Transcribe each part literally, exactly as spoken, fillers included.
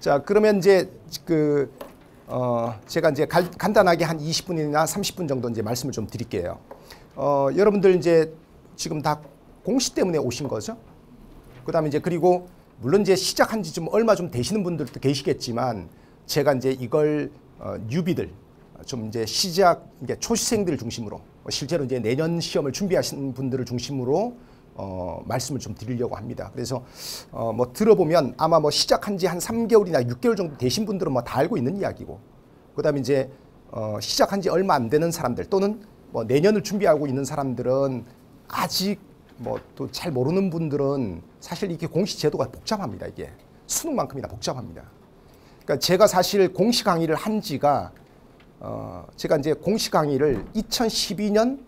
자, 그러면 이제 그 어, 제가 이제 갈, 간단하게 한 이십 분이나 삼십 분 정도 이제 말씀을 좀 드릴게요. 어, 여러분들 이제 지금 다 공시 때문에 오신 거죠? 그다음에 이제 그리고 물론 이제 시작한 지 좀 얼마 좀 되시는 분들도 계시겠지만 제가 이제 이걸 어, 뉴비들 좀 이제 시작 이게 초시생들 중심으로 실제로 이제 내년 시험을 준비하시는 분들을 중심으로 어, 말씀을 좀 드리려고 합니다. 그래서 어, 뭐 들어보면 아마 뭐 시작한 지 한 삼 개월이나 육 개월 정도 되신 분들은 뭐 다 알고 있는 이야기고, 그다음에 이제 어, 시작한 지 얼마 안 되는 사람들 또는 뭐 내년을 준비하고 있는 사람들은 아직 뭐 또 잘 모르는 분들은 사실 이게 공시 제도가 복잡합니다. 이게 수능만큼이나 복잡합니다. 그러니까 제가 사실 공시 강의를 한 지가 어, 제가 이제 공시 강의를 이천십이 년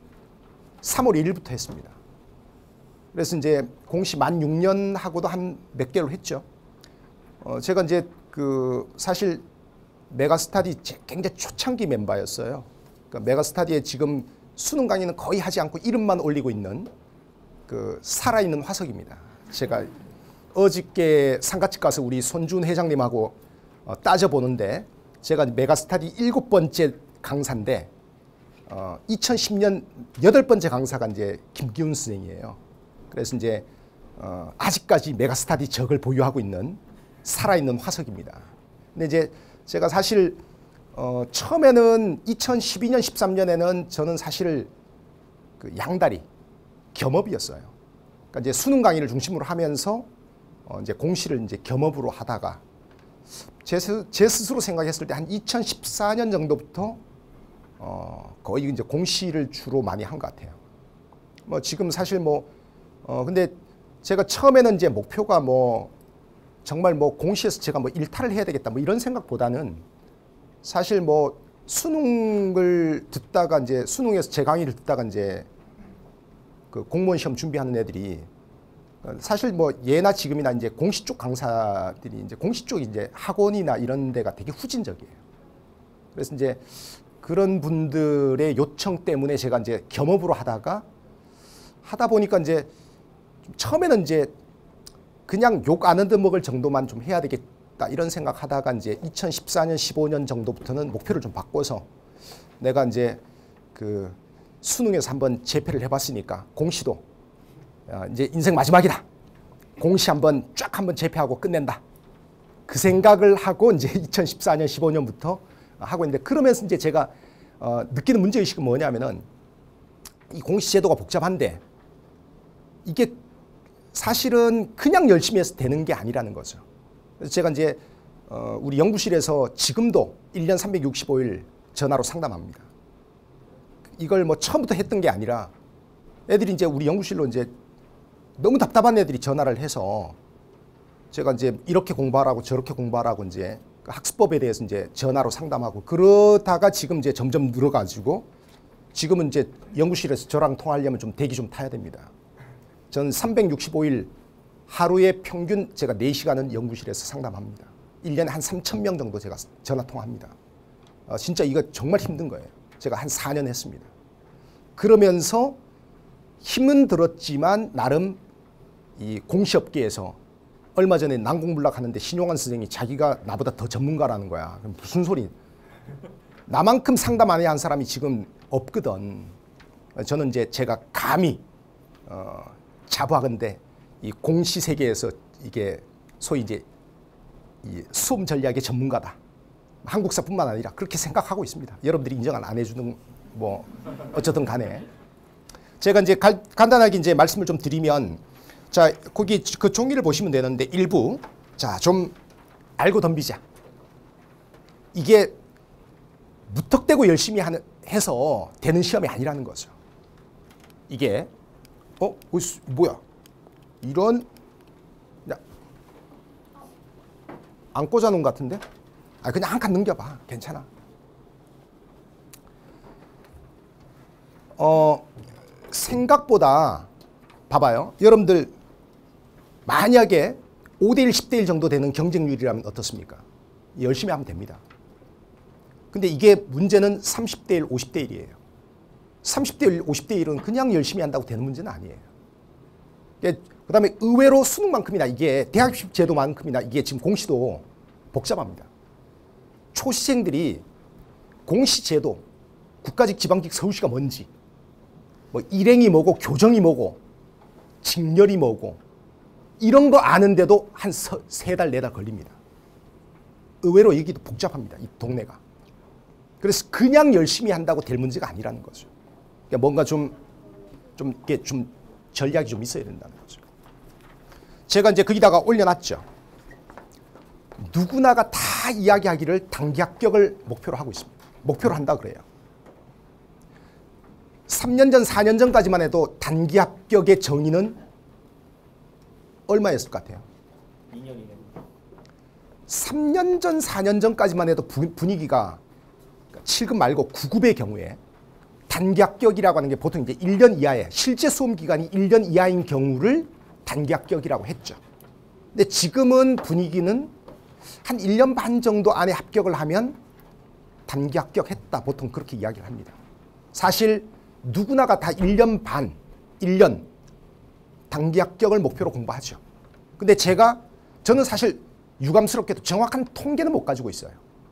삼월 일일부터 했습니다. 그래서 이제 공시 만 육 년 하고도 한 몇 개월 했죠. 어, 제가 이제 그 사실 메가스터디 굉장히 초창기 멤버였어요. 그러니까 메가스터디에 지금 수능 강의는 거의 하지 않고 이름만 올리고 있는 그 살아있는 화석입니다. 제가 어저께 상가집 가서 우리 손준 회장님하고 어, 따져보는데 제가 메가스터디 일곱 번째 강사인데 어, 이천십 년 여덟 번째 강사가 이제 김기훈 선생이에요. 그래서 이제 어, 아직까지 메가스터디 적을 보유하고 있는 살아있는 화석입니다. 근데 이제 제가 사실 어, 처음에는 이천십이 년 십삼 년에는 저는 사실 그 양다리 겸업이었어요. 그러니까 이제 수능 강의를 중심으로 하면서 어, 이제 공시를 이제 겸업으로 하다가 제, 제 스스로 생각했을 때 한 이천십사 년 정도부터 어, 거의 이제 공시를 주로 많이 한 것 같아요. 뭐 지금 사실 뭐 어 근데 제가 처음에는 이제 목표가 뭐 정말 뭐 공시에서 제가 뭐 일탈을 해야 되겠다 뭐 이런 생각보다는 사실 뭐 수능을 듣다가 이제 수능에서 제 강의를 듣다가 이제 그 공무원 시험 준비하는 애들이 사실 뭐 예나 지금이나 이제 공시 쪽 강사들이 이제 공시 쪽 이제 학원이나 이런 데가 되게 후진적이에요. 그래서 이제 그런 분들의 요청 때문에 제가 이제 겸업으로 하다가 하다 보니까 이제 처음에는 이제 그냥 욕 안 얻어먹을 정도만 좀 해야 되겠다 이런 생각하다가 이제 이천십사 년 십오 년 정도부터는 목표를 좀 바꿔서 내가 이제 그 수능에서 한번 재패를 해봤으니까 공시도 이제 인생 마지막이다. 공시 한번 쫙 한번 재패하고 끝낸다. 그 생각을 하고 이제 이천십사 년 십오 년부터 하고 있는데 그러면서 이제 제가 어 느끼는 문제의식은 뭐냐면은 이 공시 제도가 복잡한데 이게 사실은 그냥 열심히 해서 되는 게 아니라는 거죠. 그래서 제가 이제 어 우리 연구실에서 지금도 일 년 삼백육십오 일 전화로 상담합니다. 이걸 뭐 처음부터 했던 게 아니라 애들이 이제 우리 연구실로 이제 너무 답답한 애들이 전화를 해서 제가 이제 이렇게 공부하라고 저렇게 공부하라고 이제 학습법에 대해서 이제 전화로 상담하고 그러다가 지금 이제 점점 늘어가지고 지금은 이제 연구실에서 저랑 통화하려면 좀 대기 좀 타야 됩니다. 저는 삼백육십오 일 하루에 평균 제가 네 시간은 연구실에서 상담합니다. 일 년에 한 삼천 명 정도 제가 전화 통화합니다. 어, 진짜 이거 정말 힘든 거예요. 제가 한 사 년 했습니다. 그러면서 힘은 들었지만 나름 이 공시업계에서 얼마 전에 난공불락 하는데 신용환 선생이 자기가 나보다 더 전문가라는 거야. 그럼 무슨 소리? 나만큼 상담 안 해 한 사람이 지금 없거든. 저는 이제 제가 감히 어, 자부하건대 이 공시 세계에서 이게 소위 이제 이 수험 전략의 전문가다. 한국사뿐만 아니라 그렇게 생각하고 있습니다. 여러분들이 인정 안 해주는 뭐 어쨌든 간에 제가 이제 갈, 간단하게 이제 말씀을 좀 드리면 자 거기 그 종이를 보시면 되는데 일부 자 좀 알고 덤비자. 이게 무턱대고 열심히 하는 해서 되는 시험이 아니라는 거죠. 이게 어 뭐야 이런 야, 안 꽂아놓은 것 같은데 아 그냥 한 칸 넘겨봐 괜찮아. 어 생각보다 봐봐요. 여러분들 만약에 오 대 일, 십 대 일 정도 되는 경쟁률이라면 어떻습니까? 열심히 하면 됩니다. 근데 이게 문제는 삼십 대 일, 오십 대 일이에요. 삼십 대 일, 오십 대 일은 그냥 열심히 한다고 되는 문제는 아니에요. 그 다음에 의외로 수능만큼이나 이게 대학 입시 제도만큼이나 이게 지금 공시도 복잡합니다. 초시생들이 공시제도, 국가직, 지방직, 서울시가 뭔지, 뭐 일행이 뭐고 교정이 뭐고 직렬이 뭐고 이런 거 아는데도 한 세 달, 네 달 걸립니다. 의외로 여기도 복잡합니다. 이 동네가. 그래서 그냥 열심히 한다고 될 문제가 아니라는 거죠. 그러니까 뭔가 좀, 좀, 이게 좀 전략이 좀 있어야 된다는 거죠. 제가 이제 거기다가 올려놨죠. 누구나가 다 이야기하기를 단기 합격을 목표로 하고 있습니다. 목표로 한다 그래요. 삼 년 전, 사 년 전까지만 해도 단기 합격의 정의는 얼마였을 것 같아요? 이 년이네요. 삼 년 전, 사 년 전까지만 해도 분위기가 칠 급 말고 구 급의 경우에 단기 합격이라고 하는 게 보통 이제 일 년 이하에, 실제 수험 기간이 일 년 이하인 경우를 단기 합격이라고 했죠. 근데 지금은 분위기는 한 일 년 반 정도 안에 합격을 하면 단기 합격했다. 보통 그렇게 이야기를 합니다. 사실 누구나가 다 일 년 반, 일 년 단기 합격을 목표로 공부하죠. 근데 제가, 저는 사실 유감스럽게도 정확한 통계는 못 가지고 있어요.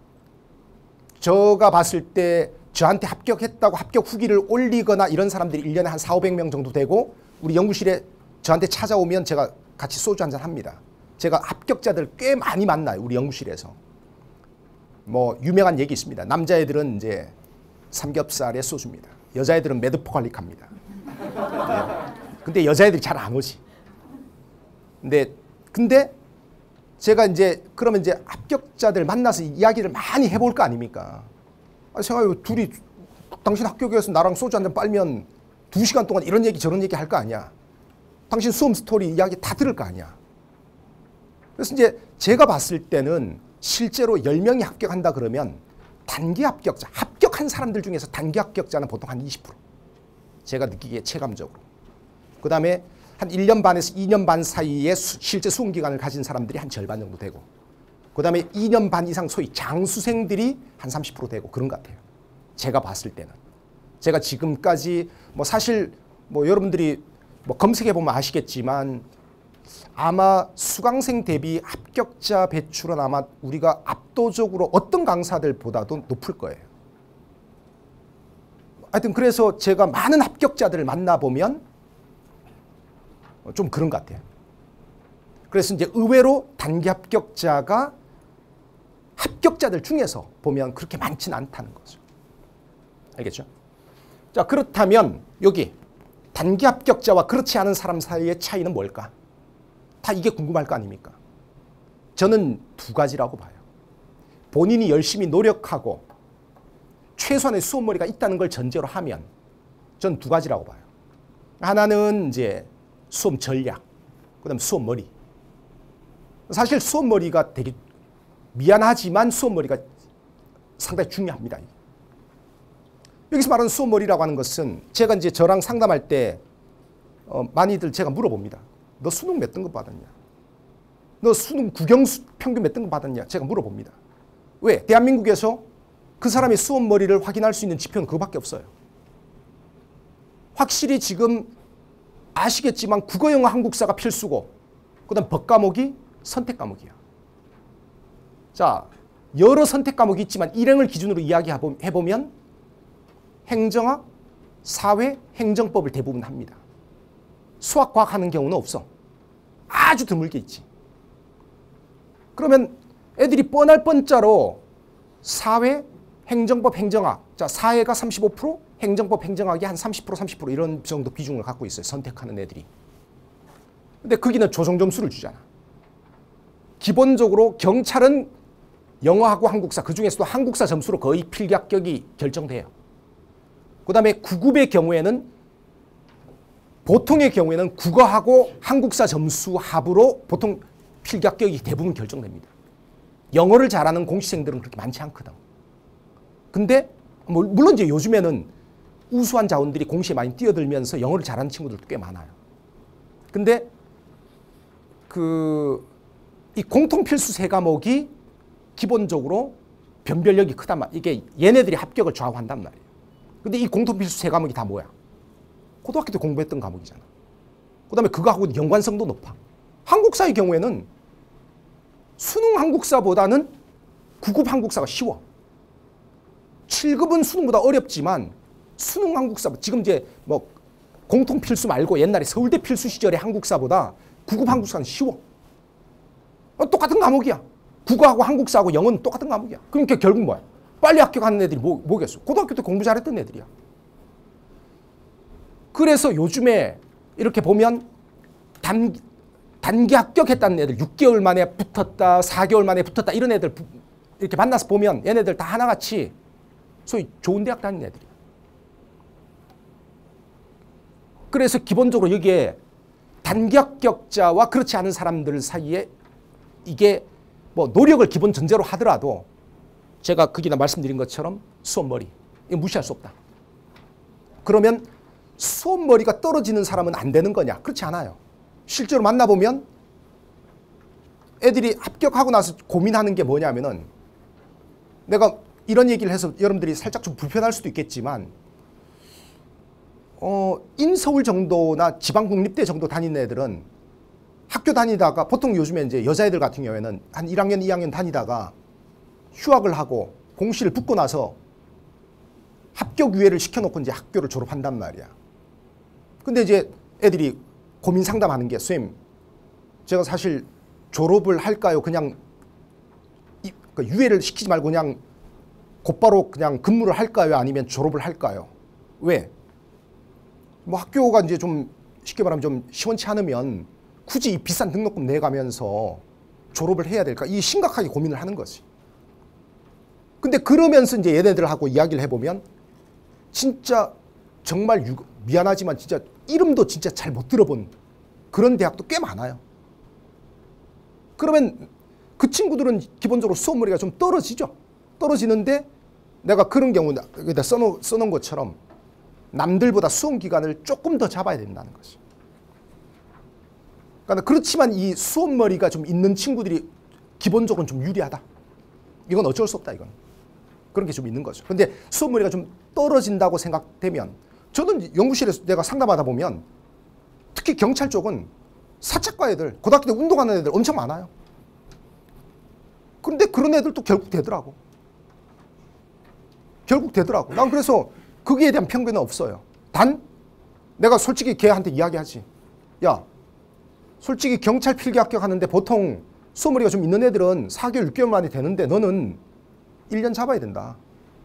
제가 봤을 때 저한테 합격했다고 합격 후기를 올리거나 이런 사람들이 일 년에 한 사오백 명 정도 되고, 우리 연구실에 저한테 찾아오면 제가 같이 소주 한잔 합니다. 제가 합격자들 꽤 많이 만나요. 우리 연구실에서. 뭐 유명한 얘기 있습니다. 남자애들은 이제 삼겹살에 소주입니다. 여자애들은 메드포갈릭합니다. 네. 근데 여자애들이 잘 안 오지. 근데 근데 제가 이제 그러면 이제 합격자들 만나서 이야기를 많이 해볼 거 아닙니까? 아니, 생각해, 둘이 당신 합격해서 나랑 소주 한잔 빨면 두 시간 동안 이런 얘기 저런 얘기 할 거 아니야. 당신 수험 스토리 이야기 다 들을 거 아니야. 그래서 이제 제가 봤을 때는 실제로 열 명이 합격한다 그러면 단기 합격자, 합격한 사람들 중에서 단기 합격자는 보통 한 이십 퍼센트. 제가 느끼기에 체감적으로. 그 다음에 한 일 년 반에서 이 년 반 사이에 수, 실제 수험 기간을 가진 사람들이 한 절반 정도 되고, 그 다음에 이 년 반 이상 소위 장수생들이 한 삼십 퍼센트 되고 그런 것 같아요. 제가 봤을 때는. 제가 지금까지 뭐 사실 뭐 여러분들이 뭐 검색해보면 아시겠지만 아마 수강생 대비 합격자 배출은 아마 우리가 압도적으로 어떤 강사들보다도 높을 거예요. 하여튼 그래서 제가 많은 합격자들을 만나보면 좀 그런 것 같아요. 그래서 이제 의외로 단기 합격자가 합격자들 중에서 보면 그렇게 많지는 않다는 거죠. 알겠죠? 자, 그렇다면 여기 단기 합격자와 그렇지 않은 사람 사이의 차이는 뭘까? 다 이게 궁금할 거 아닙니까? 저는 두 가지라고 봐요. 본인이 열심히 노력하고 최소한의 수업머리가 있다는 걸 전제로 하면 저는 두 가지라고 봐요. 하나는 이제 수험 전략, 그 다음 수업머리. 사실 수업머리가 되게 미안하지만 수업머리가 상당히 중요합니다. 여기서 말하는 수업머리라고 하는 것은 제가 이제 저랑 상담할 때 어, 많이들 제가 물어봅니다. 너 수능 몇 등급 받았냐? 너 수능 국영수 평균 몇 등급 받았냐? 제가 물어봅니다. 왜? 대한민국에서 그 사람의 수업머리를 확인할 수 있는 지표는 그거밖에 없어요. 확실히 지금 아시겠지만 국어, 영어, 한국사가 필수고 그 다음 법과목이 선택과목이야. 자, 여러 선택과목이 있지만 일행을 기준으로 이야기해보면 행정학, 사회, 행정법을 대부분 합니다. 수학, 과학 하는 경우는 없어. 아주 드물게 있지. 그러면 애들이 뻔할 뻔자로 사회, 행정법, 행정학. 자, 사회가 삼십오 퍼센트, 행정법, 행정학이 한 삼십 퍼센트, 삼십 퍼센트 이런 정도 비중을 갖고 있어요. 선택하는 애들이. 근데 거기는 조정 점수를 주잖아. 기본적으로 경찰은 영어하고 한국사, 그중에서도 한국사 점수로 거의 필기 합격이 결정돼요. 그 다음에 구 급의 경우에는 보통의 경우에는 국어하고 한국사 점수 합으로 보통 필기 합격이 대부분 결정됩니다. 영어를 잘하는 공시생들은 그렇게 많지 않거든. 근데 물론 이제 요즘에는 우수한 자원들이 공시에 많이 뛰어들면서 영어를 잘하는 친구들도 꽤 많아요. 근데 그 이 공통 필수 세 과목이 기본적으로 변별력이 크단 말이에요. 이게 얘네들이 합격을 좌우한단 말이에요. 근데 이 공통 필수 세 과목이 다 뭐야? 고등학교 때 공부했던 과목이잖아. 그 다음에 그거하고 연관성도 높아. 한국사의 경우에는 수능 한국사보다는 구 급 한국사가 쉬워. 칠 급은 수능보다 어렵지만 수능 한국사 지금 이제 뭐 공통 필수 말고 옛날에 서울대 필수 시절의 한국사보다 구 급 한국사는 쉬워. 어, 똑같은 과목이야. 국어하고 한국사하고 영어는 똑같은 과목이야. 그러니까 결국 뭐야? 빨리 합격하는 애들이 뭐, 뭐겠어? 고등학교 때 공부 잘했던 애들이야. 그래서 요즘에 이렇게 보면 단, 단기 합격했다는 애들 육 개월 만에 붙었다, 사 개월 만에 붙었다 이런 애들 이렇게 만나서 보면 얘네들 다 하나같이 소위 좋은 대학 다니는 애들이야. 그래서 기본적으로 여기에 단기 합격자와 그렇지 않은 사람들 사이에 이게 뭐 노력을 기본 전제로 하더라도 제가 거기다 말씀드린 것처럼 수업머리 이거 무시할 수 없다. 그러면 수업머리가 떨어지는 사람은 안 되는 거냐? 그렇지 않아요. 실제로 만나보면 애들이 합격하고 나서 고민하는 게 뭐냐면은 내가 이런 얘기를 해서 여러분들이 살짝 좀 불편할 수도 있겠지만 어, 인서울 정도나 지방국립대 정도 다니는 애들은 학교 다니다가 보통 요즘에 이제 여자애들 같은 경우에는 한 일 학년, 이 학년 다니다가 휴학을 하고 공시를 붙고 나서 합격유예를 시켜놓고 이제 학교를 졸업한단 말이야. 근데 이제 애들이 고민 상담하는 게 쌤, 제가 사실 졸업을 할까요? 그냥 이, 그러니까 유예를 시키지 말고 그냥 곧바로 그냥 근무를 할까요? 아니면 졸업을 할까요? 왜? 뭐 학교가 이제 좀 쉽게 말하면 좀 시원치 않으면 굳이 이 비싼 등록금 내가면서 졸업을 해야 될까? 이 심각하게 고민을 하는 거지. 근데 그러면서 이제 얘네들하고 이야기를 해보면 진짜 정말 유, 미안하지만 진짜 이름도 진짜 잘 못 들어본 그런 대학도 꽤 많아요. 그러면 그 친구들은 기본적으로 수업머리가 좀 떨어지죠. 떨어지는데 내가 그런 경우는 여기다 써놓, 써놓은 것처럼 남들보다 수험 기간을 조금 더 잡아야 된다는 거지. 그러니까 그렇지만 이 수업머리가 좀 있는 친구들이 기본적으로는 좀 유리하다. 이건 어쩔 수 없다. 이건. 그런 게 좀 있는 거죠. 그런데 수업머리가 좀 떨어진다고 생각되면 저는 연구실에서 내가 상담하다 보면 특히 경찰 쪽은 사책과 애들, 고등학교 때 운동하는 애들 엄청 많아요. 그런데 그런 애들도 결국 되더라고. 결국 되더라고. 난 그래서 거기에 대한 편견은 없어요. 단 내가 솔직히 걔한테 이야기하지. 야, 솔직히 경찰 필기 합격하는데 보통 수업머리가 좀 있는 애들은 사 개월, 육 개월 만에 되는데 너는 일 년 잡아야 된다.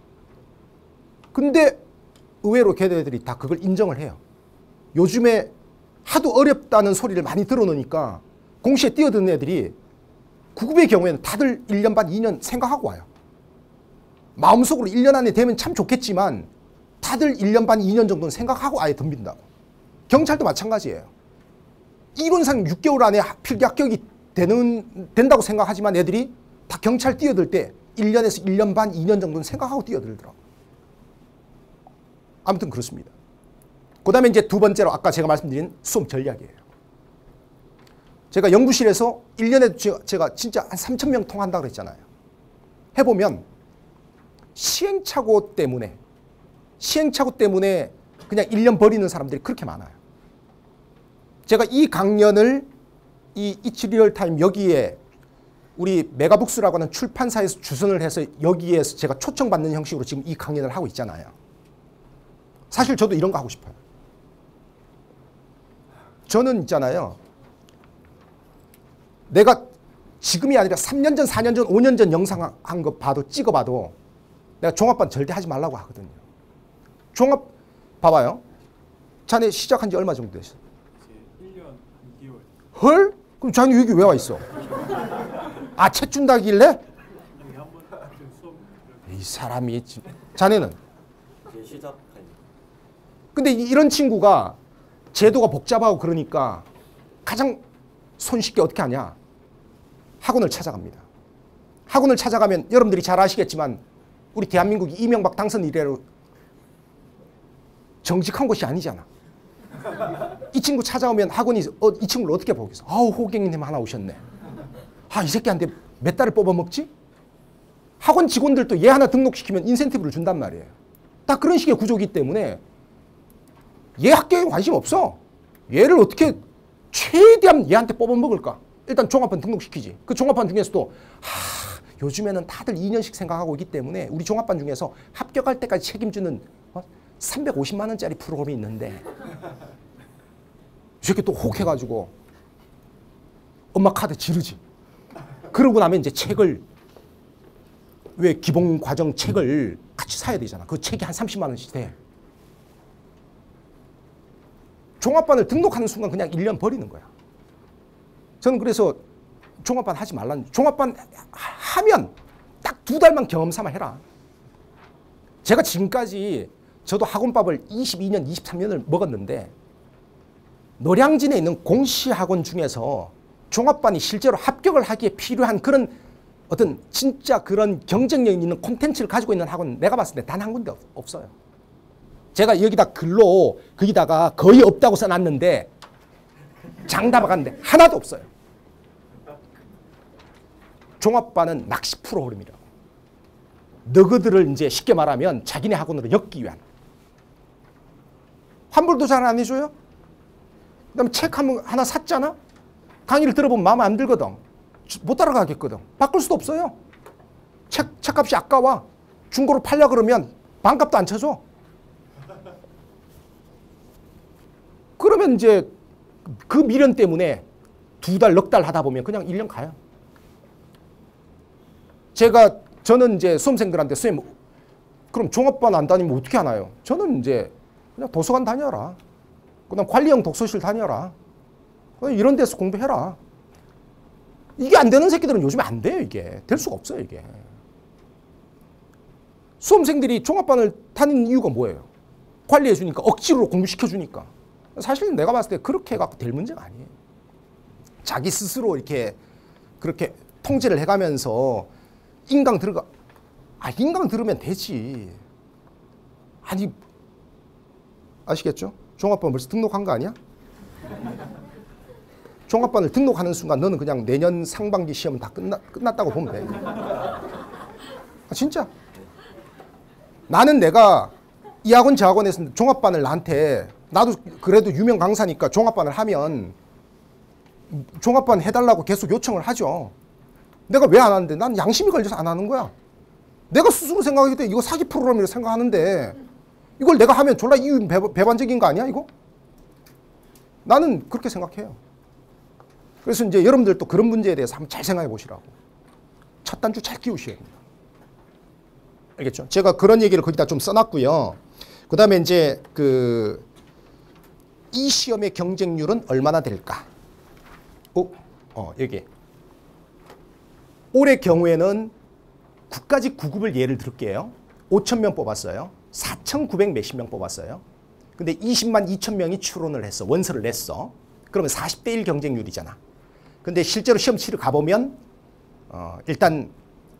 근데 의외로 걔네들이 다 그걸 인정을 해요. 요즘에 하도 어렵다는 소리를 많이 들어놓으니까 공시에 뛰어드는 애들이 구급의 경우에는 다들 일 년 반, 이 년 생각하고 와요. 마음속으로 일 년 안에 되면 참 좋겠지만 다들 일 년 반, 이 년 정도는 생각하고 아예 덤빈다고. 경찰도 마찬가지예요. 이론상 육 개월 안에 필기 합격이 되는, 된다고 생각하지만 애들이 다 경찰 뛰어들 때 일 년에서 일 년 반, 이 년 정도는 생각하고 뛰어들더라고. 아무튼 그렇습니다. 그 다음에 이제 두 번째로 아까 제가 말씀드린 수험 전략이에요. 제가 연구실에서 일 년에 제가 진짜 한 삼천 명 통한다고 그랬잖아요. 해보면 시행착오 때문에 시행착오 때문에 그냥 일 년 버리는 사람들이 그렇게 많아요. 제가 이 강연을 이 이츠 리얼타임 여기에 우리 메가북스라고 하는 출판사에서 주선을 해서 여기에서 제가 초청받는 형식으로 지금 이 강연을 하고 있잖아요. 사실 저도 이런 거 하고 싶어요. 저는 있잖아요. 내가 지금이 아니라 삼 년 전, 사 년 전, 오 년 전 영상 한 거 봐도 찍어봐도 내가 종합반 절대 하지 말라고 하거든요. 종합 봐봐요. 자네 시작한 지 얼마 정도 됐어? 일 년 이 개월. 헐? 그럼 자네 여기 왜 와 있어? 아, 책 준다길래? 이 사람이 자네는? 시작한. 근데 이런 친구가 제도가 복잡하고 그러니까 가장 손쉽게 어떻게 하냐? 학원을 찾아갑니다. 학원을 찾아가면 여러분들이 잘 아시겠지만 우리 대한민국이 이명박 당선 이래로 정직한 곳이 아니잖아. 이 친구 찾아오면 학원이 어, 이 친구를 어떻게 보겠어? 아우, 호갱이님 하나 오셨네. 아, 이 새끼한테 몇 달을 뽑아먹지? 학원 직원들도 얘 하나 등록시키면 인센티브를 준단 말이에요. 다 그런 식의 구조이기 때문에 얘 학교에 관심 없어. 얘를 어떻게 최대한 얘한테 뽑아먹을까? 일단 종합반 등록시키지. 그 종합반 등에서도 하, 요즘에는 다들 이 년씩 생각하고 있기 때문에 우리 종합반 중에서 합격할 때까지 책임지는 어? 삼백오십만 원짜리 프로그램이 있는데 이렇게 또 혹해가지고 엄마 카드 지르지. 그러고 나면 이제 책을 왜 기본 과정 책을 같이 사야 되잖아. 그 책이 한 삼십만 원씩 돼. 종합반을 등록하는 순간 그냥 일 년 버리는 거야. 저는 그래서 종합반 하지 말라는, 종합반 하면 딱 두 달만 경험 삼아 해라. 제가 지금까지 저도 학원밥을 이십이 년, 이십삼 년을 먹었는데 노량진에 있는 공시학원 중에서 종합반이 실제로 합격을 하기에 필요한 그런 어떤 진짜 그런 경쟁력 있는 콘텐츠를 가지고 있는 학원 내가 봤을 때 단 한 군데 없어요. 제가 여기다 글로 거기다가 거의 없다고 써놨는데 장담하는데 하나도 없어요. 종합반은 낚시 프로그램이라고. 너희들을 이제 쉽게 말하면 자기네 학원으로 엮기 위한. 환불도 잘 안 해줘요. 그다음에 책 하나 샀잖아. 강의를 들어보면 마음에 안 들거든. 못 따라가겠거든. 바꿀 수도 없어요. 책, 책값이 아까워. 중고로 팔려 그러면 반값도 안 쳐줘. 그러면 이제 그 미련 때문에 두 달, 넉 달 하다 보면 그냥 일 년 가요. 제가, 저는 이제 수험생들한테 선생님, 그럼 종합반 안 다니면 어떻게 하나요? 저는 이제 그냥 도서관 다녀라. 그다음 관리형 독서실 다녀라. 이런 데서 공부해라. 이게 안 되는 새끼들은 요즘에 안 돼요, 이게. 될 수가 없어요, 이게. 수험생들이 종합반을 다니는 이유가 뭐예요? 관리해주니까, 억지로 공부시켜주니까. 사실 내가 봤을 때 그렇게 해갖고 될 문제가 아니에요. 자기 스스로 이렇게 그렇게 통제를 해가면서 인강 들어가, 아, 인강 들으면 되지. 아니, 아시겠죠? 종합반 벌써 등록한 거 아니야? 종합반을 등록하는 순간 너는 그냥 내년 상반기 시험은 다 끝나, 끝났다고 보면 돼. 아, 진짜. 나는 내가 이 학원 저 학원에서 종합반을 나한테, 나도 그래도 유명 강사니까 종합반을 하면 종합반 해달라고 계속 요청을 하죠. 내가 왜 안 하는데? 난 양심이 걸려서 안 하는 거야. 내가 스스로 생각하기 때문에 이거 사기 프로그램이라고 생각하는데 이걸 내가 하면 졸라 이유 배반적인 거 아니야, 이거? 나는 그렇게 생각해요. 그래서 이제 여러분들도 그런 문제에 대해서 한번 잘 생각해 보시라고. 첫 단추 잘 끼우셔야 됩니다. 알겠죠? 제가 그런 얘기를 거기다 좀 써놨고요. 그 다음에 이제 그 이 시험의 경쟁률은 얼마나 될까? 어, 어 여기. 올해 경우에는 국가직 구 급을 예를 들게요. 오천 명 뽑았어요. 사천구백 몇십 명 뽑았어요. 근데 이십만 이천 명이 추론을 했어. 원서를 냈어. 그러면 사십 대 일 경쟁률이잖아. 근데 실제로 시험 치러 가보면 어, 일단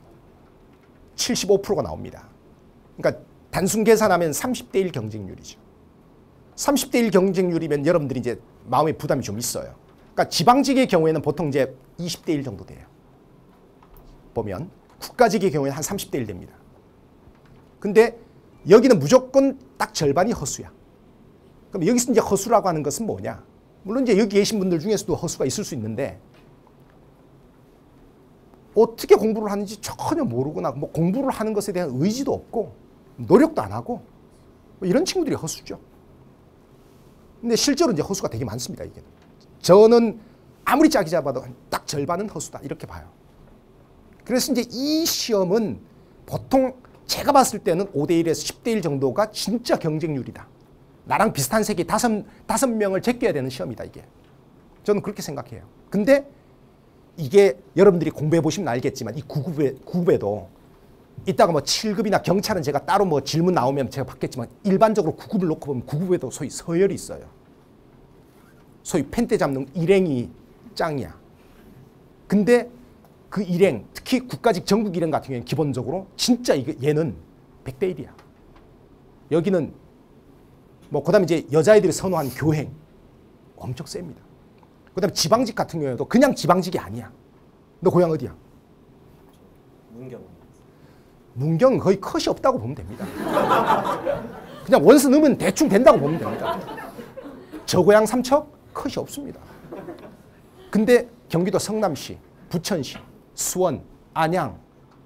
칠십오 퍼센트가 나옵니다. 그러니까 단순 계산하면 삼십 대 일 경쟁률이죠. 삼십 대 일 경쟁률이면 여러분들이 이제 마음의 부담이 좀 있어요. 그러니까 지방직의 경우에는 보통 이제 이십 대 일 정도 돼요. 보면 국가직의 경우에는 한 삼십 대 일 됩니다. 근데 여기는 무조건 딱 절반이 허수야. 그럼 여기서 이제 허수라고 하는 것은 뭐냐? 물론 이제 여기 계신 분들 중에서도 허수가 있을 수 있는데 어떻게 공부를 하는지 전혀 모르거나 뭐 공부를 하는 것에 대한 의지도 없고 노력도 안 하고 뭐 이런 친구들이 허수죠. 근데 실제로 이제 허수가 되게 많습니다. 이게 저는 아무리 짜게 잡아도 딱 절반은 허수다 이렇게 봐요. 그래서 이제 이 시험은 보통 제가 봤을 때는 오 대 일에서 십 대 일 정도가 진짜 경쟁률이다. 나랑 비슷한 색이 다섯, 다섯 명을 제껴야 되는 시험이다, 이게. 저는 그렇게 생각해요. 근데 이게 여러분들이 공부해 보시면 알겠지만 이 구 급에, 구 급에도 이따가 뭐 칠 급이나 경찰은 제가 따로 뭐 질문 나오면 제가 받겠지만 일반적으로 구 급을 놓고 보면 구 급에도 소위 서열이 있어요. 소위 펜대 잡는 일행이 짱이야. 근데 그 일행, 특히 국가직 전국 일행 같은 경우에는 기본적으로 진짜 이게 얘는 백 대 일이야. 여기는 뭐 그다음에 이제 여자애들이 선호하는 교행 엄청 셉니다. 그다음에 지방직 같은 경우에도 그냥 지방직이 아니야. 너 고향 어디야? 문경. 문경은 거의 컷이 없다고 보면 됩니다. 그냥 원서 넣으면 대충 된다고 보면 됩니다. 저 고향 삼척 컷이 없습니다. 근데 경기도 성남시, 부천시, 수원, 안양,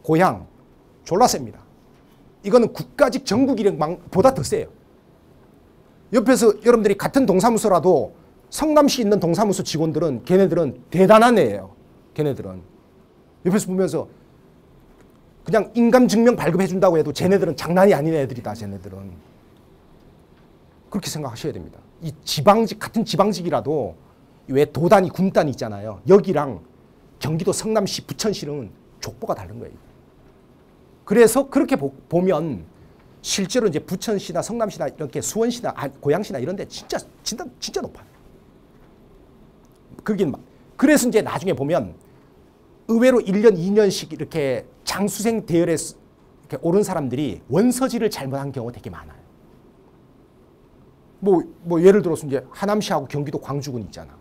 고향 졸라 셉니다. 이거는 국가직 전국 일행보다 더 세요. 옆에서 여러분들이 같은 동사무소라도 성남시 있는 동사무소 직원들은 걔네들은 대단한 애예요. 걔네들은. 옆에서 보면서 그냥 인감증명 발급해준다고 해도 쟤네들은 장난이 아닌 애들이다. 쟤네들은. 그렇게 생각하셔야 됩니다. 이 지방직, 같은 지방직이라도 왜 도단위, 군단위 있잖아요. 여기랑 경기도 성남시, 부천시는 족보가 다른 거예요. 그래서 그렇게 보, 보면 실제로 이제 부천시나 성남시나 이렇게 수원시나 아, 고양시나 이런 데 진짜, 진짜, 진짜 높아요. 그긴 막. 그래서 이제 나중에 보면 의외로 일 년, 이 년씩 이렇게 장수생 대열에 이렇게 오른 사람들이 원서지를 잘못한 경우가 되게 많아요. 뭐, 뭐 예를 들어서 이제 하남시하고 경기도 광주군 있잖아.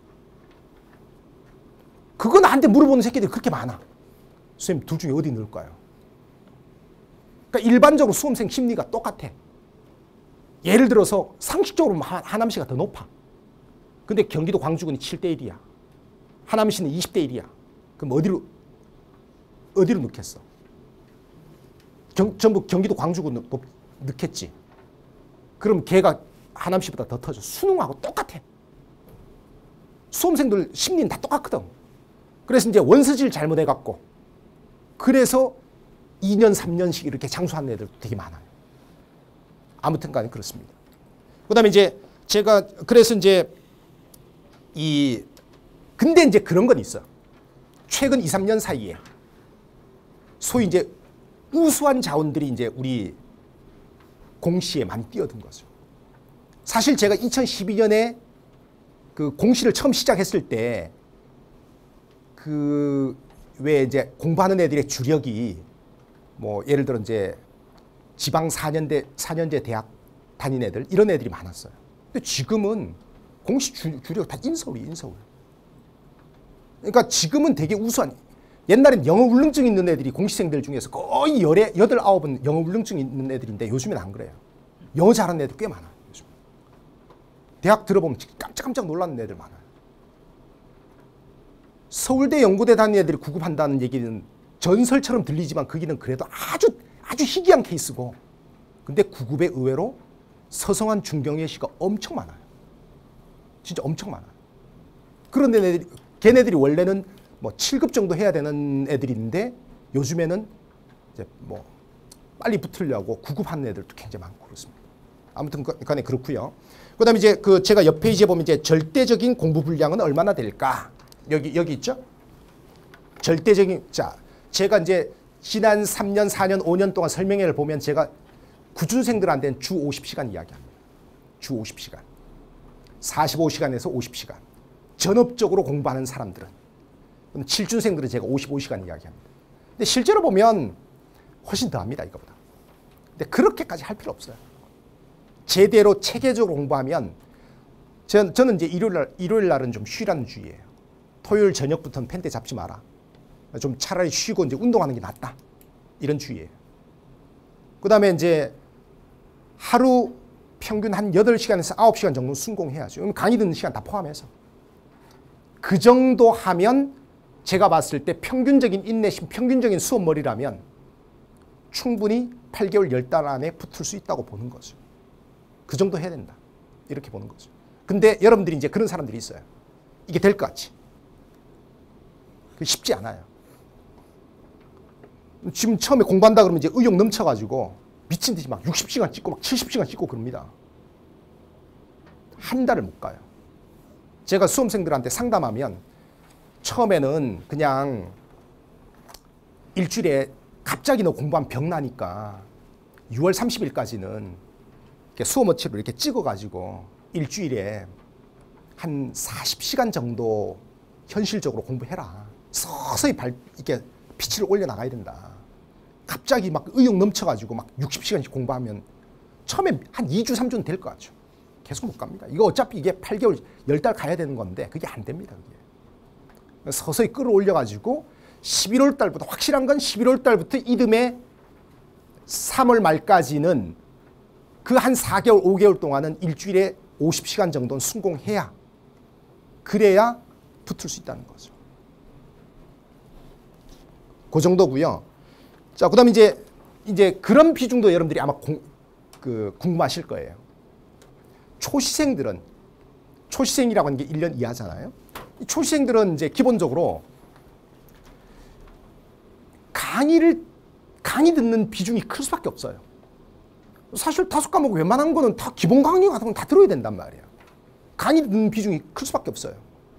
그거 나한테 물어보는 새끼들이 그렇게 많아. 선생님 둘 중에 어디 넣을까요? 그러니까 일반적으로 수험생 심리가 똑같아. 예를 들어서 상식적으로 하남시가 더 높아. 근데 경기도 광주군이 칠 대 일이야. 하남시는 이십 대 일이야. 그럼 어디로 어디로 넣겠어? 경, 전부 경기도 광주군 넣겠지. 그럼 걔가 하남시보다 더 터져. 수능하고 똑같아. 수험생들 심리는 다 똑같거든. 그래서 이제 원서지를 잘못해갖고 그래서 이 년, 삼 년씩 이렇게 장수하는 애들 되게 많아요. 아무튼 간에 그렇습니다. 그 다음에 이제 제가 그래서 이제 이 근데 이제 그런 건 있어. 최근 이, 삼 년 사이에 소위 이제 우수한 자원들이 이제 우리 공시에 많이 뛰어든 거죠. 사실 제가 이천십이 년에 그 공시를 처음 시작했을 때 그 왜 이제 공부하는 애들의 주력이 뭐 예를 들어 이제 지방 사 년대 사 년제 대학 다닌 애들 이런 애들이 많았어요. 근데 지금은 공시 주, 주력 다 인서울이 인서울. 그러니까 지금은 되게 우수한 옛날엔 영어 울렁증 있는 애들이 공시생들 중에서 거의 열에 여덟 아홉은 영어 울렁증 있는 애들인데 요즘엔 안 그래요. 영어 잘하는 애들 꽤 많아요. 요즘. 대학 들어보면 깜짝깜짝 놀라는 애들 많아요. 서울대 연구대 다니는 애들이 구급한다는 얘기는 전설처럼 들리지만 거기는 그래도 아주 아주 희귀한 케이스고 근데 구급에 의외로 서성한 중경의 시가 엄청 많아요. 진짜 엄청 많아요. 그런 애들이 걔네들이 원래는 뭐 칠 급 정도 해야 되는 애들인데 요즘에는 이제 뭐 빨리 붙으려고 구급하는 애들도 굉장히 많고 그렇습니다. 아무튼 간에 그렇고요. 그다음에 이제 그 제가 옆 페이지에 보면 이제 절대적인 공부 분량은 얼마나 될까? 여기 여기 있죠? 절대적인 자, 제가 이제 지난 삼 년, 사 년, 오 년 동안 설명회를 보면 제가 구준생들한테는 주 오십 시간 이야기합니다. 주 오십 시간. 사십오 시간에서 오십 시간. 전업적으로 공부하는 사람들은. 그럼 칠준생들은 제가 오십오 시간 이야기합니다. 근데 실제로 보면 훨씬 더 합니다, 이거보다. 근데 그렇게까지 할 필요 없어요. 제대로 체계적으로 공부하면 전, 저는 이제 일요일 날, 일요일 날은 좀 쉬라는 주의예요. 토요일 저녁부터는 펜대 잡지 마라. 좀 차라리 쉬고 이제 운동하는 게 낫다. 이런 주의예요. 그 다음에 이제 하루 평균 한 여덟 시간에서 아홉 시간 정도 순공해야죠. 강의 듣는 시간 다 포함해서. 그 정도 하면 제가 봤을 때 평균적인 인내심, 평균적인 수업머리라면 충분히 팔 개월, 열 달 안에 붙을 수 있다고 보는 거죠. 그 정도 해야 된다. 이렇게 보는 거죠. 근데 여러분들이 이제 그런 사람들이 있어요. 이게 될 것 같지? 쉽지 않아요. 지금 처음에 공부한다 그러면 이제 의욕 넘쳐가지고 미친 듯이 막 육십 시간 찍고 막 칠십 시간 찍고 그럽니다. 한 달을 못 가요. 제가 수험생들한테 상담하면 처음에는 그냥 일주일에 갑자기 너 공부하면 병 나니까 유월 삼십일까지는 수험어치로 이렇게 찍어가지고 일주일에 한 사십 시간 정도 현실적으로 공부해라. 서서히 발, 이렇게 피치를 올려나가야 된다. 갑자기 막 의욕 넘쳐가지고 막 육십 시간씩 공부하면 처음에 한 이 주, 삼 주는 될 것 같죠. 계속 못 갑니다. 이거 어차피 이게 팔 개월, 열 달 가야 되는 건데 그게 안 됩니다. 그게. 서서히 끌어올려가지고 십일월 달부터 확실한 건 십일월 달부터 이듬해 삼월 말까지는 그 한 사 개월, 오 개월 동안은 일주일에 오십 시간 정도는 순공해야 그래야 붙을 수 있다는 거죠. 그 정도고요. 자, 그다음에 이제 이제 그런 비중도 여러분들이 아마 공, 그 궁금하실 거예요. 초시생들은 초시생이라고 하는 게 일 년 이하잖아요. 이 초시생들은 이제 기본적으로 강의를 강의 듣는 비중이 클 수밖에 없어요. 사실 다섯 과목 웬만한 거는 다 기본 강의 같은 건 다 들어야 된단 말이에요. 강의 듣는 비중이 클 수밖에 없어요.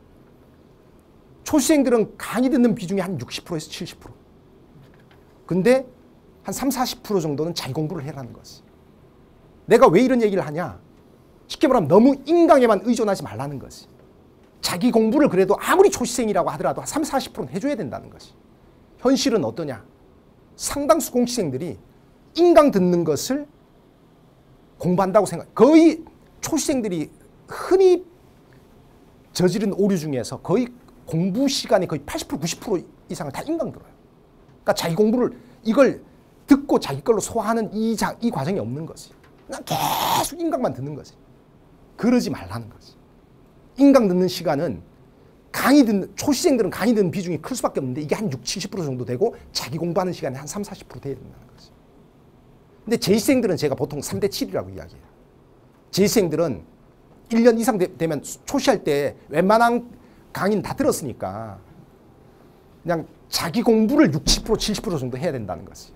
초시생들은 강의 듣는 비중이 한 육십 퍼센트에서 칠십 퍼센트. 근데 한 삼, 사십 퍼센트 정도는 자기 공부를 해라는 거지. 내가 왜 이런 얘기를 하냐? 쉽게 말하면 너무 인강에만 의존하지 말라는 거지. 자기 공부를 그래도 아무리 초시생이라고 하더라도 한 삼, 사십 퍼센트는 해줘야 된다는 것이. 현실은 어떠냐? 상당수 공시생들이 인강 듣는 것을 공부한다고 생각. 거의 초시생들이 흔히 저지른 오류 중에서 거의 공부 시간의 거의 팔십 퍼센트, 구십 퍼센트 이상을 다 인강 들어요. 그러니까 자기 공부를 이걸 듣고 자기 걸로 소화하는 이, 자, 이 과정이 없는 거지. 그냥 계속 인강만 듣는 거지. 그러지 말라는 거지. 인강 듣는 시간은 강의 듣는, 초시생들은 강의 듣는 비중이 클 수밖에 없는데 이게 한 육, 칠십 퍼센트 정도 되고 자기 공부하는 시간이 한 삼, 사십 퍼센트 돼야 된다는 거지. 근데 재시생들은 제가 보통 삼 대 칠이라고 이야기해요. 재시생들은 일 년 이상 되, 되면 초시할 때 웬만한 강의는 다 들었으니까 그냥 자기 공부를 육십 퍼센트, 칠십 퍼센트 정도 해야 된다는 거지.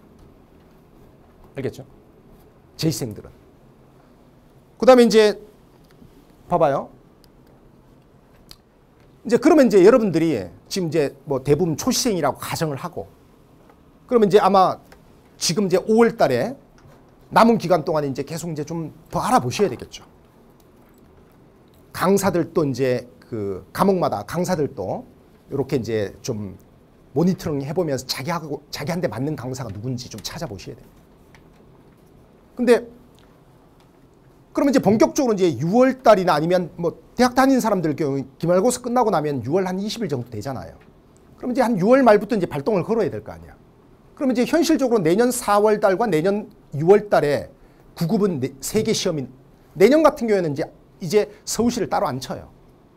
알겠죠? 재시생들은. 그 다음에 이제 봐봐요. 이제 그러면 이제 여러분들이 지금 이제 뭐 대부분 초시생이라고 가정을 하고 그러면 이제 아마 지금 이제 오월 달에 남은 기간 동안에 이제 계속 이제 좀 더 알아보셔야 되겠죠. 강사들도 이제 그 과목마다 강사들도 이렇게 이제 좀 모니터링 해보면서 자기하고 자기한테 맞는 강사가 누군지 좀 찾아보셔야 돼요. 근데 그러면 이제 본격적으로 이제 유월 달이나 아니면 뭐 대학 다니는 사람들 경우 기말고사 끝나고 나면 유월 한 이십 일 정도 되잖아요. 그럼 이제 한 유월 말부터 이제 발동을 걸어야 될 거 아니야. 그러면 이제 현실적으로 내년 사월 달과 내년 유월 달에 구급은 세 개 시험이 내년 같은 경우에는 이제 이제 서울시를 따로 안 쳐요.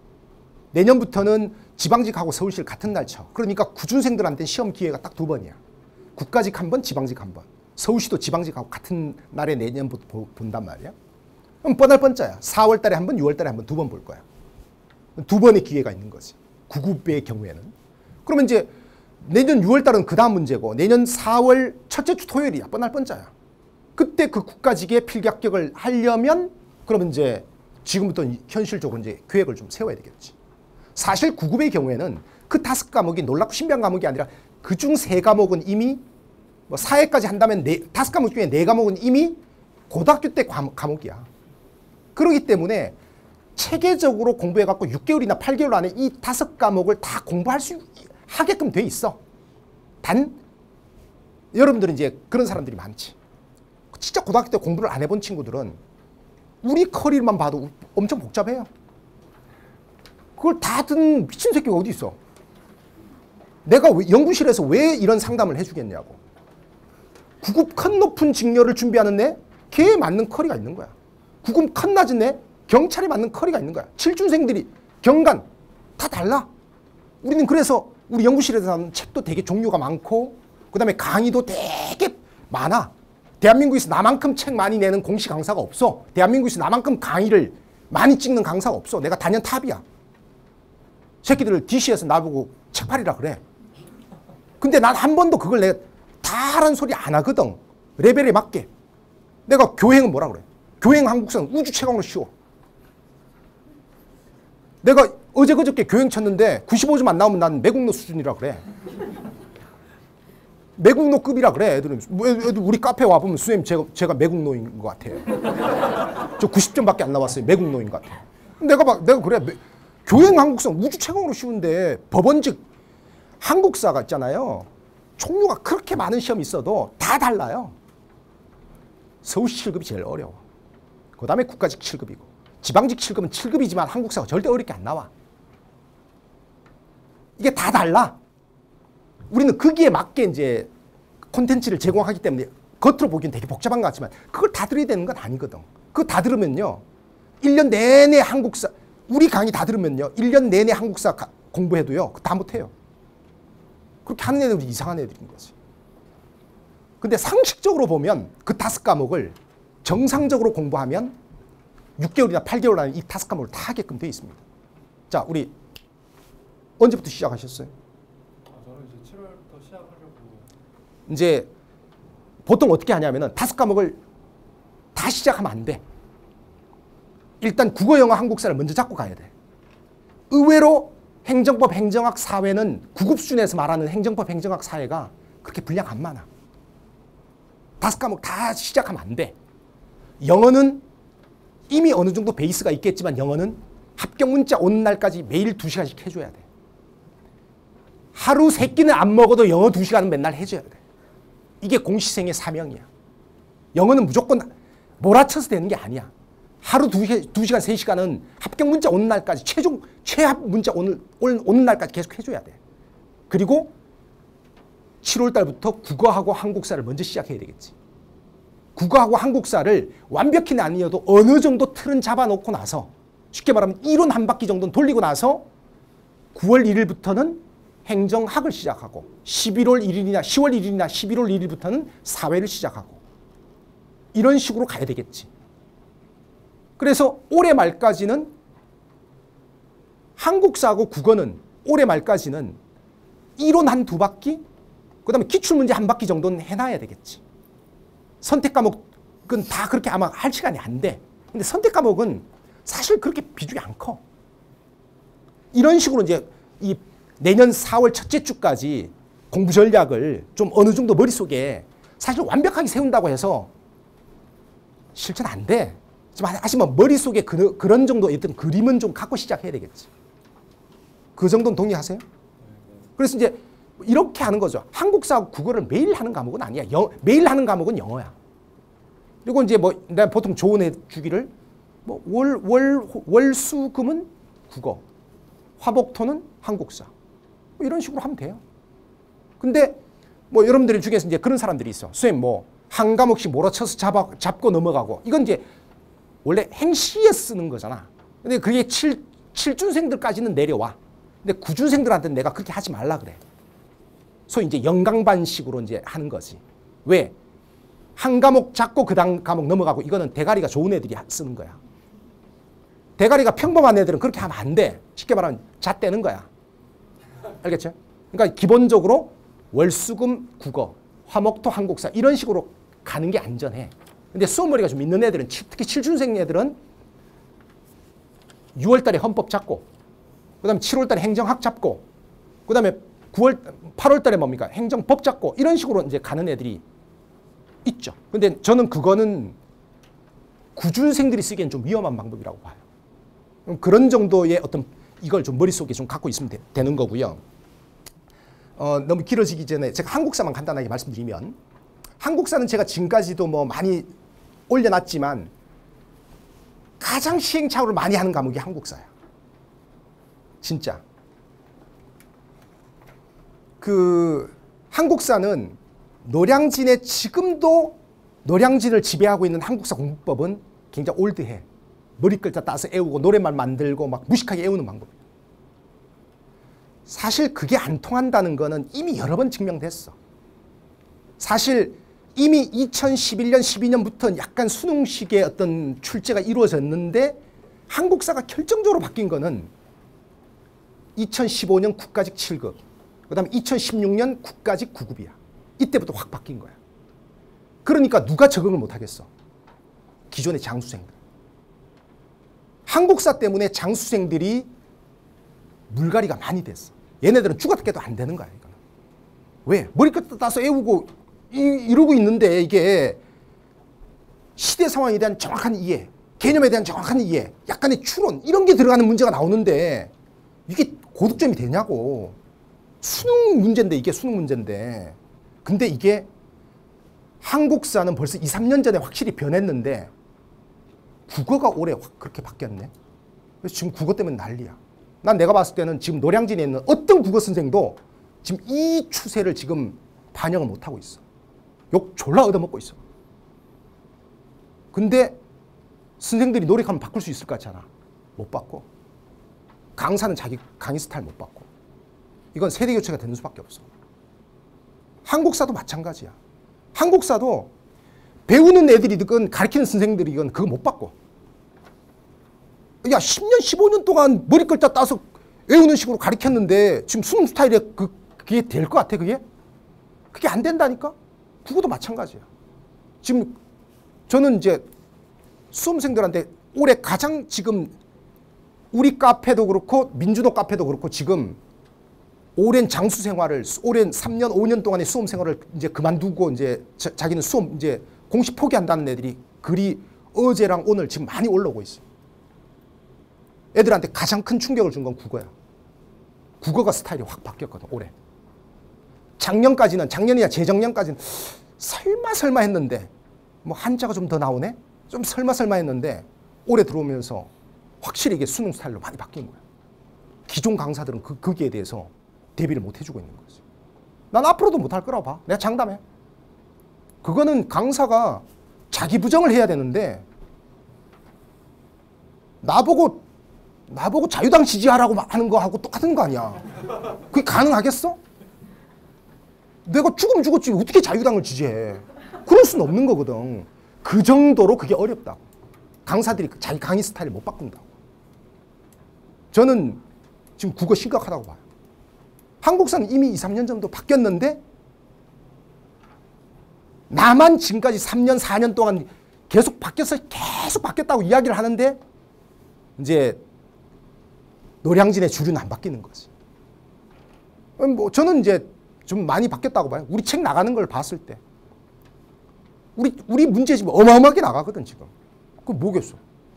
내년부터는 지방직하고 서울시를 같은 날 쳐. 그러니까 구준생들한테 시험 기회가 딱 두 번이야. 국가직 한 번, 지방직 한 번. 서울시도 지방직하고 같은 날에 내년부터 본단 말이야. 그럼 뻔할 뻔짜야. 사월 달에 한 번, 유월 달에 한 번, 두 번 볼 거야. 두 번의 기회가 있는 거지. 구급의 경우에는. 그러면 이제 내년 유월 달은 그 다음 문제고 내년 사월 첫째 주 토요일이야. 뻔할 뻔짜야. 그때 그 국가직에 필기 합격을 하려면 그러면 이제 지금부터 현실적으로 이제 계획을 좀 세워야 되겠지. 사실 구급의 경우에는 그 다섯 과목이 놀랍고 신비한 과목이 아니라 그중 세 과목은 이미 뭐 사회까지 한다면 네, 다섯 과목 중에 네 과목은 이미 고등학교 때 과목, 과목이야. 그렇기 때문에 체계적으로 공부해갖고 육 개월이나 팔 개월 안에 이 다섯 과목을 다 공부할 수 하게끔 돼 있어. 단 여러분들은 이제 그런 사람들이 많지. 진짜 고등학교 때 공부를 안 해본 친구들은 우리 커리만 봐도 엄청 복잡해요. 그걸 다 든 미친 새끼가 어디 있어. 내가 왜, 연구실에서 왜 이런 상담을 해주겠냐고. 구급 컷 높은 직렬을 준비하는 애 걔에 맞는 커리가 있는 거야. 구급 컷 낮은 애 경찰에 맞는 커리가 있는 거야. 칠준생들이 경관 다 달라. 우리는 그래서 우리 연구실에서 하는 책도 되게 종류가 많고 그 다음에 강의도 되게 많아. 대한민국에서 나만큼 책 많이 내는 공시 강사가 없어. 대한민국에서 나만큼 강의를 많이 찍는 강사가 없어. 내가 단연 탑이야. 새끼들을 디씨에서 나보고 책팔이라 그래. 근데 난 한 번도 그걸 내가 다 하라는 소리 안 하거든. 레벨에 맞게. 내가 교행은 뭐라 그래. 교행 한국사는 우주 최강으로 쉬워. 내가 어제 그저께 교행 쳤는데 구십오 점 안 나오면 난 매국노 수준이라 그래. 매국노급이라 그래. 애들은. 애들 우리 카페 와보면 선생님 제가, 제가 매국노인 것 같아요. 저 구십 점밖에 안 나왔어요. 매국노인 것 같아요. 내가 막 내가 그래. 매, 교행 한국사 우주 최강으로 쉬운데 법원직 한국사가 있잖아요. 종류가 그렇게 많은 시험이 있어도 다 달라요. 서울시 칠 급이 제일 어려워. 그 다음에 국가직 칠 급이고 지방직 칠 급은 칠 급이지만 한국사가 절대 어렵게 안 나와. 이게 다 달라. 우리는 거기에 맞게 이제 콘텐츠를 제공하기 때문에 겉으로 보기엔 되게 복잡한 것 같지만 그걸 다 들어야 되는 건 아니거든. 그거 다 들으면요. 일 년 내내 한국사 우리 강의 다 들으면요. 일 년 내내 한국사 가, 공부해도요. 다 못해요. 그렇게 하는 애들이 이상한 애들인 거지. 근데 상식적으로 보면 그 다섯 과목을 정상적으로 공부하면 육 개월이나 팔 개월 안에 이 다섯 과목을 다 하게끔 되어 있습니다. 자, 우리 언제부터 시작하셨어요? 아, 저는 이제 칠월부터 시작하려고. 이제 보통 어떻게 하냐면은 다섯 과목을 다 시작하면 안 돼. 일단 국어, 영어, 한국사를 먼저 잡고 가야 돼. 의외로 행정법, 행정학, 사회는 구급 수준에서 말하는 행정법, 행정학, 사회가 그렇게 분량 안 많아. 다섯 과목 다 시작하면 안 돼. 영어는 이미 어느 정도 베이스가 있겠지만 영어는 합격 문자 오는 날까지 매일 두 시간씩 해줘야 돼. 하루 세 끼는 안 먹어도 영어 두 시간은 맨날 해줘야 돼. 이게 공시생의 사명이야. 영어는 무조건 몰아쳐서 되는 게 아니야. 하루 두 시간, 세 시간은 합격 문자 오는 날까지, 최종, 최합 문자 오는, 오는 날까지 계속 해줘야 돼. 그리고 칠월 달부터 국어하고 한국사를 먼저 시작해야 되겠지. 국어하고 한국사를 완벽히는 아니어도 어느 정도 틀은 잡아놓고 나서, 쉽게 말하면 이론 한 바퀴 정도는 돌리고 나서 구월 일일부터는 행정학을 시작하고 십일월 일일이나 시월 일일이나 십일월 일일부터는 사회를 시작하고 이런 식으로 가야 되겠지. 그래서 올해 말까지는 한국사하고 국어는 올해 말까지는 이론 한 두 바퀴, 그 다음에 기출문제 한 바퀴 정도는 해놔야 되겠지. 선택 과목은 다 그렇게 아마 할 시간이 안 돼. 근데 선택 과목은 사실 그렇게 비중이 안 커. 이런 식으로 이제 이 내년 사월 첫째 주까지 공부 전략을 좀 어느 정도 머릿속에 사실 완벽하게 세운다고 해서 실천 안 돼. 하지만 머릿속에 그, 그런 정도의 어떤 그림은 좀 갖고 시작해야 되겠지. 그 정도는 동의하세요? 그래서 이제 이렇게 하는 거죠. 한국사하고 국어를 매일 하는 과목은 아니야. 영, 매일 하는 과목은 영어야. 그리고 이제 뭐 내가 보통 조언해 주기를 뭐 월, 월, 월, 수, 금은 국어, 화목토는 한국사. 뭐 이런 식으로 하면 돼요. 근데 뭐 여러분들 중에서 이제 그런 사람들이 있어. 선생님 뭐 한 과목씩 몰아쳐서 잡아, 잡고 넘어가고. 이건 이제 원래 행시에 쓰는 거잖아. 근데 그게 칠, 칠준생들까지는 내려와. 근데 구준생들한테는 내가 그렇게 하지 말라 그래. 소위 이제 영강반식으로 이제 하는 거지. 왜? 한 과목 잡고 그 다음 과목 넘어가고 이거는 대가리가 좋은 애들이 쓰는 거야. 대가리가 평범한 애들은 그렇게 하면 안 돼. 쉽게 말하면 잣대는 거야. 알겠죠? 그러니까 기본적으로 월수금 국어, 화목토 한국사 이런 식으로 가는 게 안전해. 근데 수업머리가 좀 있는 애들은 특히 칠준생 애들은 유월 달에 헌법 잡고 그 다음에 칠월 달에 행정학 잡고 그 다음에 구월, 팔월 달에 뭡니까? 행정법 잡고 이런 식으로 이제 가는 애들이 있죠. 근데 저는 그거는 구준생들이 쓰기엔 좀 위험한 방법이라고 봐요. 그런 정도의 어떤 이걸 좀 머릿속에 좀 갖고 있으면 되, 되는 거고요. 어, 너무 길어지기 전에 제가 한국사만 간단하게 말씀드리면 한국사는 제가 지금까지도 뭐 많이 올려놨지만 가장 시행착오를 많이 하는 과목이 한국사야. 진짜. 그 한국사는 노량진에 지금도 노량진을 지배하고 있는 한국사 공부법은 굉장히 올드해. 머리글자 따서 애우고 노래만 만들고 막 무식하게 애우는 방법이야. 사실 그게 안 통한다는 거는 이미 여러 번 증명됐어. 사실 이미 이천십일 년, 십이 년부터 약간 수능식의 어떤 출제가 이루어졌는데 한국사가 결정적으로 바뀐 거는 이천십오 년 국가직 칠 급, 그 다음에 이천십육 년 국가직 구 급이야. 이때부터 확 바뀐 거야. 그러니까 누가 적응을 못하겠어? 기존의 장수생들. 한국사 때문에 장수생들이 물갈이가 많이 됐어. 얘네들은 죽었게도 안 되는 거야. 이거는. 왜? 머리끝 따서 애우고 이, 이러고 있는데 이게 시대 상황에 대한 정확한 이해, 개념에 대한 정확한 이해, 약간의 추론 이런 게 들어가는 문제가 나오는데 이게 고득점이 되냐고. 수능 문제인데 이게 수능 문제인데. 근데 이게 한국사는 벌써 이, 삼 년 전에 확실히 변했는데 국어가 올해 확 그렇게 바뀌었네. 그래서 지금 국어 때문에 난리야. 난 내가 봤을 때는 지금 노량진에 있는 어떤 국어 선생도 지금 이 추세를 지금 반영을 못하고 있어. 욕 졸라 얻어먹고 있어. 근데 선생들이 노력하면 바꿀 수 있을 것 같잖아. 못 바꿔. 강사는 자기 강의 스타일 못 바꿔. 이건 세대교체가 되는 수밖에 없어. 한국사도 마찬가지야. 한국사도 배우는 애들이든 가르치는 선생들이건 그거 못 바꿔. 야, 십 년, 십오 년 동안 머리 글자 따서 외우는 식으로 가르쳤는데 지금 수능 스타일에 그, 그게 될 것 같아, 그게? 그게 안 된다니까? 국어도 마찬가지야. 지금 저는 이제 수험생들한테 올해 가장 지금 우리 카페도 그렇고 민주노 카페도 그렇고 지금 오랜 장수 생활을, 오랜 삼 년, 오 년 동안의 수험 생활을 이제 그만두고 이제 자, 자기는 수험 이제 공식 포기한다는 애들이 글이 어제랑 오늘 지금 많이 올라오고 있어요. 애들한테 가장 큰 충격을 준 건 국어야. 국어가 스타일이 확 바뀌었거든, 올해. 작년까지는, 작년이나 재작년까지는 설마 설마 했는데, 뭐 한자가 좀 더 나오네? 좀 설마 설마 했는데, 올해 들어오면서 확실히 이게 수능 스타일로 많이 바뀐 거야. 기존 강사들은 그, 거기에 대해서 대비를 못 해주고 있는 거지. 난 앞으로도 못할 거라고 봐. 내가 장담해. 그거는 강사가 자기 부정을 해야 되는데, 나보고 나보고 자유당 지지하라고 하는 거하고 똑같은 거 아니야. 그게 가능하겠어? 내가 죽으면 죽었지 어떻게 자유당을 지지해. 그럴 수는 없는 거거든. 그 정도로 그게 어렵다고. 강사들이 자기 강의 스타일을 못 바꾼다고. 저는 지금 국어 심각하다고 봐요. 한국사는 이미 이, 삼 년 정도 바뀌었는데 나만 지금까지 삼 년, 사 년 동안 계속 바뀌었어, 계속 바뀌었다고 이야기를 하는데 이제 노량진의 주류는 안 바뀌는 거지. 뭐 저는 이제 좀 많이 바뀌었다고 봐요. 우리 책 나가는 걸 봤을 때. 우리, 우리 문제집 어마어마하게 나가거든, 지금. 그거 뭐겠어?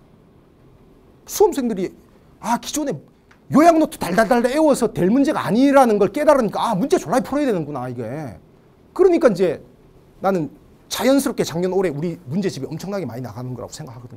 수험생들이, 아, 기존에 요약노트 달달달 애워서 될 문제가 아니라는 걸 깨달으니까, 아, 문제 졸라 풀어야 되는구나, 이게. 그러니까 이제 나는 자연스럽게 작년, 올해 우리 문제집이 엄청나게 많이 나가는 거라고 생각하거든요.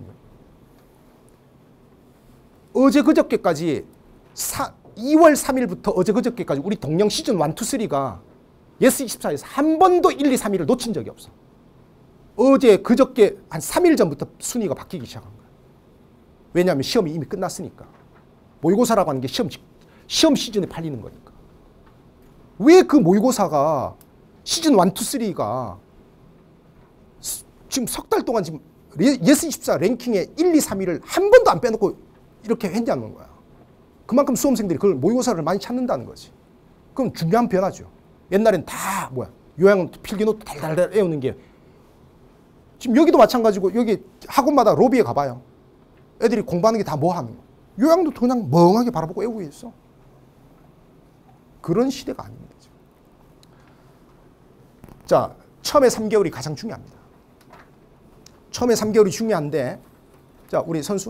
어제 그저께까지 이월 삼일부터 어제 그저께까지 우리 동영 시즌 일, 이, 삼가 예스 이십사에서 한 번도 일, 이, 삼 일을 놓친 적이 없어. 어제 그저께 한 삼 일 전부터 순위가 바뀌기 시작한 거야. 왜냐하면 시험이 이미 끝났으니까. 모의고사라고 하는 게 시험, 시험 시즌에 팔리는 거니까. 왜 그 모의고사가 시즌 일, 이, 삼가 지금 석 달 동안 지금 예스 이십사 랭킹에 일, 이, 삼 위를 한 번도 안 빼놓고 이렇게 했냐는 거야. 그만큼 수험생들이 그걸 모의고사를 많이 찾는다는 거지. 그럼 중요한 변화죠. 옛날엔 다 뭐야 요양 필기노트 달달달 외우는 게 지금 여기도 마찬가지고 여기 학원마다 로비에 가봐요. 애들이 공부하는 게 다 뭐 하는 거야. 요양노트 그냥 멍하게 바라보고 외우고 있어. 그런 시대가 아닙니다. 지금. 자, 처음에 삼 개월이 가장 중요합니다. 처음에 삼 개월이 중요한데 자, 우리 선수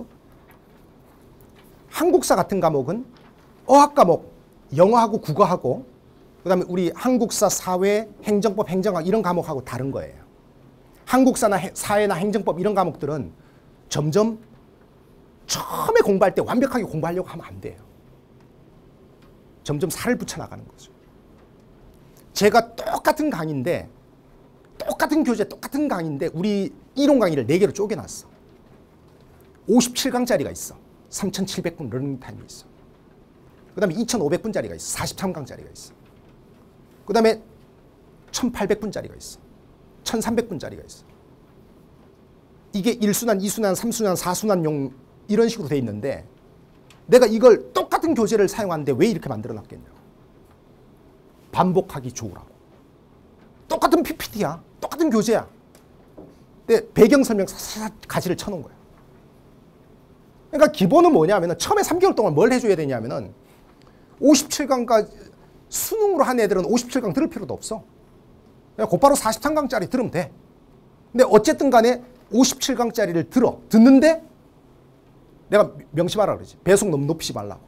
한국사 같은 과목은 어학 과목, 영어하고 국어하고 그 다음에 우리 한국사, 사회, 행정법, 행정학 이런 과목하고 다른 거예요. 한국사나 해, 사회나 행정법 이런 과목들은 점점 처음에 공부할 때 완벽하게 공부하려고 하면 안 돼요. 점점 살을 붙여나가는 거죠. 제가 똑같은 강의인데 똑같은 교재, 똑같은 강의인데 우리 이론 강의를 네 개로 쪼개놨어. 오십칠 강짜리가 있어. 삼천칠백 분 러닝타임이 있어. 그 다음에 이천오백 분짜리가 있어. 사십삼 강짜리가 있어. 그 다음에 천팔백 분짜리가 있어. 천삼백 분짜리가 있어. 이게 일 순환, 이 순환, 삼 순환, 사 순환용 이런 식으로 돼 있는데 내가 이걸 똑같은 교재를 사용하는데 왜 이렇게 만들어 놨겠냐고. 반복하기 좋으라고. 똑같은 피피티야. 똑같은 교재야. 근데 배경 설명 사사사 가지를 쳐놓은 거야. 그러니까 기본은 뭐냐면은 처음에 삼 개월 동안 뭘 해줘야 되냐면은 오십칠 강까지 수능으로 한 애들은 오십칠 강 들을 필요도 없어. 그냥 곧바로 사십삼 강짜리 들으면 돼. 근데 어쨌든 간에 오십칠 강짜리를 들어. 듣는데 내가 명심하라 그러지. 배속 너무 높이지 말라고.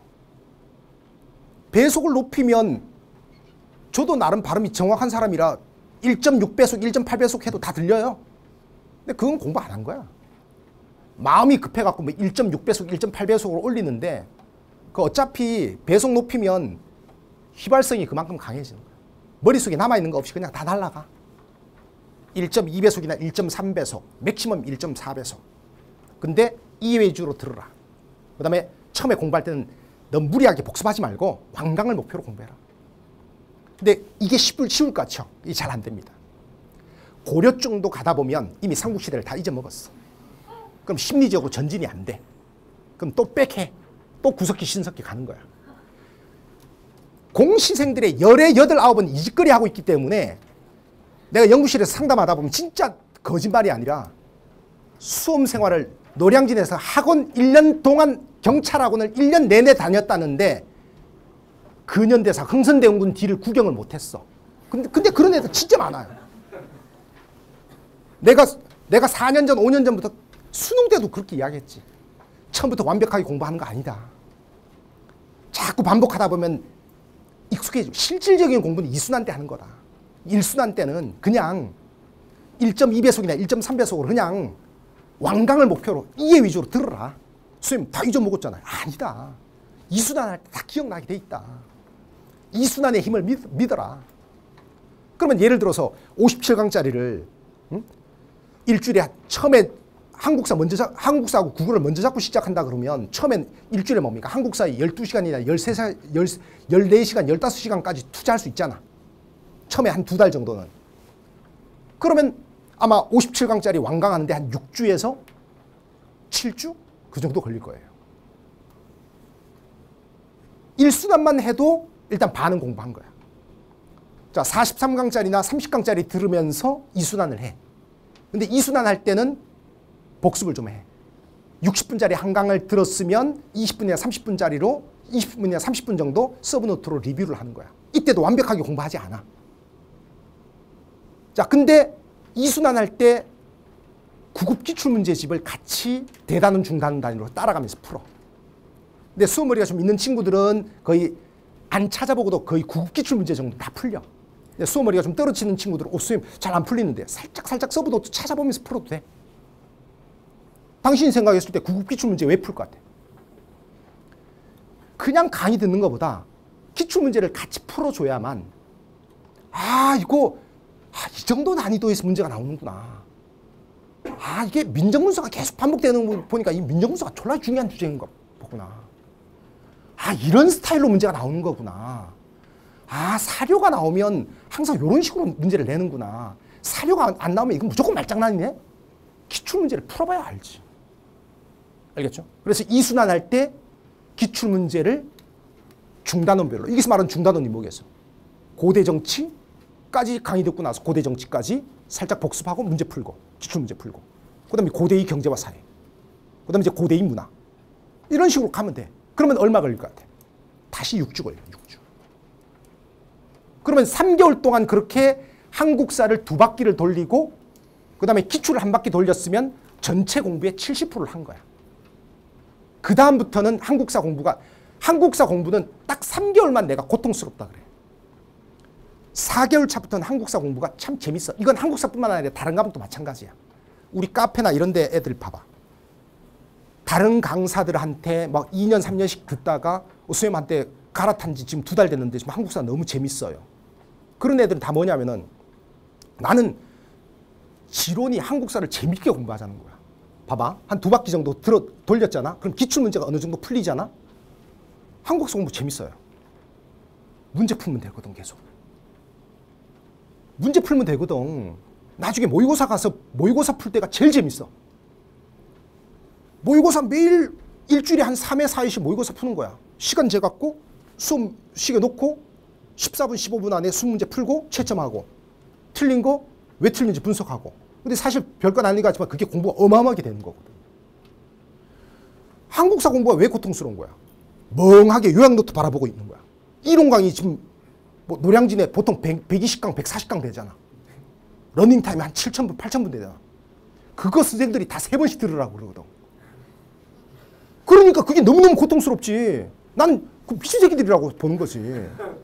배속을 높이면 저도 나름 발음이 정확한 사람이라 일 점 육 배속, 일 점 팔 배속 해도 다 들려요. 근데 그건 공부 안 한 거야. 마음이 급해갖고 뭐 일 점 육 배속, 일 점 팔 배속으로 올리는데 그 어차피 배속 높이면 휘발성이 그만큼 강해지는 거야. 머릿속에 남아있는 거 없이 그냥 다 날아가. 일 점 이 배속이나 일 점 삼 배속, 맥시멈 일 점 사 배속. 근데 이 위주로 들으라. 그 다음에 처음에 공부할 때는 너무 무리하게 복습하지 말고 완강을 목표로 공부해라. 근데 이게 쉬울, 쉬울 것 같죠? 이게 잘 안 됩니다. 고려 정도 가다 보면 이미 삼국시대를 다 잊어먹었어. 그럼 심리적으로 전진이 안 돼. 그럼 또 백해. 또 구석기 신석기 가는 거야. 공시생들의 열에 여덟 아홉은 이짓거리 하고 있기 때문에 내가 연구실에서 상담하다 보면 진짜 거짓말이 아니라 수험 생활을 노량진에서 학원 일 년 동안 경찰학원을 일 년 내내 다녔다는데 근현대사 흥선대원군 뒤를 구경을 못했어. 근데, 근데 그런 애들 진짜 많아요. 내가, 내가 사 년 전, 오 년 전부터 수능 때도 그렇게 이야기했지. 처음부터 완벽하게 공부하는 거 아니다. 자꾸 반복하다 보면 익숙해지고 실질적인 공부는 이순환 때 하는 거다. 일순환 때는 그냥 일 점 이 배속이나 일 점 삼 배속으로 그냥 완강을 목표로 이해 위주로 들어라. 선생님 다 잊어먹었잖아요. 아니다. 이순환 할 때 다 기억나게 돼 있다. 이순환의 힘을 믿, 믿어라. 그러면 예를 들어서 오십칠 강짜리를 응? 일주일에 처음에 한국사 먼저 잡, 한국사하고 국어를 먼저 잡고 시작한다 그러면 처음엔 일주일에 뭡니까? 한국사에 열두 시간이나 열세 시간, 열네 시간, 열다섯 시간까지 투자할 수 있잖아. 처음에 한 두 달 정도는. 그러면 아마 오십칠 강짜리 완강하는데 한 육 주에서 칠 주? 그 정도 걸릴 거예요. 일순환만 해도 일단 반은 공부한 거야. 자, 사십삼 강짜리나 삼십 강짜리 들으면서 이순환을 해. 근데 이순환 할 때는 복습을 좀 해. 육십 분짜리 한 강을 들었으면 이십 분이나 삼십 분짜리로 이십 분이나 삼십 분 정도 서브노트로 리뷰를 하는 거야. 이때도 완벽하게 공부하지 않아. 자, 근데 이순환 할 때 구급 기출문제집을 같이 대단원 중단원 단위로 따라가면서 풀어. 근데 수업머리가 좀 있는 친구들은 거의 안 찾아보고도 거의 구급 기출문제 정도 다 풀려. 근데 수업머리가 좀 떨어지는 친구들은 오, 선생님 잘 안 풀리는데 살짝 살짝 서브노트 찾아보면서 풀어도 돼. 당신이 생각했을 때 구급 기출문제 왜 풀 것 같아? 그냥 강의 듣는 것보다 기출문제를 같이 풀어줘야만 아 이거 아, 이 정도 난이도에서 문제가 나오는구나. 아 이게 민정문서가 계속 반복되는 거 보니까 이 민정문서가 졸라 중요한 주제인 거 보구나. 아 이런 스타일로 문제가 나오는 거구나. 아 사료가 나오면 항상 이런 식으로 문제를 내는구나. 사료가 안 나오면 이건 무조건 말장난이네. 기출문제를 풀어봐야 알지. 알겠죠? 그래서 이순환 할 때 기출문제를 중단원별로. 여기서 말하는 중단원이 뭐겠어? 고대정치까지 강의 듣고 나서 고대정치까지 살짝 복습하고 문제 풀고 기출문제 풀고 그 다음에 고대의 경제와 사회 그 다음에 이제 고대의 문화 이런 식으로 가면 돼. 그러면 얼마 걸릴 것 같아? 다시 육 주 걸려. 육 주. 그러면 삼 개월 동안 그렇게 한국사를 두 바퀴를 돌리고 그 다음에 기출을 한 바퀴 돌렸으면 전체 공부의 칠십 퍼센트를 한 거야. 그 다음부터는 한국사 공부가 한국사 공부는 딱 삼 개월만 내가 고통스럽다 그래. 사 개월 차부터는 한국사 공부가 참 재밌어. 이건 한국사뿐만 아니라 다른 과목도 마찬가지야. 우리 카페나 이런 데 애들 봐봐. 다른 강사들한테 막 이 년 삼 년씩 듣다가 선생님한테 갈아탄 지 지금 두 달 됐는데 지금 한국사 너무 재밌어요. 그런 애들은 다 뭐냐면은 나는 지론이 한국사를 재밌게 공부하자는 거야. 봐봐. 한 두 바퀴 정도 들어 돌렸잖아. 그럼 기출문제가 어느 정도 풀리잖아. 한국사 공부 재밌어요. 문제 풀면 되거든 계속. 문제 풀면 되거든. 나중에 모의고사 가서 모의고사 풀 때가 제일 재밌어. 모의고사 매일 일주일에 한 삼 회 사 회씩 모의고사 푸는 거야. 시간 재갖고 수업 시계 놓고 십사 분 십오 분 안에 수문제 풀고 채점하고 틀린 거 왜 틀린지 분석하고. 근데 사실 별건 아닌 것 같지만 그게 공부가 어마어마하게 되는 거거든. 한국사 공부가 왜 고통스러운 거야? 멍하게 요약노트 바라보고 있는 거야. 이론 강의 지금 뭐 노량진에 보통 백, 백이십 강, 백사십 강 되잖아. 러닝타임이 한 칠천 분, 팔천 분 되잖아. 그거 선생들이 다 세 번씩 들으라고 그러거든. 그러니까 그게 너무너무 고통스럽지. 난 그 미친 새끼들이라고 보는 거지.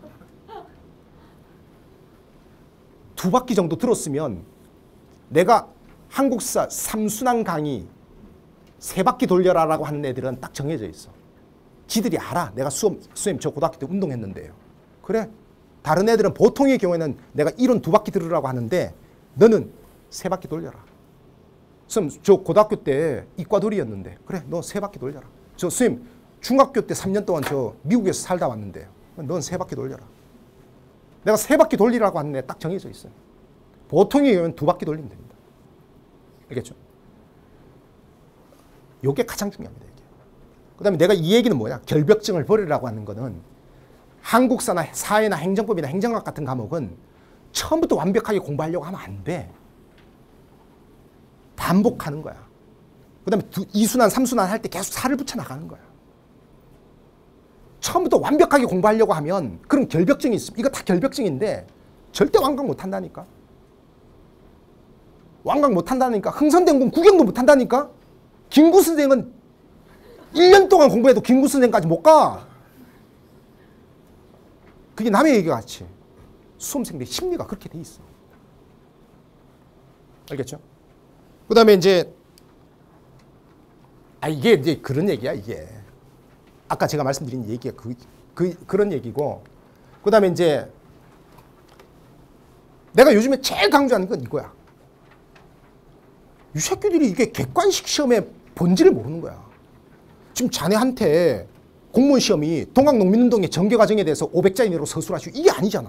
두 바퀴 정도 들었으면 내가 한국사 삼순환 강의 세 바퀴 돌려라라고 하는 애들은 딱 정해져 있어. 지들이 알아. 내가 수업, 수험 저 고등학교 때 운동했는데요. 그래. 다른 애들은 보통의 경우에는 내가 이론 두 바퀴 들으라고 하는데 너는 세 바퀴 돌려라. 선생님 저 고등학교 때 이과돌이였는데 그래 너 세 바퀴 돌려라. 저 선생님 중학교 때 삼 년 동안 저 미국에서 살다 왔는데요. 넌 세 바퀴 돌려라. 내가 세 바퀴 돌리라고 하는 애 딱 정해져 있어요. 보통의 경우는 두 바퀴 돌리면 됩니다. 알겠죠? 이게 가장 중요합니다. 이게. 그다음에 내가 이 얘기는 뭐야? 결벽증을 버리라고 하는 거는 한국사나 사회나 행정법이나 행정학 같은 과목은 처음부터 완벽하게 공부하려고 하면 안 돼. 반복하는 거야. 그다음에 이 순환, 삼 순환 할 때 계속 살을 붙여 나가는 거야. 처음부터 완벽하게 공부하려고 하면 그런 결벽증이 있어. 이거 다 결벽증인데 절대 완강 못 한다니까. 완강 못 한다니까. 흥선대원군 구경도 못 한다니까. 김구 선생은 일 년 동안 공부해도 김구 선생까지 못 가. 그게 남의 얘기 같이. 수험생들 심리가 그렇게 돼 있어. 알겠죠? 그 다음에 이제 아 이게 이제 그런 얘기야 이게. 아까 제가 말씀드린 얘기가 그, 그, 그런 얘기고 그 다음에 이제 내가 요즘에 제일 강조하는 건 이거야. 이 새끼들이 이게 객관식 시험의 본질을 모르는 거야. 지금 자네한테 공무원 시험이 동학농민운동의 전개 과정에 대해서 오백 자 이내로 서술하시고 이게 아니잖아.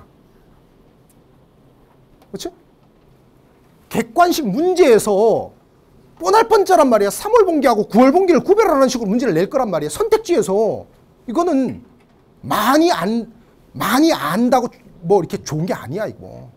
그렇지? 객관식 문제에서 뻔할 뻔짜란 말이야. 삼월 분기하고 구월 분기를 구별하는 식으로 문제를 낼 거란 말이야. 선택지에서 이거는 많이 안 많이 안다고 뭐 이렇게 좋은 게 아니야 이거.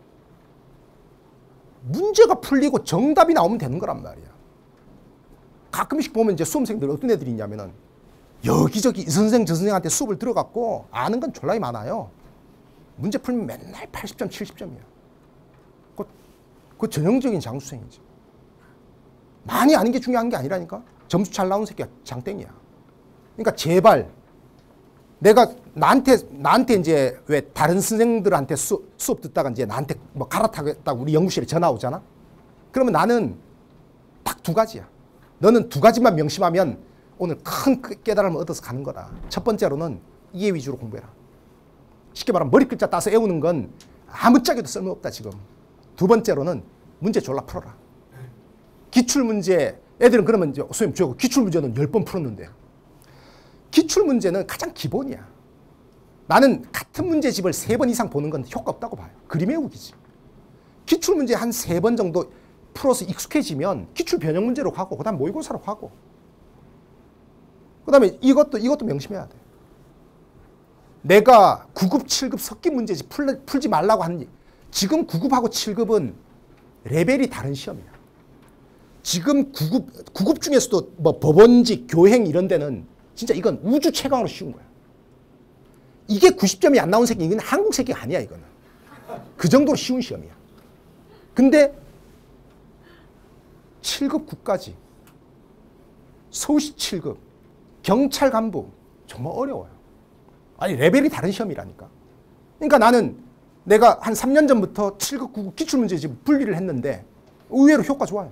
문제가 풀리고 정답이 나오면 되는 거란 말이야. 가끔씩 보면 이제 수험생들 어떤 애들이 있냐면은 여기저기 이 선생 저 선생한테 수업을 들어갔고 아는 건 졸라이 많아요. 문제 풀면 맨날 팔십 점 칠십 점이야. 그, 그 전형적인 장수생이지. 많이 아는 게 중요한 게 아니라니까. 점수 잘 나온 새끼가 장땡이야. 그러니까 제발 내가 나한테 나한테 이제 왜 다른 선생들한테 수, 수업 듣다가 이제 나한테 뭐 갈아타겠다고 우리 연구실에 전화 오잖아. 그러면 나는 딱 두 가지야. 너는 두 가지만 명심하면 오늘 큰 깨달음을 얻어서 가는 거다. 첫 번째로는 이해 위주로 공부해라. 쉽게 말하면 머리 글자 따서 애우는 건 아무짝에도 쓸모없다 지금. 두 번째로는 문제 졸라 풀어라. 기출문제 애들은 그러면 이제 선생님 저 기출문제는 열 번 풀었는데 기출문제는 가장 기본이야. 나는 같은 문제집을 세 번 이상 보는 건 효과 없다고 봐요. 그림 외우기지. 기출문제 한 세 번 정도 풀어서 익숙해지면 기출 변형 문제로 가고 그 다음 모의고사로 가고 그 다음에 이것도 이것도 명심해야 돼. 내가 구 급, 칠 급 섞인 문제집 풀, 풀지 말라고 하는 지금 구 급하고 칠 급은 레벨이 다른 시험이야. 지금 구 급, 구 급 중에서도 뭐 법원직, 교행 이런 데는 진짜 이건 우주 최강으로 쉬운 거야. 이게 구십 점이 안 나온 새끼, 이건 한국 새끼가 아니야, 이거는. 그 정도로 쉬운 시험이야. 근데 칠 급 구까지, 서울시 칠 급, 경찰 간부, 정말 어려워요. 아니, 레벨이 다른 시험이라니까. 그러니까 나는 내가 한 삼 년 전부터 칠 급, 구 급 기출문제집 분리를 했는데 의외로 효과 좋아요.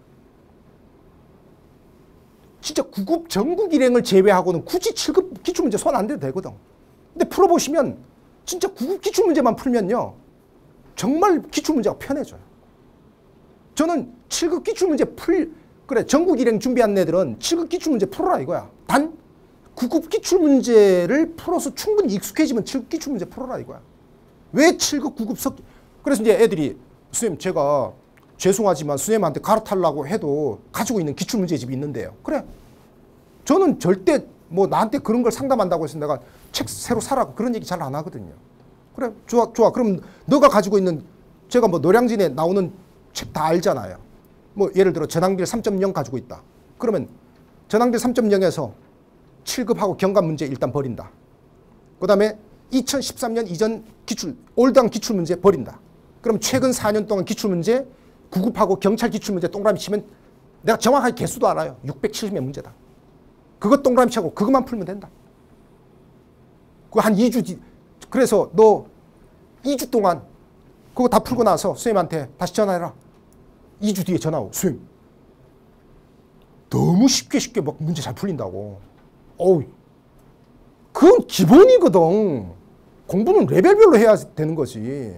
진짜 구 급 전국 일행을 제외하고는 굳이 칠 급 기출문제 손 안 대도 되거든. 근데 풀어보시면 진짜 구 급 기출문제만 풀면요. 정말 기출문제가 편해져요. 저는 칠 급 기출문제 풀, 그래, 전국 일행 준비한 애들은 칠 급 기출문제 풀어라 이거야. 단 구 급 기출문제를 풀어서 충분히 익숙해지면 칠 급 기출문제 풀어라 이거야. 왜 칠 급, 구 급 섞, 그래서 이제 애들이 선생님 제가 죄송하지만 선생님한테 갈아타려고 해도 가지고 있는 기출문제집이 있는데요. 그래. 저는 절대 뭐 나한테 그런 걸 상담한다고 해서 내가 책 새로 사라고 그런 얘기 잘 안 하거든요. 그래. 좋아, 좋아. 그럼 너가 가지고 있는 제가 뭐 노량진에 나오는 책 다 알잖아요. 뭐 예를 들어 전항길 삼 점 영 가지고 있다. 그러면 전항길 삼 점 영에서 칠 급하고 경감 문제 일단 버린다. 그 다음에 이천십삼 년 이전 기출, 올드한 기출문제 버린다. 그럼 최근 사 년 동안 기출문제 구 급하고 경찰 기출문제 동그라미 치면 내가 정확하게 개수도 알아요. 육백칠십의 문제다. 그거 동그라미 치고 그것만 풀면 된다. 그거 한 이 주 뒤, 그래서 너 이 주 동안 그거 다 풀고 나서 선생님한테 다시 전화해라. 이 주 뒤에 전화 오. 선생님 너무 쉽게 쉽게 막 문제 잘 풀린다고. 어우, 그건 기본이거든. 공부는 레벨별로 해야 되는 거지.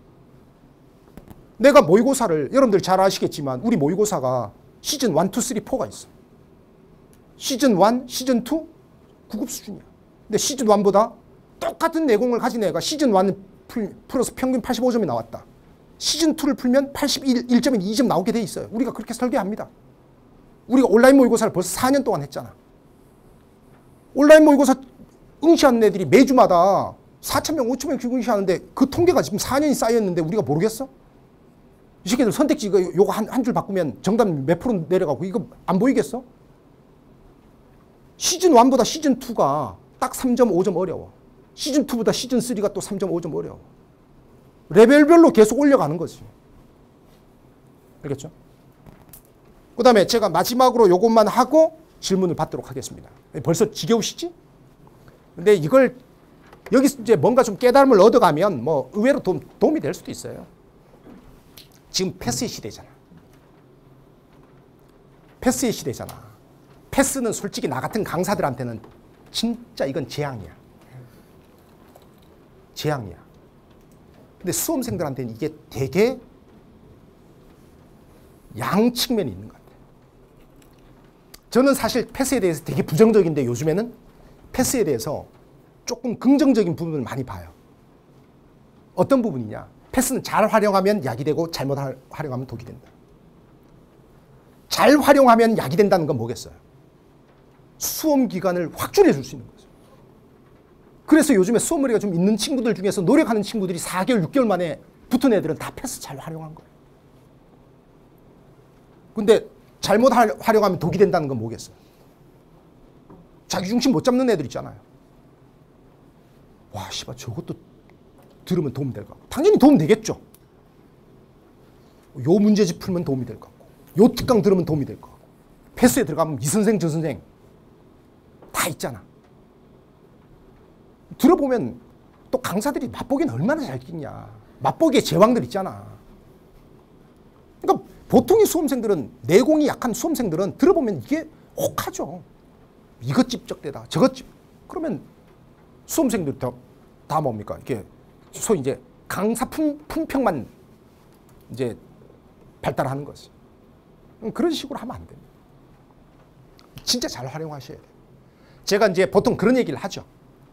내가 모의고사를 여러분들 잘 아시겠지만 우리 모의고사가 시즌 일, 이, 삼, 사가 있어. 시즌 일, 시즌 이 구 급 수준이야. 근데 시즌 일보다 똑같은 내공을 가진 애가 시즌 일 풀, 풀어서 평균 팔십오 점이 나왔다. 시즌이를 풀면 팔십일 점에 이 점 나오게 돼 있어요. 우리가 그렇게 설계합니다. 우리가 온라인 모의고사를 벌써 사 년 동안 했잖아. 온라인 모의고사 응시하는 애들이 매주마다 사천 명, 오천 명씩 응시하는데 그 통계가 지금 사 년이 쌓였는데 우리가 모르겠어? 이 새끼들 선택지 이거 요거 한, 한 줄 바꾸면 정답 몇 프로 내려가고 이거 안 보이겠어? 시즌 일보다 시즌 이가 딱 삼 점 오 점 어려워. 시즌 이보다 시즌 삼가 또 삼 점 오 점 어려워. 레벨별로 계속 올려가는 거지. 알겠죠? 그 다음에 제가 마지막으로 요것만 하고 질문을 받도록 하겠습니다. 벌써 지겨우시지? 근데 이걸 여기서 이제 뭔가 좀 깨달음을 얻어가면 뭐 의외로 도움, 도움이 될 수도 있어요. 지금 패스의 시대잖아. 패스의 시대잖아. 패스는 솔직히 나 같은 강사들한테는 진짜 이건 재앙이야. 재앙이야. 근데 수험생들한테는 이게 되게 양측면이 있는 것 같아요. 저는 사실 패스에 대해서 되게 부정적인데 요즘에는 패스에 대해서 조금 긍정적인 부분을 많이 봐요. 어떤 부분이냐? 패스는 잘 활용하면 약이 되고 잘못 활용하면 독이 된다. 잘 활용하면 약이 된다는 건 뭐겠어요? 수험 기간을 확 줄여줄 수 있는 거죠. 그래서 요즘에 수험머리가 좀 있는 친구들 중에서 노력하는 친구들이 사 개월, 육 개월 만에 붙은 애들은 다 패스 잘 활용한 거예요. 근데 잘못 활용하면 독이 된다는 건 뭐겠어요? 자기 중심 못 잡는 애들 있잖아요. 와, 씨발, 저것도 들으면 도움 될 것 같고. 당연히 도움 되겠죠. 요 문제집 풀면 도움이 될 것 같고. 요 특강 들으면 도움이 될 것 같고. 패스에 들어가면 이 선생, 저 선생 다 있잖아. 들어보면 또 강사들이 맛보기는 얼마나 잘 끼냐. 맛보기의 제왕들 있잖아. 그러니까 보통의 수험생들은, 내공이 약한 수험생들은 들어보면 이게 혹하죠. 이것 집적대다, 저것 집. 그러면 수험생들 다, 다 뭡니까? 이게 소위 이제 강사 품, 품평만 이제 발달하는 거지. 그런 식으로 하면 안 됩니다. 진짜 잘 활용하셔야 돼요. 제가 이제 보통 그런 얘기를 하죠.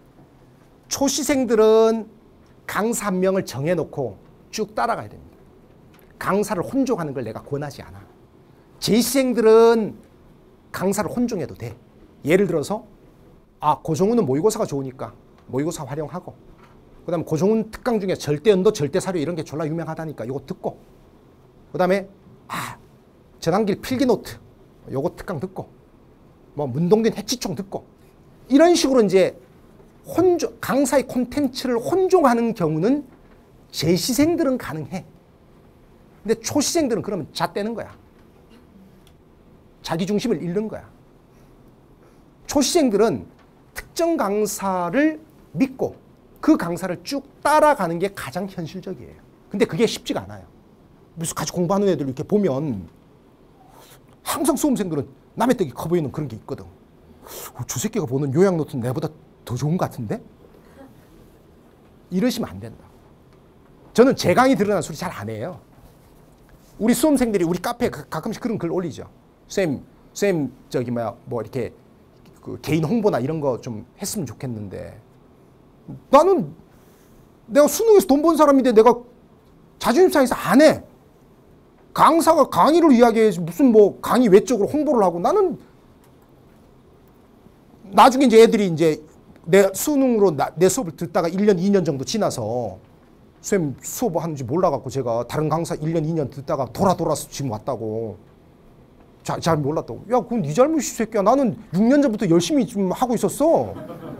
초시생들은 강사 한 명을 정해놓고 쭉 따라가야 됩니다. 강사를 혼종하는 걸 내가 권하지 않아. 제시생들은 강사를 혼종해도 돼. 예를 들어서 아, 고종훈은 모의고사가 좋으니까 모의고사 활용하고, 그 다음에 고종훈 특강 중에 절대연도, 절대사료 이런 게 졸라 유명하다니까 이거 듣고, 그 다음에 아, 전환길 필기노트 요거 특강 듣고, 뭐 문동균 해치총 듣고, 이런 식으로 이제 혼종, 강사의 콘텐츠를 혼종하는 경우는 재시생들은 가능해. 근데 초시생들은 그러면 잣대는 거야. 자기 중심을 잃는 거야. 초시생들은 특정 강사를 믿고 그 강사를 쭉 따라가는 게 가장 현실적이에요. 근데 그게 쉽지가 않아요. 무슨 같이 공부하는 애들 이렇게 보면 항상 수험생들은 남의 떡이 커 보이는 그런 게 있거든. 어, 저 새끼가 보는 요약 노트는 내보다 더 좋은 것 같은데? 이러시면 안 된다. 저는 제 강의 들으라는 소리 잘 안 해요. 우리 수험생들이 우리 카페에 가끔씩 그런 글 올리죠. 쌤, 쌤 저기 뭐야 뭐 이렇게 그 개인 홍보나 이런 거 좀 했으면 좋겠는데, 나는 내가 수능에서 돈 번 사람인데 내가 자존심 상해서 안 해. 강사가 강의를 이야기해야지 무슨 뭐 강의 외적으로 홍보를 하고. 나는 나중에 이제 애들이 이제 내 수능으로 나, 내 수업을 듣다가 일 년, 이 년 정도 지나서 쌤 수업 하는지 몰라갖고 제가 다른 강사 일 년, 이 년 듣다가 돌아 돌아서 지금 왔다고. 자, 잘 몰랐다고. 야, 그건 네 잘못이 새끼야. 나는 육 년 전부터 열심히 좀 하고 있었어.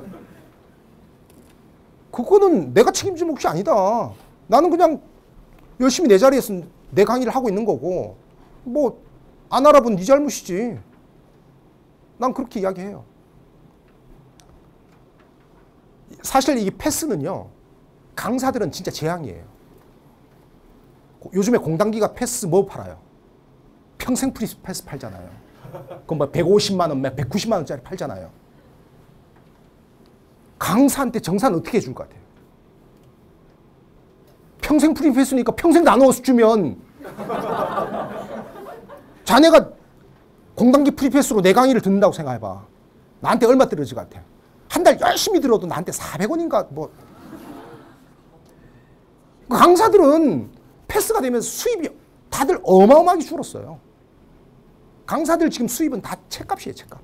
그거는 내가 책임질 몫이 아니다. 나는 그냥 열심히 내 자리에서 내 강의를 하고 있는 거고, 뭐 안 알아본 네 잘못이지. 난 그렇게 이야기해요. 사실 이 패스는요, 강사들은 진짜 재앙이에요. 요즘에 공단기가 패스 뭐 팔아요? 평생 프리 패스 팔잖아요. 그럼 뭐 백오십만 원, 백구십만 원짜리 팔잖아요. 강사한테 정산 어떻게 해줄 것 같아요? 평생 프리 패스니까 평생 나눠서 주면 자네가 공단기 프리 패스로 내 강의를 듣는다고 생각해봐. 나한테 얼마 떨어질 것 같아? 한 달 열심히 들어도 나한테 사백 원인가 뭐. 강사들은 패스가 되면서 수입이 다들 어마어마하게 줄었어요. 강사들 지금 수입은 다 책값이에요, 책값.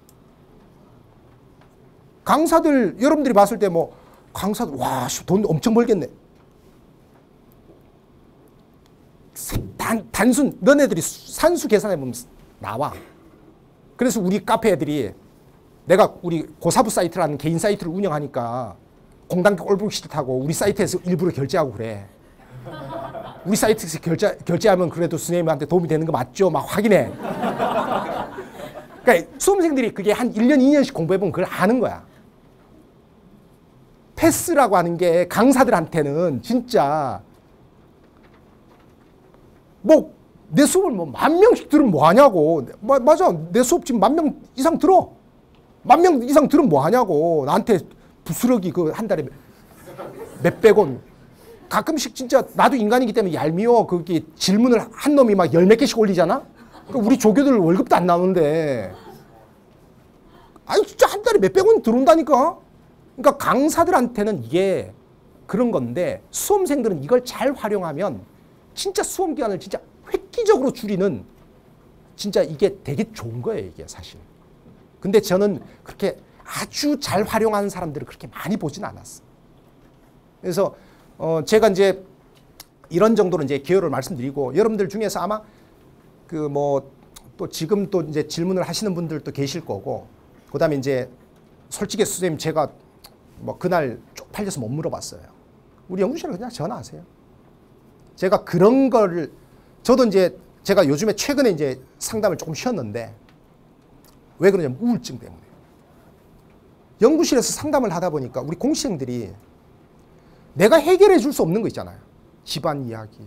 강사들 여러분들이 봤을 때 뭐 강사들 와, 돈 엄청 벌겠네. 단, 단순 너네들이 산수 계산해보면 나와. 그래서 우리 카페 애들이 내가 우리 고사부 사이트라는 개인 사이트를 운영하니까 공단계 꼴보기 싫다고 우리 사이트에서 일부러 결제하고 그래. 우리 사이트에서 결제, 결제하면 그래도 선생님한테 도움이 되는 거 맞죠? 막 확인해. 그러니까 수험생들이 그게 한 일 년, 이 년씩 공부해보면 그걸 아는 거야. 패스라고 하는 게 강사들한테는 진짜 뭐 내 수업을 뭐 만 명씩 들으면 뭐 하냐고. 마, 맞아. 내 수업 지금 만 명 이상 들어. 만 명 이상 들으면 뭐 하냐고. 나한테 부스러기 그 한 달에 몇백 원. 가끔씩 진짜 나도 인간이기 때문에 얄미워. 그게 질문을 한 놈이 막 열 몇 개씩 올리잖아. 그러니까 우리 조교들 월급도 안 나오는데. 아니 진짜 한 달에 몇백 원 들어온다니까. 그러니까 강사들한테는 이게 그런 건데 수험생들은 이걸 잘 활용하면 진짜 수험 기간을 진짜 획기적으로 줄이는 진짜 이게 되게 좋은 거예요, 이게 사실. 근데 저는 그렇게 아주 잘 활용하는 사람들을 그렇게 많이 보진 않았어. 그래서 어 제가 이제 이런 정도로 이제 개요를 말씀드리고 여러분들 중에서 아마 그 뭐 또 지금 또 이제 질문을 하시는 분들도 계실 거고 그다음에 이제 솔직히 선생님 제가 뭐 그날 쪽팔려서 못 물어봤어요. 우리 연구실에 그냥 전화하세요. 제가 그런 거를 저도 이제 제가 요즘에 최근에 이제 상담을 조금 쉬었는데 왜 그러냐면 우울증 때문에. 연구실에서 상담을 하다 보니까 우리 공시생들이 내가 해결해 줄 수 없는 거 있잖아요. 집안 이야기,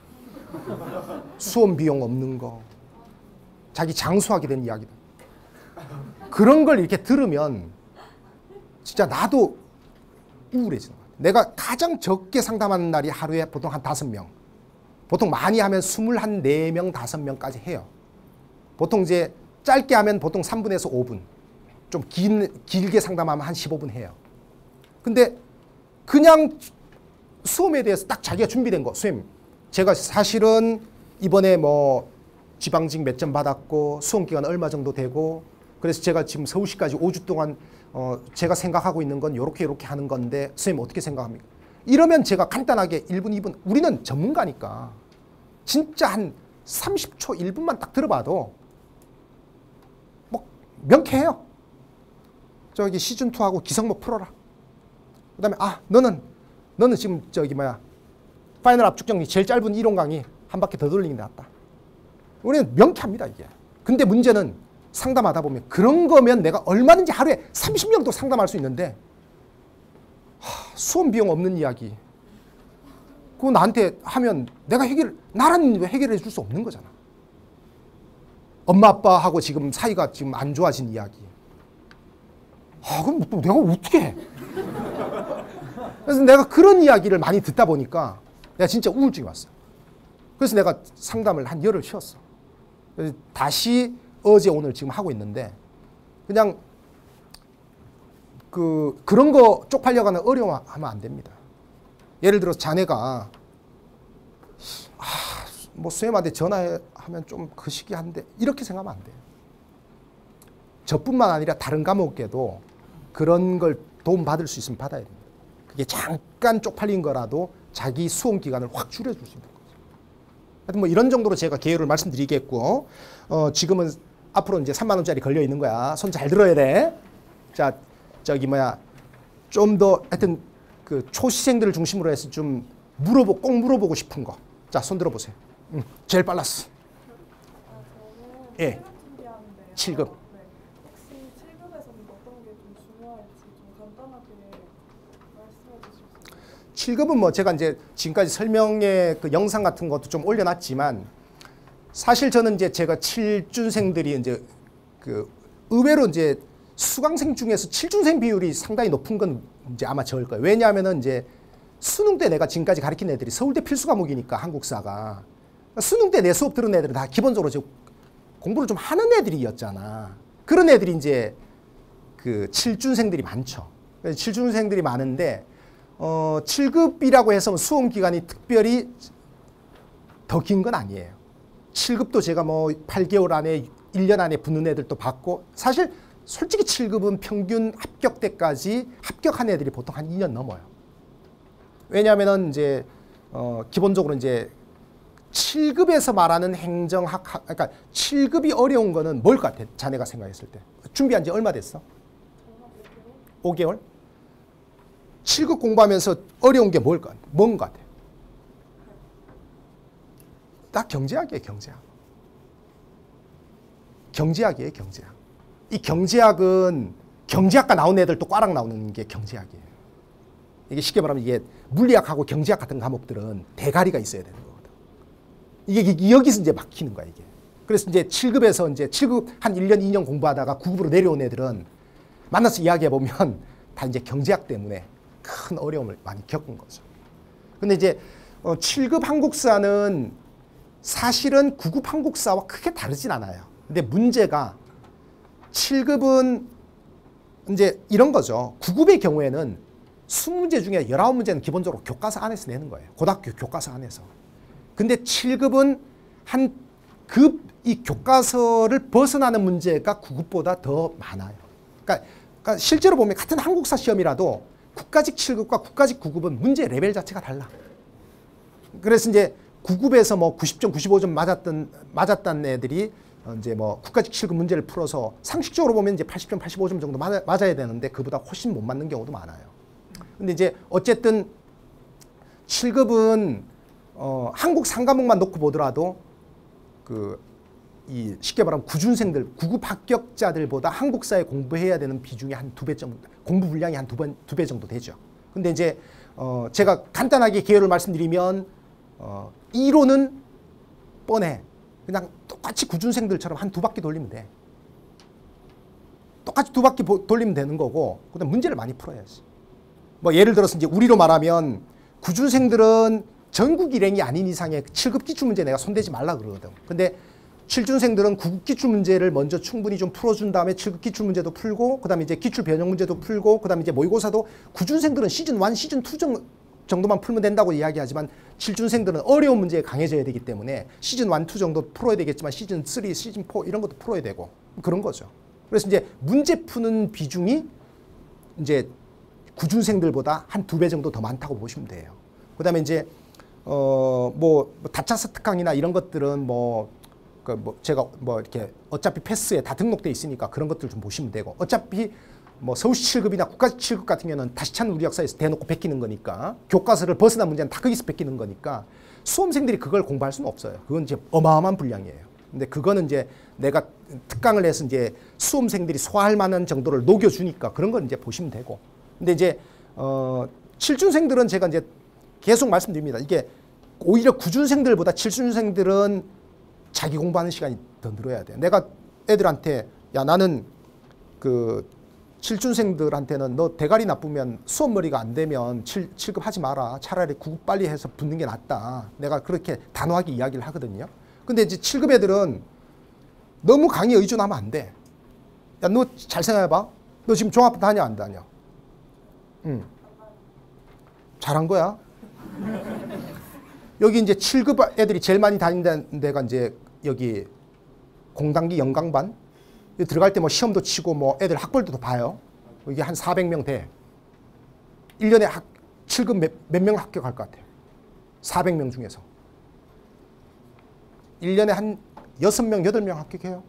수험 비용 없는 거, 자기 장수하게 된 이야기. 그런 걸 이렇게 들으면 진짜 나도 우울해지는 거야. 내가 가장 적게 상담하는 날이 하루에 보통 한 다섯 명. 보통 많이 하면 스물한 네 명, 다섯 명까지 해요. 보통 이제 짧게 하면 보통 삼 분에서 오 분. 좀 긴, 길게 상담하면 한 십오 분 해요. 근데 그냥 수험에 대해서 딱 자기가 준비된 거. 선생님, 제가 사실은 이번에 뭐 지방직 몇 점 받았고 수험 기간 얼마 정도 되고 그래서 제가 지금 서울시까지 오 주 동안 어 제가 생각하고 있는 건 요렇게 요렇게 하는 건데 선생님 어떻게 생각합니까? 이러면 제가 간단하게 일 분, 이 분 우리는 전문가니까 진짜 한 삼십 초, 일 분만 딱 들어봐도 뭐 명쾌해요. 저기 시즌이하고 기성목 풀어라. 그 다음에 아 너는 너는 지금 저기 뭐야 파이널 압축 정리 제일 짧은 이론 강의 한 바퀴 더 돌리는 게 낫다. 우리는 명쾌합니다 이게. 근데 문제는 상담하다 보면 그런 거면 내가 얼마든지 하루에 삼십 명도 상담할 수 있는데 하, 수험 비용 없는 이야기 그거 나한테 하면 내가 해결 나라는 왜 해결해 줄 수 없는 거잖아. 엄마 아빠하고 지금 사이가 지금 안 좋아진 이야기. 아 그럼 또 내가 어떻게 해? 그래서 내가 그런 이야기를 많이 듣다 보니까 내가 진짜 우울증이 왔어. 그래서 내가 상담을 한 열흘 쉬었어. 그래서 다시 어제 오늘 지금 하고 있는데 그냥 그 그런 거 쪽팔려가는 어려워하면 안 됩니다. 예를 들어서 자네가 아, 뭐 선생님한테 전화하면 좀 거시기한데 이렇게 생각하면 안 돼요. 저뿐만 아니라 다른 과목에도 그런 걸 도움받을 수 있으면 받아야 됩니다. 그게 잠깐 쪽팔린 거라도 자기 수험 기간을 확 줄여줄 수 있는 거죠. 하여튼 뭐 이런 정도로 제가 개요를 말씀드리겠고 어, 지금은 앞으로 이제 삼만 원짜리 걸려 있는 거야. 손 잘 들어야 돼. 자, 저기 뭐야 좀 더 하여튼 그 초시생들을 중심으로 해서 좀 물어보 꼭 물어보고 싶은 거. 자, 손 들어보세요. 응, 제일 빨랐어. 아, 저는 예. 시급 준비하는데요. 칠 급. 네. 혹시 칠 급에서는 어떤 게 좀 중요할지 좀 간단하게 말씀해 주실 수 있나요? 칠 급은 뭐 제가 이제 지금까지 설명의 그 영상 같은 것도 좀 올려놨지만 사실 저는 이제 제가 칠준생들이 이제 그 의외로 이제 수강생 중에서 칠준생 비율이 상당히 높은 건 이제 아마 저일 거예요. 왜냐하면은 이제 수능 때 내가 지금까지 가르친 애들이 서울대 필수 과목이니까 한국사가 수능 때 내 수업 들은 애들은 다 기본적으로 공부를 좀 하는 애들이었잖아. 그런 애들이 이제 그 칠준생들이 많죠. 칠준생들이 많은데 어 칠 급이라고 해서 수험 기간이 특별히 더 긴 건 아니에요. 칠 급도 제가 뭐 팔 개월 안에 일 년 안에 붙는 애들도 봤고 사실 솔직히 칠 급은 평균 합격 때까지 합격한 애들이 보통 한 이 년 넘어요. 왜냐하면은 이제 어 기본적으로 이제 칠 급에서 말하는 행정학 그러니까 칠 급이 어려운 거는 뭘 것 같아? 자네가 생각했을 때. 준비한 지 얼마 됐어? 오 개월? 칠 급 공부하면서 어려운 게 뭘 것 같아? 뭔 것 같아? 딱 경제학이에요, 경제학. 경제학이에요, 경제학. 이 경제학은 경제학과 나온 애들도 꽈락 나오는 게 경제학이에요. 이게 쉽게 말하면 이게 물리학하고 경제학 같은 과목들은 대가리가 있어야 되는 거거든. 이게 여기서 이제 막히는 거야, 이게. 그래서 이제 칠 급에서 이제 칠 급 한 일 년, 이 년 공부하다가 구 급으로 내려온 애들은 만나서 이야기해 보면 다 이제 경제학 때문에 큰 어려움을 많이 겪은 거죠. 근데 이제 어, 칠 급 한국사는 사실은 구 급 한국사와 크게 다르진 않아요. 근데 문제가 칠 급은 이제 이런 거죠. 구 급의 경우에는 이십 문제 중에 열아홉 문제는 기본적으로 교과서 안에서 내는 거예요. 고등학교 교과서 안에서. 근데 칠 급은 한 급 이 교과서를 벗어나는 문제가 구 급보다 더 많아요. 그러니까, 그러니까 실제로 보면 같은 한국사 시험이라도 국가직 칠 급과 국가직 구 급은 문제 레벨 자체가 달라. 그래서 이제 구 급에서 뭐 구십 점, 구십오 점 맞았던 맞았던 애들이 이제 뭐 국가직 칠 급 문제를 풀어서 상식적으로 보면 이제 팔십 점, 팔십오 점 정도 맞아, 맞아야 되는데 그보다 훨씬 못 맞는 경우도 많아요. 근데 이제 어쨌든 칠 급은 어 한국 삼 과목만 놓고 보더라도 그 이 쉽게 말하면 구준생들, 구 급 합격자들보다 한국사에 공부해야 되는 비중이 한 두 배 정도, 공부 분량이 한 두 배, 두 배 정도 되죠. 근데 이제 어 제가 간단하게 개요를 말씀드리면 어 이론은 뻔해. 그냥 똑같이 구준생들처럼 한 두 바퀴 돌리면 돼. 똑같이 두 바퀴 돌리면 되는 거고, 그다음 문제를 많이 풀어야지. 뭐 예를 들어서 이제 우리로 말하면 구준생들은 전국 일행이 아닌 이상의 칠 급 기출 문제 내가 손대지 말라 그러거든. 근데 칠준생들은 구 급 기출 문제를 먼저 충분히 좀 풀어준 다음에 칠 급 기출 문제도 풀고, 그다음에 이제 기출 변형 문제도 풀고, 그다음에 이제 모의고사도 구준생들은 시즌 일, 시즌 이 정, 정도만 풀면 된다고 이야기하지만 칠준생들은 어려운 문제에 강해져야 되기 때문에 시즌 일, 이 정도 풀어야 되겠지만 시즌 삼, 시즌 사 이런 것도 풀어야 되고 그런 거죠. 그래서 이제 문제 푸는 비중이 이제 구준생들보다 한 두 배 정도 더 많다고 보시면 돼요. 그다음에 이제 어 뭐 다차스 특강이나 이런 것들은 뭐 그 뭐 제가 뭐 이렇게 어차피 패스에 다 등록돼 있으니까 그런 것들 좀 보시면 되고, 어차피 뭐 서울시 칠 급이나 국가시 칠 급 같은 경우는 다시 찾는 우리 역사에서 대놓고 베끼는 거니까, 교과서를 벗어난 문제는 다 거기서 베끼는 거니까 수험생들이 그걸 공부할 수는 없어요. 그건 이제 어마어마한 분량이에요. 근데 그거는 이제 내가 특강을 해서 이제 수험생들이 소화할 만한 정도를 녹여주니까 그런 건 이제 보시면 되고. 근데 이제 어 칠준생들은 제가 이제 계속 말씀드립니다. 이게 오히려 구준생들보다 칠준생들은 자기 공부하는 시간이 더 늘어야 돼. 내가 애들한테 야 나는 그 칠준생들한테는 너 대가리 나쁘면 수업머리가 안 되면 칠 급 하지 마라. 차라리 구 급 빨리 해서 붙는 게 낫다. 내가 그렇게 단호하게 이야기를 하거든요. 근데 이제 칠 급애들은 너무 강의에 의존하면 안 돼. 야 너 잘 생각해봐. 너 지금 종합 다녀 안 다녀? 응. 잘한 거야. 여기 이제 칠 급 애들이 제일 많이 다닌다는 데가 이제 여기 공단기 영강반. 들어갈 때 뭐 시험도 치고 뭐 애들 학벌도 봐요. 이게 한 사백 명 돼. 일 년에 학, 칠 급 몇, 몇 명 합격할 것 같아요? 사백 명 중에서. 일 년에 한 여섯 명, 여덟 명 합격해요.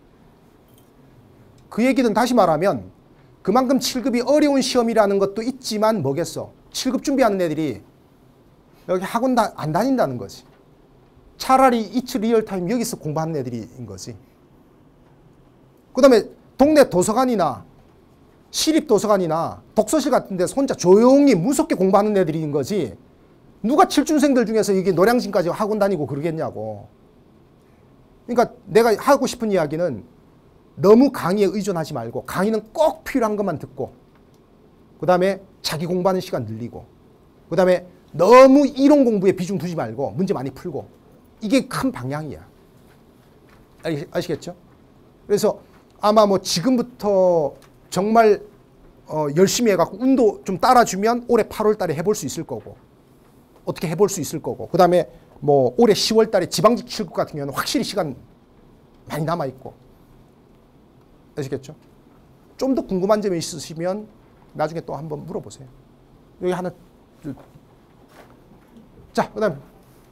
그 얘기는 다시 말하면 그만큼 칠 급이 어려운 시험이라는 것도 있지만 뭐겠어. 칠 급 준비하는 애들이 여기 학원 다, 안 다닌다는 거지. 차라리 이츠 리얼타임 여기서 공부하는 애들인 거지. 그 다음에 동네 도서관이나 시립도서관이나 독서실 같은 데서 혼자 조용히 무섭게 공부하는 애들인 거지. 누가 칠준생들 중에서 이게 노량진까지 학원 다니고 그러겠냐고. 그러니까 내가 하고 싶은 이야기는 너무 강의에 의존하지 말고 강의는 꼭 필요한 것만 듣고, 그 다음에 자기 공부하는 시간 늘리고, 그 다음에 너무 이론 공부에 비중 두지 말고 문제 많이 풀고, 이게 큰 방향이야. 아시겠죠? 그래서 아마 뭐 지금부터 정말 어 열심히 해갖고 운도 좀 따라주면 올해 팔월 달에 해볼 수 있을 거고, 어떻게 해볼 수 있을 거고, 그 다음에 뭐 올해 시월 달에 지방직 칠 급 같은 경우는 확실히 시간 많이 남아있고. 아시겠죠? 좀 더 궁금한 점이 있으시면 나중에 또 한번 물어보세요. 여기 하나. 자, 그 다음에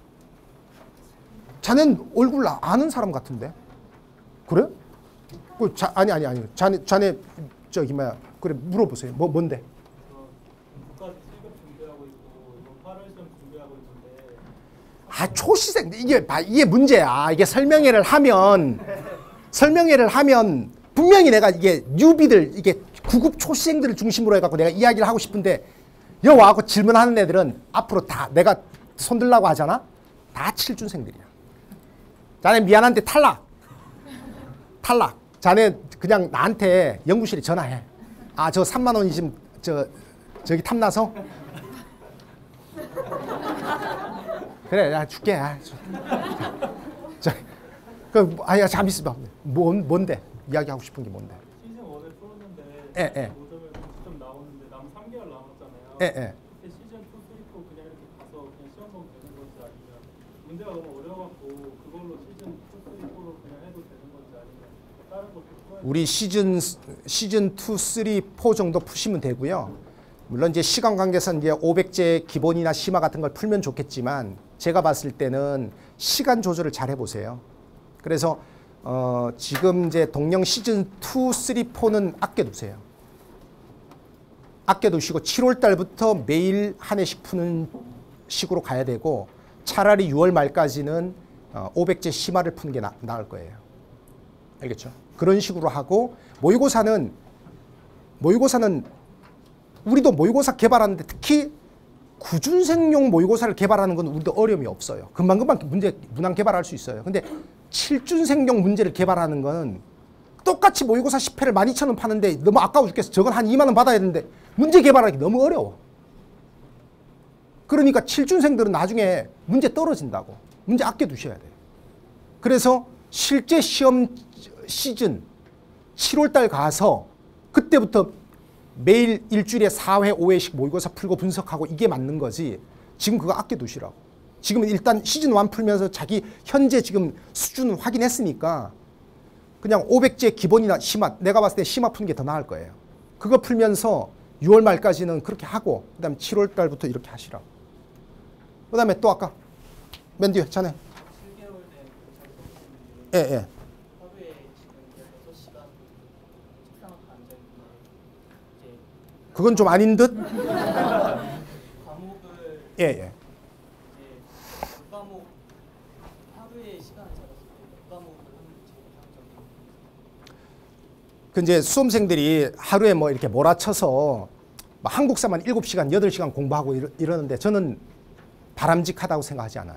자넨 얼굴 아는 사람 같은데? 그래? 그 자, 아니 아니 아니. 자네 자네 저기 뭐야? 그래 물어보세요. 뭐 뭔데? 국가 칠 급 준비하고 있고 이번 팔 월 시험 준비하고 있는데 아 초시생 이게 봐 이게 문제야. 이게 설명회를 하면 설명회를 하면 분명히 내가 이게 뉴비들 이게 구급 초시생들을 중심으로 해갖고 내가 이야기를 하고 싶은데 여기 와갖고 질문하는 애들은 앞으로 다 내가 손들라고 하잖아. 다 칠준생들이야. 자네 미안한데 탈락. 탈락. 자네 그냥 나한테 연구실에 전화해. 아 저 삼만 원이 지금 저 저기 탐나서 그래 나 줄게. 아, 저, 그 아야 잠 있어봐. 뭔 뭔데 이야기하고 싶은 게 뭔데? 시즌 일을 풀었는데 예, 예. 오 점에 구 점 나오는데 남 삼 개월 남았잖아요. 예 예. 근데 시즌 이, 삼, 사 그냥 이렇게 가서 그냥 시험 보면 되는 건지 아니면 문제가 너무 어려워갖고 그걸로 시즌 이, 삼, 사로 그냥 해도 되는 건지 아니면 다른 것도 풀어야 우리 시즌 시즌 이, 삼, 사 정도 푸시면 되고요. 물론 이제 시간 관계상 이제 오백제 기본이나 심화 같은 걸 풀면 좋겠지만 제가 봤을 때는 시간 조절을 잘 해보세요. 그래서 어 지금 이제 동령 시즌 이, 삼, 사는 아껴두세요. 아껴두시고 칠월 달부터 매일 한 회씩 푸는 식으로 가야 되고 차라리 유월 말까지는 어, 오백제 심화를 푸는 게 나, 나을 거예요. 알겠죠? 그런 식으로 하고 모의고사는 모의고사는 우리도 모의고사 개발하는데 특히 구준생용 모의고사를 개발하는 건 우리도 어려움이 없어요. 금방금방 문제 문항 개발할 수 있어요. 근데 칠준생용 문제를 개발하는 건 똑같이 모의고사 십 회를 만 이천 원 파는데 너무 아까워 죽겠어. 저건 한 이만 원 받아야 되는데 문제 개발하기 너무 어려워. 그러니까 칠준생들은 나중에 문제 떨어진다고. 문제 아껴두셔야 돼요. 그래서 실제 시험 시즌 칠월 달 가서 그때부터 매일 일주일에 사 회, 오 회씩 모의고사 풀고 분석하고 이게 맞는 거지. 지금 그거 아껴두시라고. 지금은 일단 시즌 일 풀면서 자기 현재 지금 수준 확인했으니까 그냥 오백제 기본이나 심화, 내가 봤을 때 심화 푸는 게 더 나을 거예요. 그거 풀면서 유월 말까지는 그렇게 하고 그 다음에 칠월 달부터 이렇게 하시라고. 그 다음에 또 아까 맨 뒤에 자네. 칠 개월 된 예, 예. 하루에 지금 열여섯 시간 책상 앞에 앉아있는데 이제 그건 좀 아닌 듯? 과목을 예, 예. 이제 그 과목 하루에 시간을 잡았을 때 몇 과목을 하는 게 제일 이상적인 그 이제 수험생들이 하루에 뭐 이렇게 몰아쳐서 막 한국사만 일곱 시간, 여덟 시간 공부하고 이러, 이러는데 저는 바람직하다고 생각하지 않아요.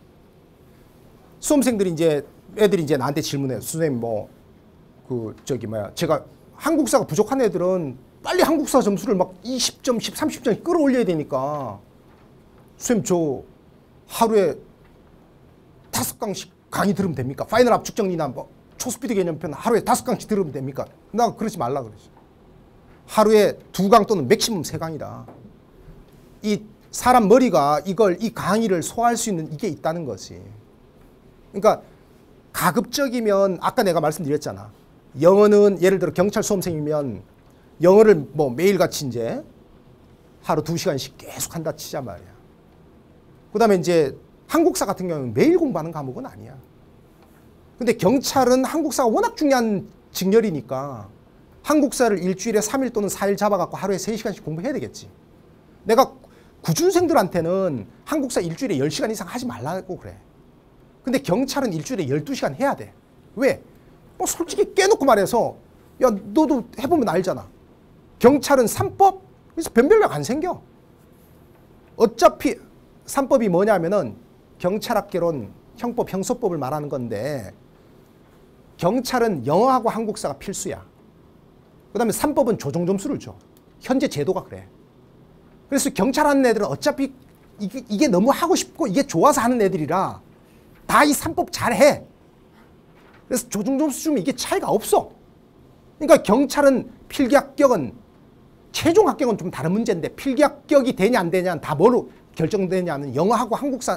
수험생들이 이제 애들이 이제 나한테 질문해요. 선생님 뭐 그 저기 뭐야 제가 한국사가 부족한 애들은 빨리 한국사 점수를 막 이십 점씩 삼십 점씩 끌어올려야 되니까 선생님 저 하루에 다섯 강씩 강의 들으면 됩니까? 파이널 압축 정리나 뭐 초스피드 개념편 하루에 다섯 강씩 들으면 됩니까? 나 그러지 말라 그러지. 하루에 두 강 또는 맥시멈 세 강이다. 이 사람 머리가 이걸 이 강의를 소화할 수 있는 이게 있다는 거지. 그러니까 가급적이면 아까 내가 말씀드렸잖아. 영어는 예를 들어 경찰 수험생이면 영어를 뭐 매일같이 이제 하루 두 시간씩 계속 한다 치자 말이야. 그 다음에 이제 한국사 같은 경우는 매일 공부하는 과목은 아니야. 근데 경찰은 한국사가 워낙 중요한 직렬이니까 한국사를 일주일에 삼 일 또는 사 일 잡아갖고 하루에 세 시간씩 공부해야 되겠지. 내가 구준생들한테는 한국사 일주일에 열 시간 이상 하지 말라고 그래. 근데 경찰은 일주일에 열두 시간 해야 돼. 왜? 뭐 솔직히 깨놓고 말해서 야 너도 해보면 알잖아. 경찰은 삼법? 그래서 변별력 안 생겨. 어차피 삼법이 뭐냐면은 경찰학개론 형법, 형소법을 말하는 건데 경찰은 영어하고 한국사가 필수야. 그 다음에 삼법은 조정점수를 줘. 현재 제도가 그래. 그래서 경찰 하는 애들은 어차피 이게, 이게 너무 하고 싶고 이게 좋아서 하는 애들이라 다 이 삼법 잘해. 그래서 조정점수 주면 이게 차이가 없어. 그러니까 경찰은 필기 합격은 최종 합격은 좀 다른 문제인데 필기 합격이 되냐 안 되냐는 다 뭐로 결정되냐는 영어하고 한국사 합,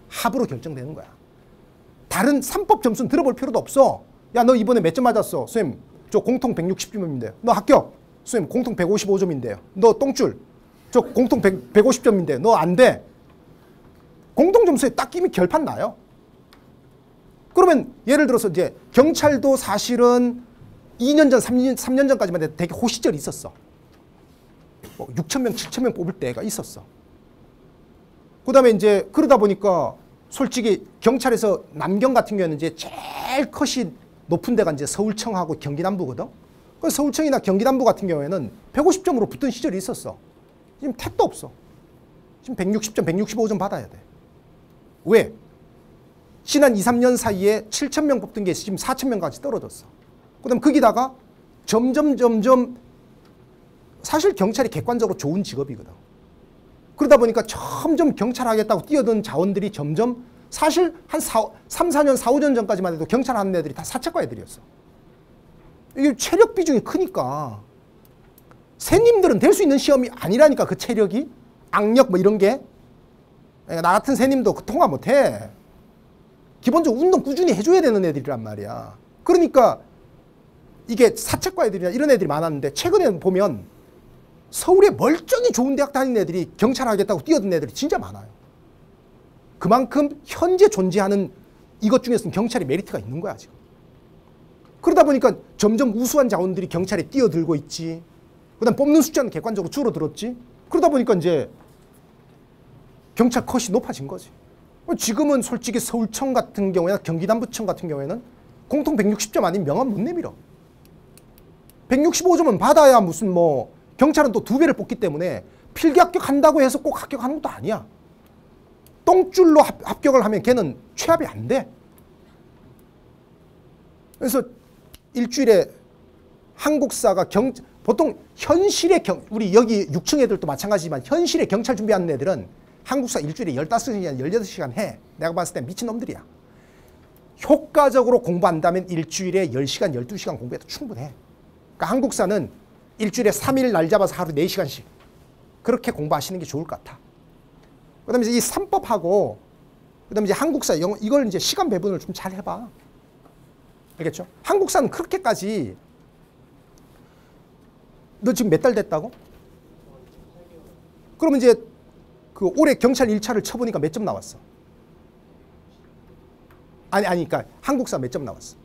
합으로 결정되는 거야. 다른 삼법 점수는 들어볼 필요도 없어. 야, 너 이번에 몇 점 맞았어? 선생님, 저 공통 백육십 점인데요. 너 합격. 선생님, 공통 백오십오 점인데요. 너 똥줄. 저 공통 백, 백오십 점인데 너 안 돼. 공통 점수에 딱 이미 결판 나요. 그러면 예를 들어서 이제 경찰도 사실은 이 년 전, 삼 년, 삼 년 전까지만 해도 되게 호시절이 있었어. 뭐 육천 명, 칠천 명 뽑을 때가 있었어. 그 다음에 이제 그러다 보니까 솔직히 경찰에서 남경 같은 경우에는 이제 제일 컷이 높은 데가 이제 서울청하고 경기 남부거든. 그 서울청이나 경기 남부 같은 경우에는 백오십 점으로 붙던 시절이 있었어. 지금 택도 없어. 지금 백육십 점, 백육십오 점 받아야 돼. 왜? 지난 이, 삼 년 사이에 칠천 명 뽑던 게 지금 사천 명까지 떨어졌어. 그 다음에 거기다가 점점 점점 사실 경찰이 객관적으로 좋은 직업이거든. 그러다 보니까 점점 경찰 하겠다고 뛰어든 자원들이 점점 사실 한 삼, 사 년, 사, 오 년 전까지만 해도 경찰 하는 애들이 다 사채과 애들이었어. 이게 체력 비중이 크니까 새님들은 될 수 있는 시험이 아니라니까. 그 체력이 악력 뭐 이런 게 나 같은 새님도 그 통과 못해. 기본적으로 운동 꾸준히 해줘야 되는 애들이란 말이야. 그러니까 이게 사채과 애들이나 이런 애들이 많았는데 최근에 보면 서울에 멀쩡히 좋은 대학 다니는 애들이 경찰 하겠다고 뛰어든 애들이 진짜 많아요. 그만큼 현재 존재하는 이것 중에서는 경찰이 메리트가 있는 거야 지금. 그러다 보니까 점점 우수한 자원들이 경찰에 뛰어들고 있지. 그 다음 뽑는 숫자는 객관적으로 줄어들었지. 그러다 보니까 이제 경찰 컷이 높아진 거지. 지금은 솔직히 서울청 같은 경우에나 경기남부청 같은 경우에는 공통 백육십 점 아닌 명함 못 내밀어. 백육십오 점은 받아야 무슨 뭐 경찰은 또 두 배를 뽑기 때문에 필기 합격한다고 해서 꼭 합격하는 것도 아니야. 똥줄로 합, 합격을 하면 걔는 취합이 안 돼. 그래서 일주일에 한국사가 경 보통 현실의 경 우리 여기 육 층 애들도 마찬가지지만 현실의 경찰 준비하는 애들은 한국사 일주일에 열다섯 시간, 열여덟 시간 해. 내가 봤을 때 미친놈들이야. 효과적으로 공부한다면 일주일에 열 시간, 열두 시간 공부해도 충분해. 그러니까 한국사는 일주일에 삼 일 날 잡아서 하루 네 시간씩 그렇게 공부하시는 게 좋을 것 같아. 그 다음에 이제 이 삼법하고 그 다음에 이제 한국사, 영어 이걸 이제 시간 배분을 좀 잘 해봐. 알겠죠? 한국사는 그렇게까지 너 지금 몇 달 됐다고? 그러면 이제 그 올해 경찰 일 차를 쳐보니까 몇 점 나왔어? 아니, 아니, 그러니까 한국사 몇 점 나왔어?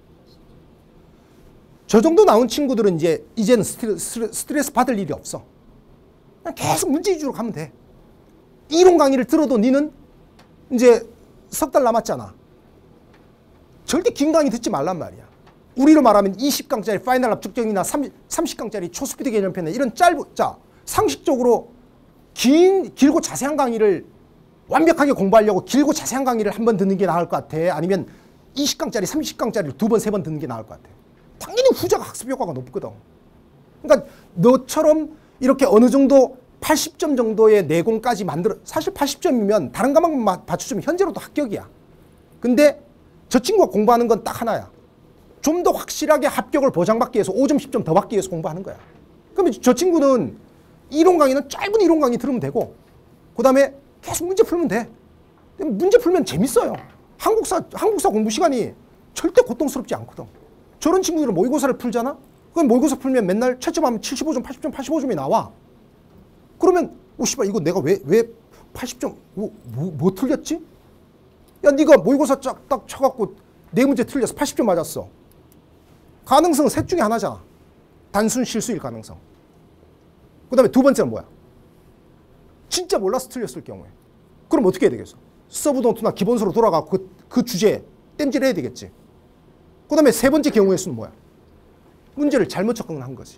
저 정도 나온 친구들은 이제 이제는 스트레스, 스트레스 받을 일이 없어. 그냥 계속 문제 위주로 가면 돼. 이론 강의를 들어도 니는 이제 석 달 남았잖아. 절대 긴 강의 듣지 말란 말이야. 우리로 말하면 이십 강짜리 파이널 압축정이나 삼십 강짜리 초스피드 개념편에 이런 짧은, 자, 상식적으로 긴, 길고 자세한 강의를 완벽하게 공부하려고 길고 자세한 강의를 한 번 듣는 게 나을 것 같아? 아니면 이십 강짜리, 삼십 강짜리를 두 번, 세 번 듣는 게 나을 것 같아? 당연히 후자가 학습 효과가 높거든. 그러니까 너처럼 이렇게 어느 정도 팔십 점 정도의 내공까지 만들어, 사실 팔십 점이면 다른 과목만 맞추면 현재로도 합격이야. 근데 저 친구가 공부하는 건 딱 하나야. 좀 더 확실하게 합격을 보장받기 위해서 오 점, 십 점 더 받기 위해서 공부하는 거야. 그러면 저 친구는 이론 강의는 짧은 이론 강의 들으면 되고 그 다음에 계속 문제 풀면 돼. 문제 풀면 재밌어요. 한국사, 한국사 공부 시간이 절대 고통스럽지 않거든. 저런 친구들은 모의고사를 풀잖아? 그럼 모의고사 풀면 맨날 채점하면 칠십오 점, 팔십 점, 팔십오 점이 나와. 그러면 오 씨발 이거 내가 왜, 왜 팔십 점 뭐, 뭐, 뭐 틀렸지? 야 네가 모의고사 쫙 딱 쳐갖고 네 문제 틀려서 팔십 점 맞았어. 가능성은 셋 중에 하나잖아. 단순 실수일 가능성. 그 다음에 두 번째는 뭐야? 진짜 몰라서 틀렸을 경우에. 그럼 어떻게 해야 되겠어? 서브노트나 기본서로 돌아가고 그, 그 주제에 땜질 해야 되겠지. 그 다음에 세 번째 경우의 수는 뭐야? 문제를 잘못 접근한 거지.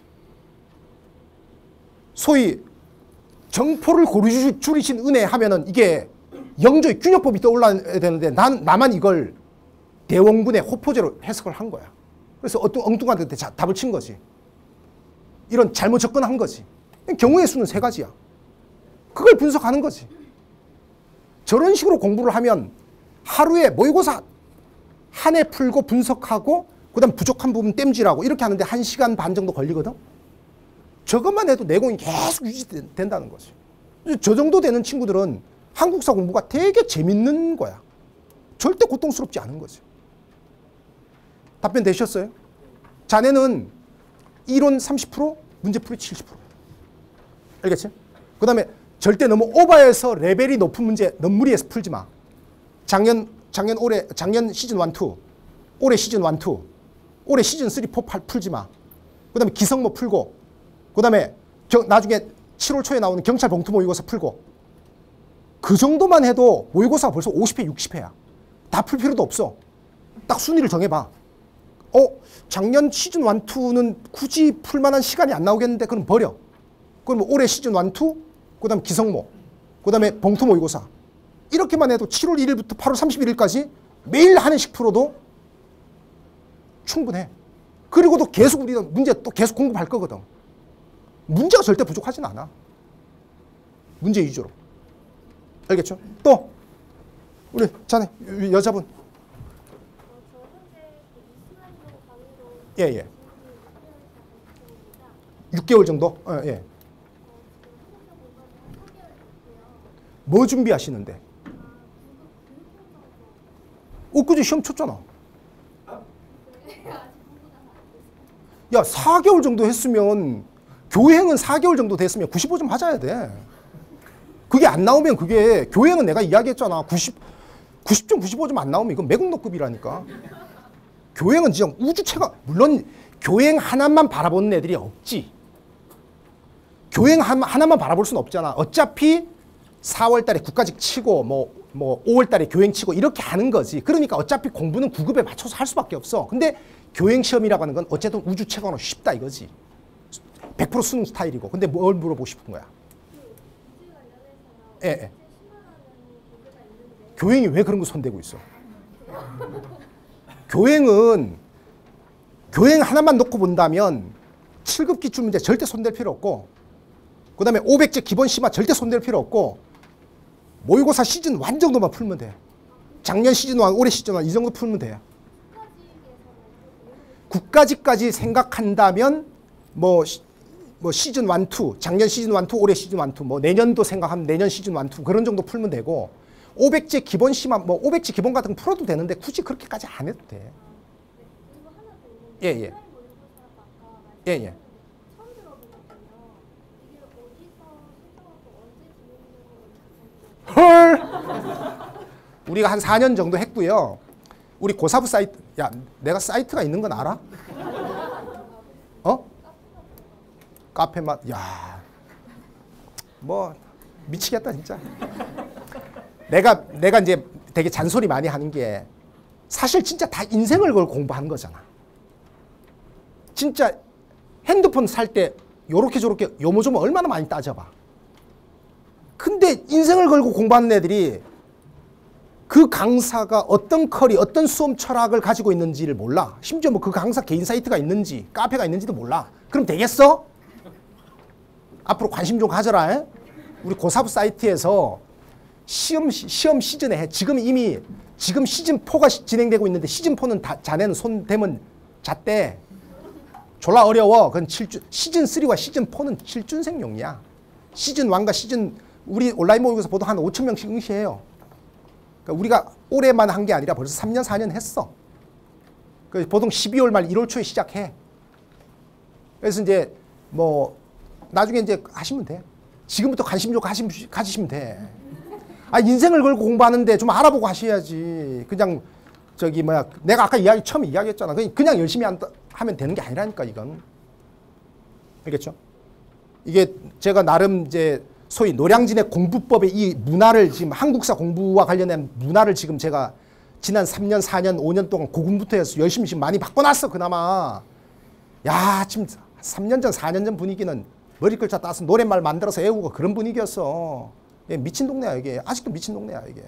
소위 정포를 고루 줄이신 은혜 하면은 이게 영조의 균형법이 떠올라야 되는데 난, 나만 이걸 대원군의 호포제로 해석을 한 거야. 그래서 어떤 엉뚱한 데 답을 친 거지. 이런 잘못 접근한 거지. 경우의 수는 세 가지야. 그걸 분석하는 거지. 저런 식으로 공부를 하면 하루에 모의고사 한 해 풀고 분석하고 그 다음 부족한 부분 땜질하고 이렇게 하는데 한 시간 반 정도 걸리거든. 저것만 해도 내공이 계속 유지된다는 거지. 저 정도 되는 친구들은 한국사 공부가 되게 재밌는 거야. 절대 고통스럽지 않은 거죠. 답변 되셨어요? 자네는 이론 삼십 퍼센트, 문제풀이 칠십 퍼센트. 알겠지? 그 다음에 절대 너무 오버해서 레벨이 높은 문제 너무 무리해서 풀지 마. 작년, 작년 올해, 작년 시즌 일, 이, 올해 시즌 일, 이, 올해 시즌 삼, 사, 팔 풀지 마. 그 다음에 기성모 풀고, 그 다음에 나중에 칠월 초에 나오는 경찰 봉투 모의고사 풀고, 그 정도만 해도 모의고사가 벌써 오십 회, 육십 회야. 다 풀 필요도 없어. 딱 순위를 정해봐. 어, 작년 시즌 일, 이는 굳이 풀만한 시간이 안 나오겠는데 그럼 버려. 그럼 올해 시즌 일, 이, 그 다음에 기성모, 그 다음에 봉투 모의고사. 이렇게만 해도 칠월 일일부터 팔월 삼십일일까지 매일 하나씩 풀어도 충분해. 그리고도 계속 우리는 문제 또 계속 공부할 거거든. 문제가 절대 부족하진 않아. 문제 위주로. 알겠죠? 또 우리 자네 여자분. 어, 저 현재 그 이수만동 강의로 예, 예. 육 개월 차 육 개월 정도? 있습니다. 어, 예. 어, 지금 한국사 공부하면 삼 개월 됐고요. 뭐 준비하시는데? 아, 구급 교육청사에서 엊그제 시험 쳤잖아. 네, 아직 공부가 안 됐어요. 야, 사 개월 정도 했으면 교행은 사 개월 정도 됐으면 구십오 점 맞아야 돼. 그게 안 나오면 그게 교행은 내가 이야기했잖아. 구십, 구십 점 구십오 점 안 나오면 이건 매국노급이라니까. 교행은 진짜 우주 최강. 물론 교행 하나만 바라보는 애들이 없지. 교행 하나만 바라볼 수는 없잖아. 어차피 사월 달에 국가직 치고 뭐, 뭐 오월 달에 교행 치고 이렇게 하는 거지. 그러니까 어차피 공부는 구급에 맞춰서 할 수밖에 없어. 근데 교행 시험이라고 하는 건 어쨌든 우주 최강으로 쉽다 이거지. 백 퍼센트 수능 스타일이고. 근데 뭘 물어보고 싶은 거야? 예, 예. 교행이 왜 그런 거 손대고 있어? 교행은 교행 하나만 놓고 본다면 칠 급 기출 문제 절대 손댈 필요 없고, 그 다음에 오백 제 기본 심화 절대 손댈 필요 없고, 모의고사 시즌 일 정도만 풀면 돼. 작년 시즌 일, 올해 시즌 일 이 정도 풀면 돼. 국가직까지 생각한다면 뭐, 뭐 시즌 일, 이, 작년 시즌 일, 이, 올해 시즌 일, 이, 뭐 내년도 생각하면 내년 시즌 일, 이 그런 정도 풀면 되고, 오백 제 기본 심화, 뭐 오백 제 기본 같은 거 풀어도 되는데 굳이 그렇게까지 안 해도 돼. 예, 예. 예, 예. 처음 들어보거든요. 이게 어디서 신청하고 언제 진행되는 헐! 우리가 한 사 년 정도 했고요. 우리 고사부 사이트, 야, 내가 사이트가 있는 건 알아? 어? 카페만, 야, 뭐 미치겠다 진짜. 내가 내가 이제 되게 잔소리 많이 하는 게 사실 진짜 다 인생을 걸고 공부하는 거잖아. 진짜 핸드폰 살 때 요렇게 저렇게 요모조모 얼마나 많이 따져봐. 근데 인생을 걸고 공부하는 애들이 그 강사가 어떤 커리, 어떤 수험 철학을 가지고 있는지를 몰라. 심지어 뭐 그 강사 개인 사이트가 있는지, 카페가 있는지도 몰라. 그럼 되겠어? 앞으로 관심 좀 가져라. 에? 우리 고사부 사이트에서 시험, 시험 시즌에 해. 지금 이미 지금 시즌 사가 진행되고 있는데 시즌 사는 다, 자네는 손 대면 잣대. 졸라 어려워. 그건 칠준, 시즌 삼과 시즌 사는 칠준생용이야. 시즌 일과 시즌, 우리 온라인 모의고사 보통 한 오천 명씩 응시해요. 그러니까 우리가 올해만 한 게 아니라 벌써 삼 년, 사 년 했어. 그래서 보통 십이월 말 일월 초에 시작해. 그래서 이제 뭐 나중에 이제 하시면 돼. 지금부터 관심 좀 가지시면 돼. 아, 인생을 걸고 공부하는데 좀 알아보고 하셔야지. 그냥 저기 뭐야, 내가 아까 이야기 처음에 이야기했잖아. 그냥 열심히 한다, 하면 되는 게 아니라니까 이건. 알겠죠? 이게 제가 나름 이제 소위 노량진의 공부법의 이 문화를 지금 한국사 공부와 관련된 문화를 지금 제가 지난 삼 년, 사 년, 오 년 동안 고군부터 해서 열심히 지금 많이 바꿔놨어 그나마. 야, 지금 삼 년 전, 사 년 전 분위기는 머리 글자 따서 노랫말 만들어서 외우고 그런 분위기였어. 예, 미친 동네야 이게. 아직도 미친 동네야 이게.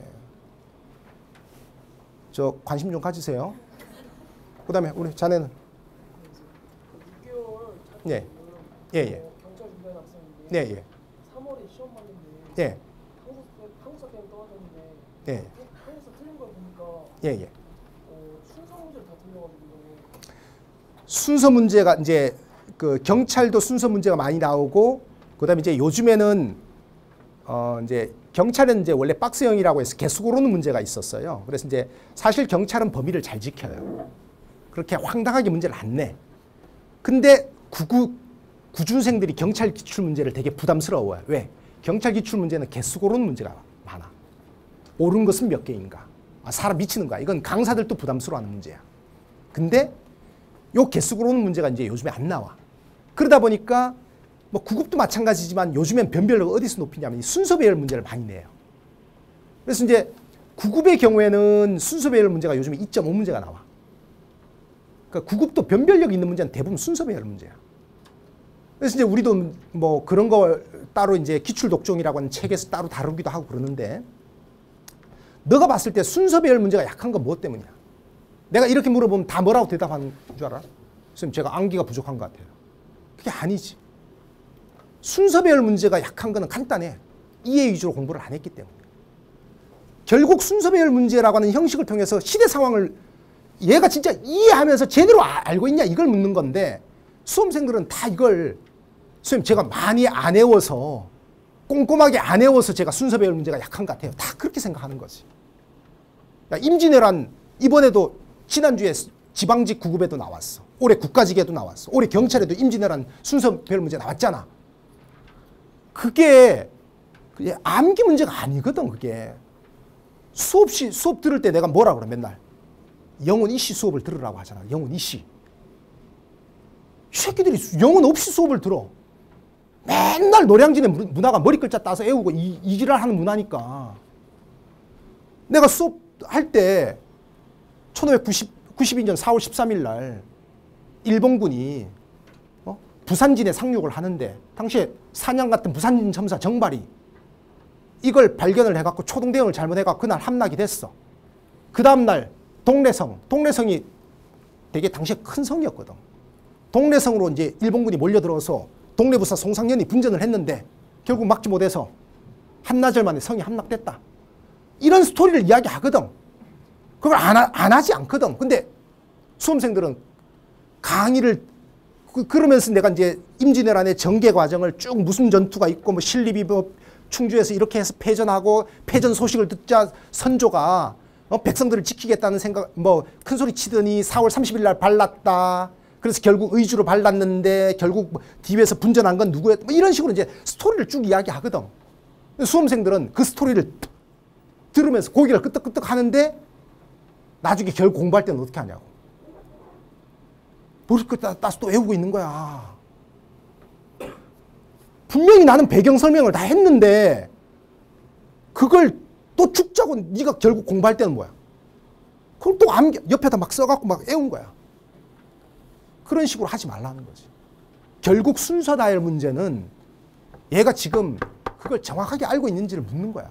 저 관심 좀 가지세요. 그 다음에 우리 자네는? 육 개월 예. 예, 예. 경찰 준비하는 학생인데 예, 예. 삼월에 시험 봤는데 예. 한국 한국사 게임 떨어졌는데 예. 한국사 틀린 걸 보니까 예, 예. 어, 순서 문제를 다 틀려가지고 순서 문제가 이제 그 경찰도 순서 문제가 많이 나오고, 그다음에 이제 요즘에는 어 이제 경찰은 이제 원래 박스형이라고 해서 개수 고르는 문제가 있었어요. 그래서 이제 사실 경찰은 범위를 잘 지켜요. 그렇게 황당하게 문제를 안 내. 근데 구구, 구준생들이 경찰 기출 문제를 되게 부담스러워요. 왜? 경찰 기출 문제는 개수 고르는 문제가 많아. 옳은 것은 몇 개인가? 아, 사람 미치는 거야. 이건 강사들도 부담스러워하는 문제야. 근데 요 개수 고르는 문제가 이제 요즘에 안 나와. 그러다 보니까 뭐 구급도 마찬가지지만 요즘엔 변별력을 어디서 높이냐면 순서 배열 문제를 많이 내요. 그래서 이제 구급의 경우에는 순서 배열 문제가 요즘에 이 점 오 문제가 나와. 그러니까 구급도 변별력 있는 문제는 대부분 순서 배열 문제야. 그래서 이제 우리도 뭐 그런 거 따로 이제 기출 독종이라고 하는 책에서 따로 다루기도 하고 그러는데, 너가 봤을 때 순서 배열 문제가 약한 건 무엇 때문이야? 내가 이렇게 물어보면 다 뭐라고 대답하는 줄 알아? 선생님, 제가 암기가 부족한 것 같아요. 그게 아니지. 순서 배열 문제가 약한 거는 간단해. 이해 위주로 공부를 안 했기 때문에. 결국 순서 배열 문제라고 하는 형식을 통해서 시대 상황을 얘가 진짜 이해하면서 제대로 알고 있냐 이걸 묻는 건데, 수험생들은 다 이걸 선생님 제가 많이 안 외워서 꼼꼼하게 안 외워서 제가 순서 배열 문제가 약한 것 같아요. 다 그렇게 생각하는 거지. 임진왜란 이번에도 지난주에 지방직 구급에도 나왔어. 올해 국가직에도 나왔어. 올해 경찰에도 임진왜란 순서 배열 문제 나왔잖아. 그게 암기 문제가 아니거든. 그게 수업시 수업 들을 때 내가 뭐라 그래 맨날 영혼 이씨 수업을 들으라고 하잖아. 영혼 이씨. 이 새끼들이 영혼 없이 수업을 들어. 맨날 노량진의 문화가 머리 글자 따서 애우고 이, 이 지랄 하는 문화니까. 내가 수업할 때 천오백구십이 년 사월 십삼일 날 일본군이 어? 부산진에 상륙을 하는데 당시에 사냥 같은 부산진 첨사 정발이 이걸 발견을 해갖고 초동 대응을 잘못해갖고 그날 함락이 됐어. 그 다음날 동래성, 동래성이 되게 당시에 큰 성이었거든. 동래성으로 이제 일본군이 몰려들어서 동래부사 송상년이 분전을 했는데 결국 막지 못해서 한나절 만에 성이 함락됐다. 이런 스토리를 이야기하거든. 그걸 안, 하, 안 하지 않거든. 근데 수험생들은 강의를 그, 그러면서 내가 이제 임진왜란의 전개 과정을 쭉 무슨 전투가 있고 뭐 신립이 뭐 충주에서 이렇게 해서 패전하고 패전 소식을 듣자 선조가 어, 백성들을 지키겠다는 생각 뭐 큰 소리 치더니 사월 삼십일 날 발랐다. 그래서 결국 의주로 발랐는데 결국 뭐 뒤에서 분전한 건 누구였다. 뭐 이런 식으로 이제 스토리를 쭉 이야기하거든. 수험생들은 그 스토리를 들으면서 고개를 끄덕끄덕 하는데 나중에 결국 공부할 때는 어떻게 하냐고. 머리끝 따서 또 외우고 있는 거야. 분명히 나는 배경 설명을 다 했는데 그걸 또 죽자고 네가 결국 공부할 때는 뭐야? 그걸 또 암기, 옆에다 막 써갖고 막 애운 거야. 그런 식으로 하지 말라는 거지. 결국 순서 다열 문제는 얘가 지금 그걸 정확하게 알고 있는지를 묻는 거야.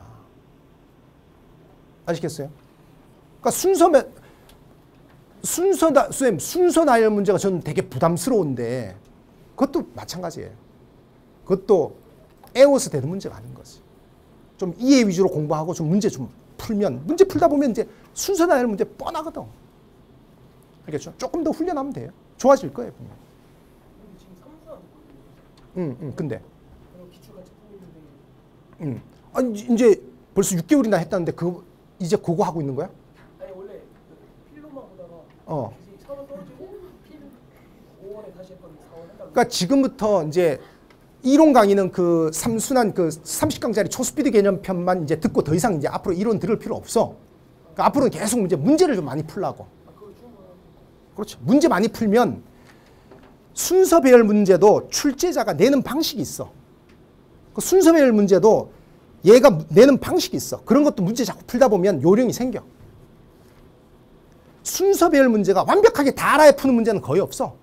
아시겠어요? 그러니까 순서, 순서, 선생님, 순서 나열 문제가 저는 되게 부담스러운데 그것도 마찬가지예요. 그것도 애워서 되는 문제가 아닌 거지. 좀 이해 위주로 공부하고 좀 문제 좀 풀면, 문제 풀다 보면 이제 순서 나열 문제 뻔하거든. 알겠죠? 조금 더 훈련하면 돼요. 좋아질 거예요. 분명. 근데 지금 삼수하는 응, 응, 근데. 그런 기출 같이 풀고 있는데 응. 아니, 이제 벌써 육 개월이나 했다는데 그 이제 그거 하고 있는 거야? 아니 원래 그 필로만 보다가 어. 기술이 사월 떨어지고 필 오월에 다시 했거든요. 사월 한 달. 그러니까 지금부터 이제 이론 강의는 그 삼순환 그 삼십 강짜리 초스피드 개념편만 이제 듣고 더 이상 이제 앞으로 이론 들을 필요 없어. 그러니까 앞으로는 계속 문제 문제를 좀 많이 풀라고. 아 그걸 좀 그렇죠. 문제 많이 풀면 순서 배열 문제도 출제자가 내는 방식이 있어. 그 순서 배열 문제도 얘가 내는 방식이 있어. 그런 것도 문제 자꾸 풀다 보면 요령이 생겨. 순서 배열 문제가 완벽하게 다 알아야 푸는 문제는 거의 없어.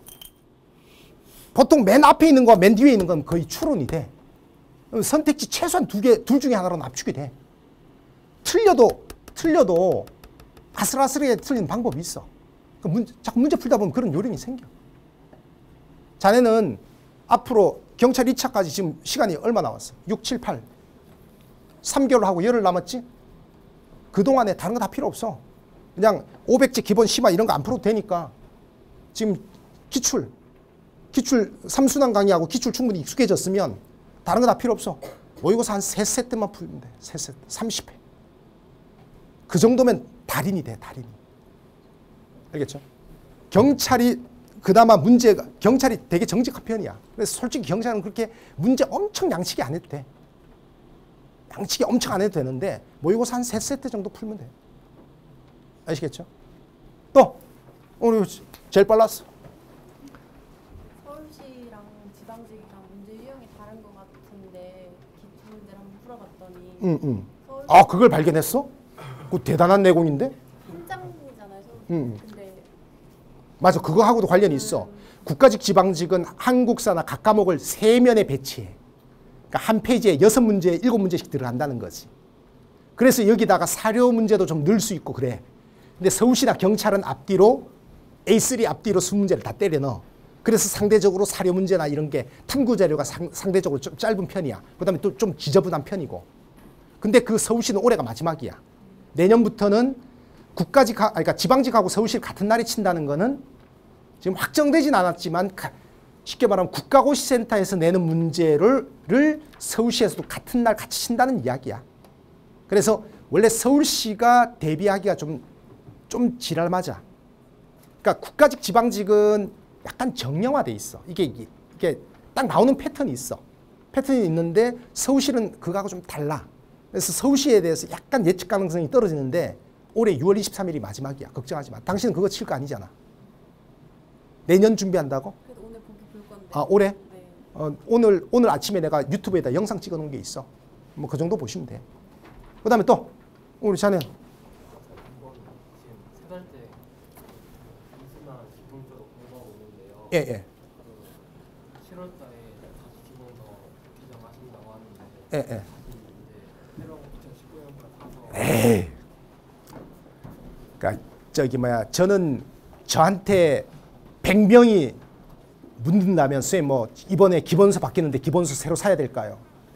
보통 맨 앞에 있는 거와 맨 뒤에 있는 건 거의 추론이 돼. 선택지 최소한 두 개, 둘 중에 하나로 압축이 돼. 틀려도, 틀려도 아슬아슬하게 틀리는 방법이 있어. 그 문제, 자꾸 문제 풀다 보면 그런 요령이 생겨. 자네는 앞으로 경찰 이 차까지 지금 시간이 얼마 남았어? 육, 칠, 팔. 삼 개월 하고 열흘 남았지? 그동안에 다른 거 다 필요 없어. 그냥 오백제 기본 심화 이런 거 안 풀어도 되니까 지금 기출, 기출 삼순환 강의하고 기출 충분히 익숙해졌으면 다른 거 다 필요 없어. 모의고사 한 세 세트만 풀면 돼. 세 세트. 삼십 회. 그 정도면 달인이 돼. 달인이. 알겠죠? 경찰이 그나마 문제가 경찰이 되게 정직한 편이야. 그래서 솔직히 경찰은 그렇게 문제 엄청 양치기 안 해도 돼. 양치기 엄청 안 해도 되는데 모의고사 한 세 세트 정도 풀면 돼. 아시겠죠? 또 오늘 제일 빨랐어. 서울시랑 지방직이랑 문제 유형이 다른 것 같은데 기출 문제를 한번 풀어봤더니 응, 응. 서울시 아, 그걸 발견했어? 그 대단한 내공인데? 현장이잖아요. 서울. 응. 근데 맞아, 그거하고도 관련이 있어. 국가직, 지방직은 한국사나 각 과목을 세 면에 배치해. 그러니까 한 페이지에 여섯 문제, 일곱 문제씩 들어간다는 거지. 그래서 여기다가 사료 문제도 좀 넣을 수 있고 그래. 근데 서울시나 경찰은 앞뒤로 에이 쓰리 앞뒤로 이십 문제를 다 때려 넣어. 그래서 상대적으로 사료 문제나 이런 게 탐구 자료가 상, 상대적으로 좀 짧은 편이야. 그다음에 또 좀 지저분한 편이고. 근데 그 서울시는 올해가 마지막이야. 내년부터는 국가직, 그러니까 지방직하고 서울시 같은 날에 친다는 거는 지금 확정되진 않았지만 쉽게 말하면 국가고시센터에서 내는 문제를 서울시에서도 같은 날 같이 친다는 이야기야. 그래서 원래 서울시가 대비하기가 좀, 좀 지랄 맞아. 그러니까 국가직, 지방직은 약간 정형화돼 있어. 이게, 이게, 이게 딱 나오는 패턴이 있어. 패턴이 있는데 서울시는 그거하고 좀 달라. 그래서 서울시에 대해서 약간 예측 가능성이 떨어지는데 올해 유월 이십삼일이 마지막이야. 걱정하지 마. 당신은 그거 칠 거 아니잖아. 내년 준비한다고? 그래도 오늘 보기 볼 건데. 아, 올해? 네. 어, 오늘 오늘 아침에 내가 유튜브에다 영상 찍어 놓은 게 있어. 뭐 그 정도 보시면 돼. 그다음에 또 우리 자네. 이번 지금 세 달 때 인수나 기본적으로 공부하고 있는데요. 예, 예. 그 칠월 달에 다시 기본서 개정하신다고 하는데 예, 예. 이제 새로운 이천십구 년부터 가서 에이. 그러니까 저기 뭐야, 저는 저한테 백 명이 묻는다면 쌤 뭐 이번에 기본서 바뀌는데 기본서 새로 사야 될까요?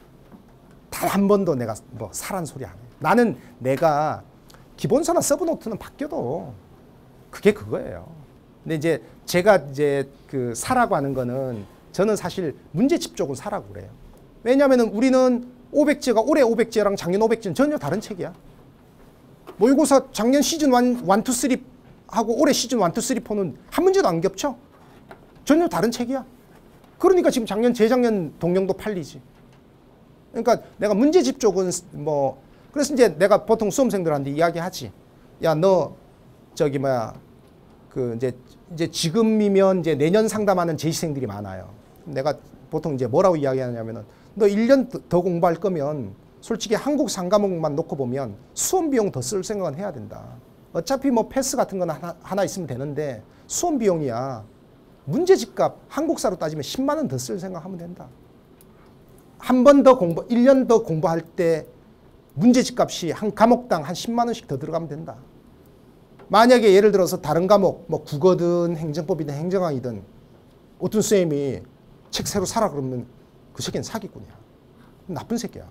단 한 번도 내가 뭐 사란 소리 안 해. 나는 내가 기본서나 서브노트는 바뀌어도 그게 그거예요. 근데 이제 제가 이제 그 사라고 하는 거는 저는 사실 문제집 쪽은 사라고 그래요. 왜냐하면 우리는 오백 제가 올해 오백 제랑 작년 오백 제는 전혀 다른 책이야. 모의고사 작년 시즌 일, 이, 삼 하고 올해 시즌 일, 이, 삼, 사는 한 문제도 안 겹쳐. 전혀 다른 책이야. 그러니까 지금 작년, 재작년 동영도 팔리지. 그러니까 내가 문제집 쪽은 뭐, 그래서 이제 내가 보통 수험생들한테 이야기하지. 야, 너 저기 뭐야, 그 이제 이제 지금이면 이제 내년 상담하는 재시생들이 많아요. 내가 보통 이제 뭐라고 이야기하냐면은 너 일 년 더 공부할 거면 솔직히 한국 상 과목만 놓고 보면 수험 비용 더 쓸 생각은 해야 된다. 어차피 뭐 패스 같은 건 하나, 하나 있으면 되는데 수험 비용이야. 문제집값 한국사로 따지면 십만 원 더 쓸 생각하면 된다. 한 번 더 공부, 일 년 더 공부할 때 문제집값이 한 과목당 한 십만 원씩 더 들어가면 된다. 만약에 예를 들어서 다른 과목, 뭐 국어든 행정법이든 행정학이든 어떤 쌤이 책 새로 사라 그러면 그 새끼는 사기꾼이야. 나쁜 새끼야.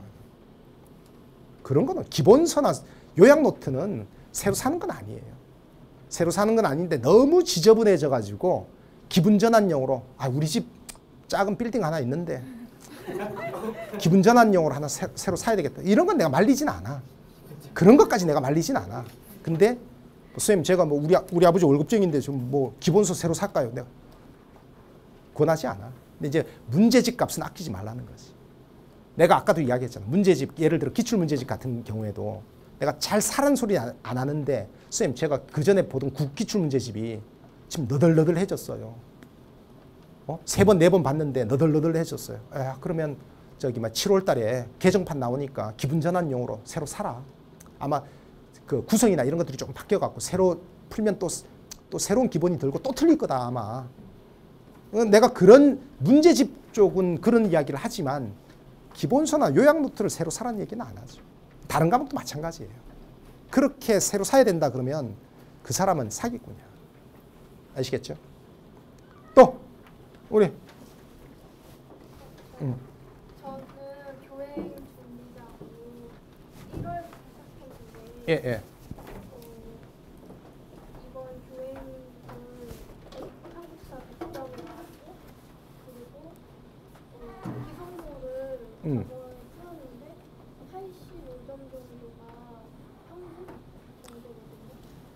그런 거는 기본서나 요약노트는 새로 사는 건 아니에요. 새로 사는 건 아닌데 너무 지저분해져 가지고 기분 전환용으로 아 우리 집 작은 빌딩 하나 있는데 기분 전환용으로 하나 새, 새로 사야 되겠다. 이런 건 내가 말리진 않아. 그런 것까지 내가 말리진 않아. 근데 뭐, 선생님 제가 뭐 우리 우리 아버지 월급쟁인데 좀 뭐 기본서 새로 살까요? 내가 권하지 않아. 근데 이제 문제집 값은 아끼지 말라는 거지. 내가 아까도 이야기했잖아. 문제집 예를 들어 기출 문제집 같은 경우에도 내가 잘 사란 소리 안, 안 하는데 선생님 제가 그 전에 보던 국 기출 문제집이 지금 너덜너덜해졌어요. 어? 세 번, 네 번 봤는데 너덜너덜해졌어요. 아, 그러면 저기 막 칠월 달에 개정판 나오니까 기분 전환용으로 새로 사라. 아마 그 구성이나 이런 것들이 좀 바뀌어갖고 새로 풀면 또, 또 새로운 기본이 들고 또 틀릴 거다 아마. 내가 그런 문제집 쪽은 그런 이야기를 하지만 기본서나 요약노트를 새로 사라는 얘기는 안 하죠. 다른 과목도 마찬가지예요. 그렇게 새로 사야 된다 그러면 그 사람은 사기꾼이야. 아시겠죠? 또 우리 음. 저는 교행 준비자고 일월부터 시작했는데 예, 예. 어, 이번 교행은 한국사 백 점을 나왔고 그리고 어, 기성도를 음. 저번 풀었는데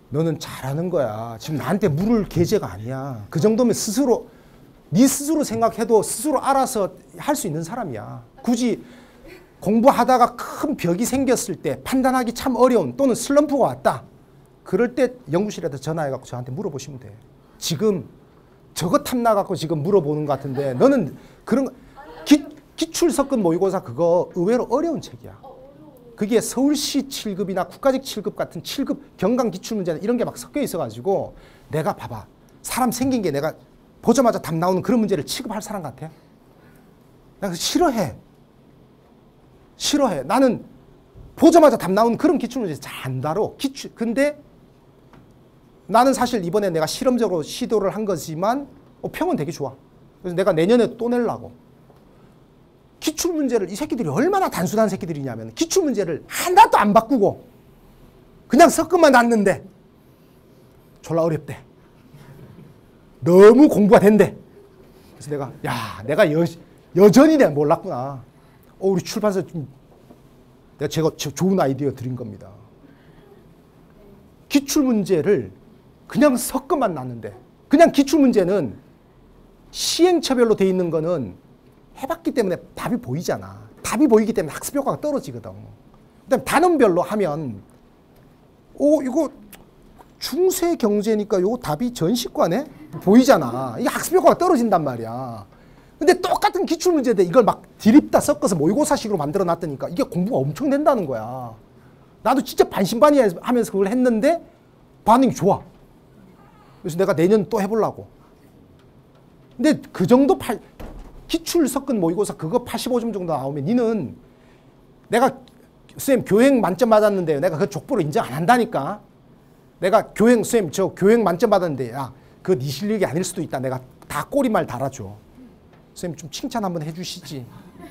너는 잘하는 거야. 지금 나한테 물을 계제가 아니야. 그 정도면 스스로 네 스스로 생각해도 스스로 알아서 할 수 있는 사람이야. 굳이 공부하다가 큰 벽이 생겼을 때 판단하기 참 어려운 또는 슬럼프가 왔다. 그럴 때 연구실에다 전화해갖고 저한테 물어보시면 돼. 지금 저거 탐나갖고 지금 물어보는 것 같은데 너는 그런 거, 기, 기출석근 모의고사 그거 의외로 어려운 책이야. 그게 서울시 칠 급이나 국가직 칠 급 같은 칠 급 경강 기출문제나 이런 게 막 섞여 있어가지고 내가 봐봐. 사람 생긴 게 내가 보자마자 답 나오는 그런 문제를 취급할 사람 같아? 내가 싫어해. 싫어해. 나는 보자마자 답 나오는 그런 기출문제 잘 안 다뤄. 기출, 근데 나는 사실 이번에 내가 실험적으로 시도를 한 거지만 어, 평은 되게 좋아. 그래서 내가 내년에 또 내려고. 기출문제를 이 새끼들이 얼마나 단순한 새끼들이냐면 기출문제를 하나도 안 바꾸고 그냥 섞어만 놨는데 졸라 어렵대. 너무 공부가 된대. 그래서 내가 야 내가 여, 여전히 내가 몰랐구나. 어, 우리 출판사 좀 내가 제가 좋은 아이디어 드린 겁니다. 기출문제를 그냥 섞어만 놨는데 그냥 기출문제는 시행처별로 돼 있는 거는 해봤기 때문에 답이 보이잖아. 답이 보이기 때문에 학습 효과가 떨어지거든. 그다음 단원별로 하면 오 이거 중세 경제니까 요 답이 전시과네? 보이잖아. 이게 학습 효과가 떨어진단 말이야. 근데 똑같은 기출문제인데 이걸 막 디립다 섞어서 모의고사식으로 만들어 놨다니까 이게 공부가 엄청 된다는 거야. 나도 진짜 반신반의하면서 그걸 했는데 반응이 좋아. 그래서 내가 내년 또 해보려고. 근데 그 정도 팔, 기출 섞은 모의고사 그거 팔십오 점 정도 나오면 니는 내가 쌤 교행 만점 받았는데 내가 그 족보를 인정 안 한다니까. 내가 교행 쌤 저 교행 만점 받았는데 야 그거 네 실력이 아닐 수도 있다. 내가 다 꼬리말 달아줘. 쌤 좀 칭찬 한번 해주시지.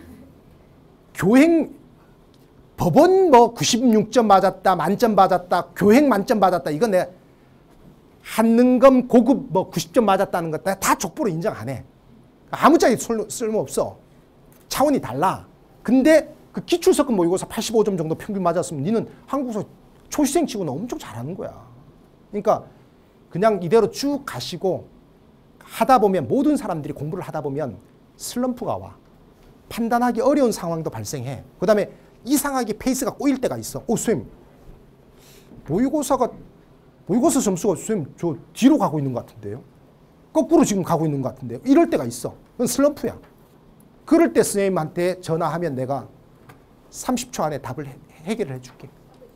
교행 법원 뭐 구십육 점 맞았다 만점 받았다 교행 만점 받았다 이건 내가 한능검 고급 뭐 구십 점 맞았다는 것 다 족보로 인정 안 해. 아무짝에 쓸모없어. 차원이 달라. 근데 그 기출석근 모의고사 팔십오 점 정도 평균 맞았으면 니는 한국에서 초시생 치고는 엄청 잘하는 거야. 그러니까 그냥 이대로 쭉 가시고 하다 보면 모든 사람들이 공부를 하다 보면 슬럼프가 와. 판단하기 어려운 상황도 발생해. 그 다음에 이상하게 페이스가 꼬일 때가 있어. 오, 쌤 모의고사가 모의고사 점수가 쌤 저 뒤로 가고 있는 것 같은데요. 거꾸로 지금 가고 있는 것 같은데요. 이럴 때가 있어. 그건 슬럼프야. 그럴 때 선생님한테 전화하면 내가 삼십 초 안에 답을 해, 해결을 해줄게.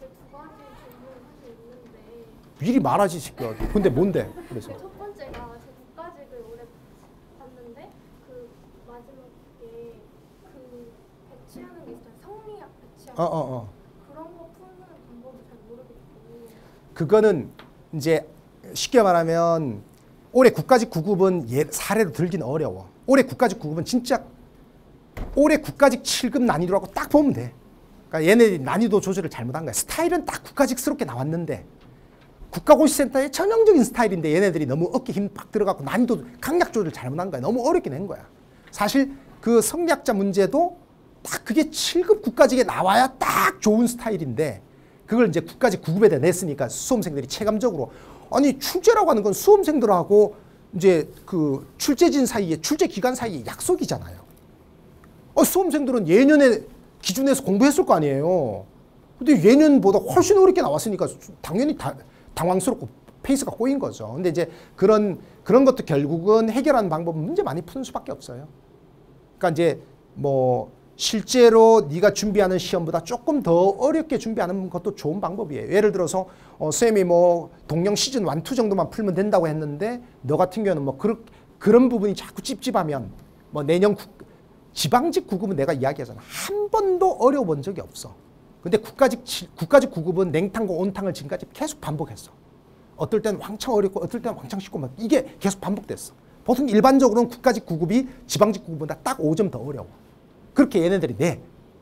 미리 말하지 새끼야. 근데 뭔데? 그래서 첫 번째가 제 국가직을 오래 봤는데 그 마지막에 그 배치하는 게 있잖아요. 성리학 배치하는 어, 어, 어. 그런 거 푸는 방법을 잘 모르겠고. 그거는 이제 쉽게 말하면 올해 국가직 구 급은 예, 사례로 들기는 어려워. 올해 국가직 구 급은 진짜 올해 국가직 칠 급 난이도라고 딱 보면 돼. 그러니까 얘네들이 난이도 조절을 잘못한 거야. 스타일은 딱 국가직스럽게 나왔는데 국가고시센터의 전형적인 스타일인데 얘네들이 너무 어깨 힘 팍 들어가고 난이도 강약 조절을 잘못한 거야. 너무 어렵게 낸 거야. 사실 그 성리학자 문제도 딱 그게 칠 급 국가직에 나와야 딱 좋은 스타일인데 그걸 이제 국가직 구 급에다 냈으니까 수험생들이 체감적으로 아니 출제라고 하는 건 수험생들하고 이제 그 출제진 사이에 출제 기간 사이에 약속이잖아요. 어, 수험생들은 예년에 기준에서 공부했을 거 아니에요. 근데 예년보다 훨씬 어렵게 나왔으니까 당연히 다, 당황스럽고 페이스가 꼬인 거죠. 근데 이제 그런 그런 것도 결국은 해결하는 방법은 문제 많이 푸는 수밖에 없어요. 그러니까 이제 뭐 실제로 네가 준비하는 시험보다 조금 더 어렵게 준비하는 것도 좋은 방법이에요. 예를 들어서 어, 쌤이 뭐 동영 시즌 일, 이 정도만 풀면 된다고 했는데 너 같은 경우는 뭐 그런 그런 부분이 자꾸 찝찝하면 뭐 내년 국, 지방직 구 급은 내가 이야기하잖아. 한 번도 어려워 본 적이 없어. 근데 국가직 국가직 구 급은 냉탕과 온탕을 지금까지 계속 반복했어. 어떨 때는 왕창 어렵고 어떨 때는 왕창 쉽고 막 이게 계속 반복됐어. 보통 일반적으로는 국가직 구 급이 지방직 구 급보다 딱 오 점 더 어려워. 그렇게 얘네들이 내.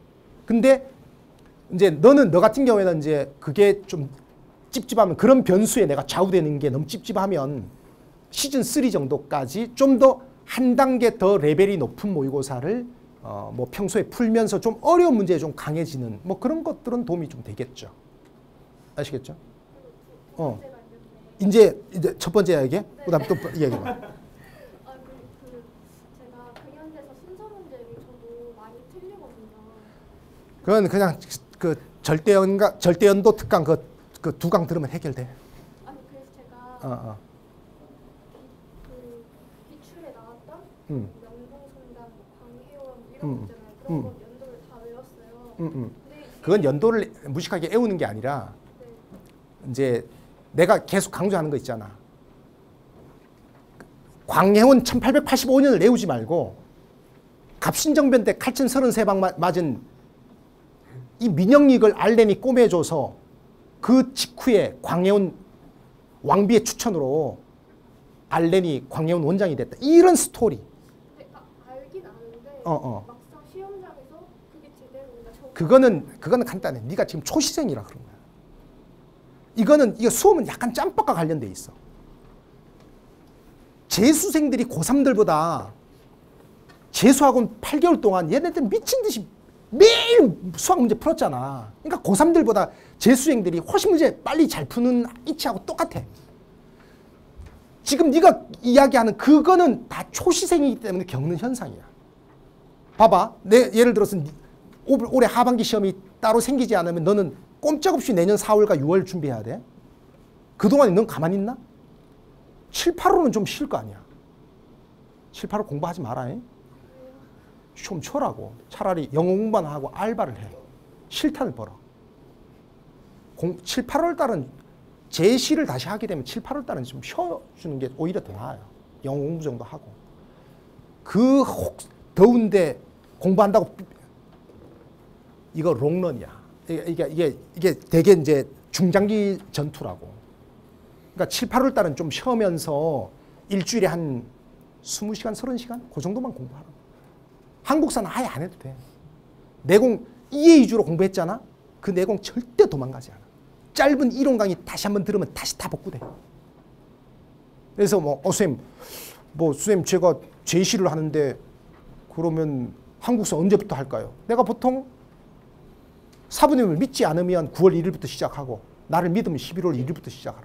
근데 이제 너는 너 같은 경우에는 이제 그게 좀 찝찝하면 그런 변수에 내가 좌우되는 게 너무 찝찝하면 시즌 삼 정도까지 좀 더 한 단계 더 레벨이 높은 모의고사를 어 뭐 평소에 풀면서 좀 어려운 문제에 좀 강해지는 뭐 그런 것들은 도움이 좀 되겠죠. 아시겠죠? 어. 이제 이제 첫 번째 이야기, 네. 그다음 또 이야기가. 아, 그, 그 제가 근현대사 순서 문제를 저도 많이 틀리거든요. 그건 그냥 그 절대연가 절대연도 특강 그 그 두 강 들으면 해결돼. 아니 그래서 제가 어, 어. 그 기출에 나왔던 음. 명동성당, 광해원 이런 음. 거 있잖아요. 그런 음. 거 연도를 다 외웠어요. 음, 음. 근데 이게 그건 연도를 무식하게 애우는 게 아니라 네. 이제 내가 계속 강조하는 거 있잖아. 광해원 천팔백팔십오 년을 외우지 말고 갑신정변 때 칼ችን 서른세 방 맞은 이 민영익을 알렌이 꼬매줘서 그 직후에 광해원 왕비의 추천으로 알렌이 광해원 원장이 됐다. 이런 스토리. 근데 아, 알긴 아는데 어, 어. 막상 시험장에서 그게 제대로 우리가 적응 그거는 그거는 간단해. 네가 지금 초시생이라 그런 거야. 이거는 이거 수험은 약간 짬밥과 관련돼 있어. 재수생들이 고삼들보다 재수학원 팔 개월 동안 얘네들 미친 듯이 매일 수학 문제 풀었잖아. 그러니까 고삼들보다 재수생들이 훨씬 문제 빨리 잘 푸는 이치하고 똑같아. 지금 네가 이야기하는 그거는 다 초시생이기 때문에 겪는 현상이야. 봐봐. 내 예를 들어서 올해 하반기 시험이 따로 생기지 않으면 너는 꼼짝없이 내년 사월과 유월 준비해야 돼. 그동안에 넌 가만히 있나? 칠, 팔월은 좀 쉴 거 아니야. 칠, 팔월 공부하지 마라. 잉? 좀 쉬라고. 차라리 영어 공부만 하고 알바를 해. 실탄을 벌어. 공, 칠, 팔월 달은 제시를 다시 하게 되면 칠, 팔월 달은 좀 쉬어주는 게 오히려 더 나아요. 영어 공부 정도 하고. 그 혹 더운데 공부한다고 이거 롱런이야. 이게 이게 이게 되게 이제 중장기 전투라고. 그러니까 칠, 팔월 달은 좀 쉬면서 일주일에 한 스무 시간, 서른 시간 그 정도만 공부하라고. 한국사는 아예 안 해도 돼. 내공 이해 위주로 공부했잖아. 그 내공 절대 도망가지 않아. 짧은 이론 강의 다시 한번 들으면 다시 다 복구돼. 그래서 뭐 어, 선생님, 뭐 선생님 제가 제시를 하는데 그러면 한국사 언제부터 할까요? 내가 보통 사부님을 믿지 않으면 구월 일일부터 시작하고 나를 믿으면 십일월 일일부터 시작하라.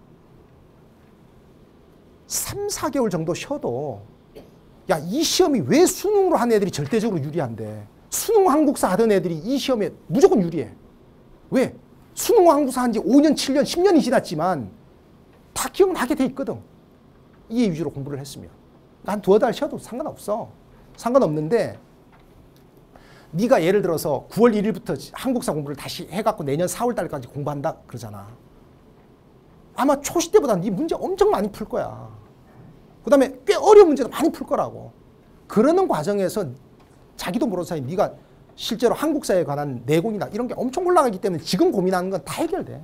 삼, 사 개월 정도 쉬어도 야, 이 시험이 왜 수능으로 한 애들이 절대적으로 유리한데 수능 한국사 하던 애들이 이 시험에 무조건 유리해. 왜? 수능 한국사 한 지 오 년, 칠 년, 십 년이 지났지만 다 기억나게 돼 있거든. 이해 위주로 공부를 했으면. 한 두어 달 쉬어도 상관없어. 상관없는데 네가 예를 들어서 구월 일일부터 한국사 공부를 다시 해갖고 내년 사월 달까지 공부한다 그러잖아. 아마 초시 때보다 네 문제 엄청 많이 풀 거야. 그 다음에 꽤 어려운 문제도 많이 풀 거라고. 그러는 과정에서 자기도 모르는 사이 네가 실제로 한국사에 관한 내공이나 이런 게 엄청 올라가기 때문에 지금 고민하는 건 다 해결돼.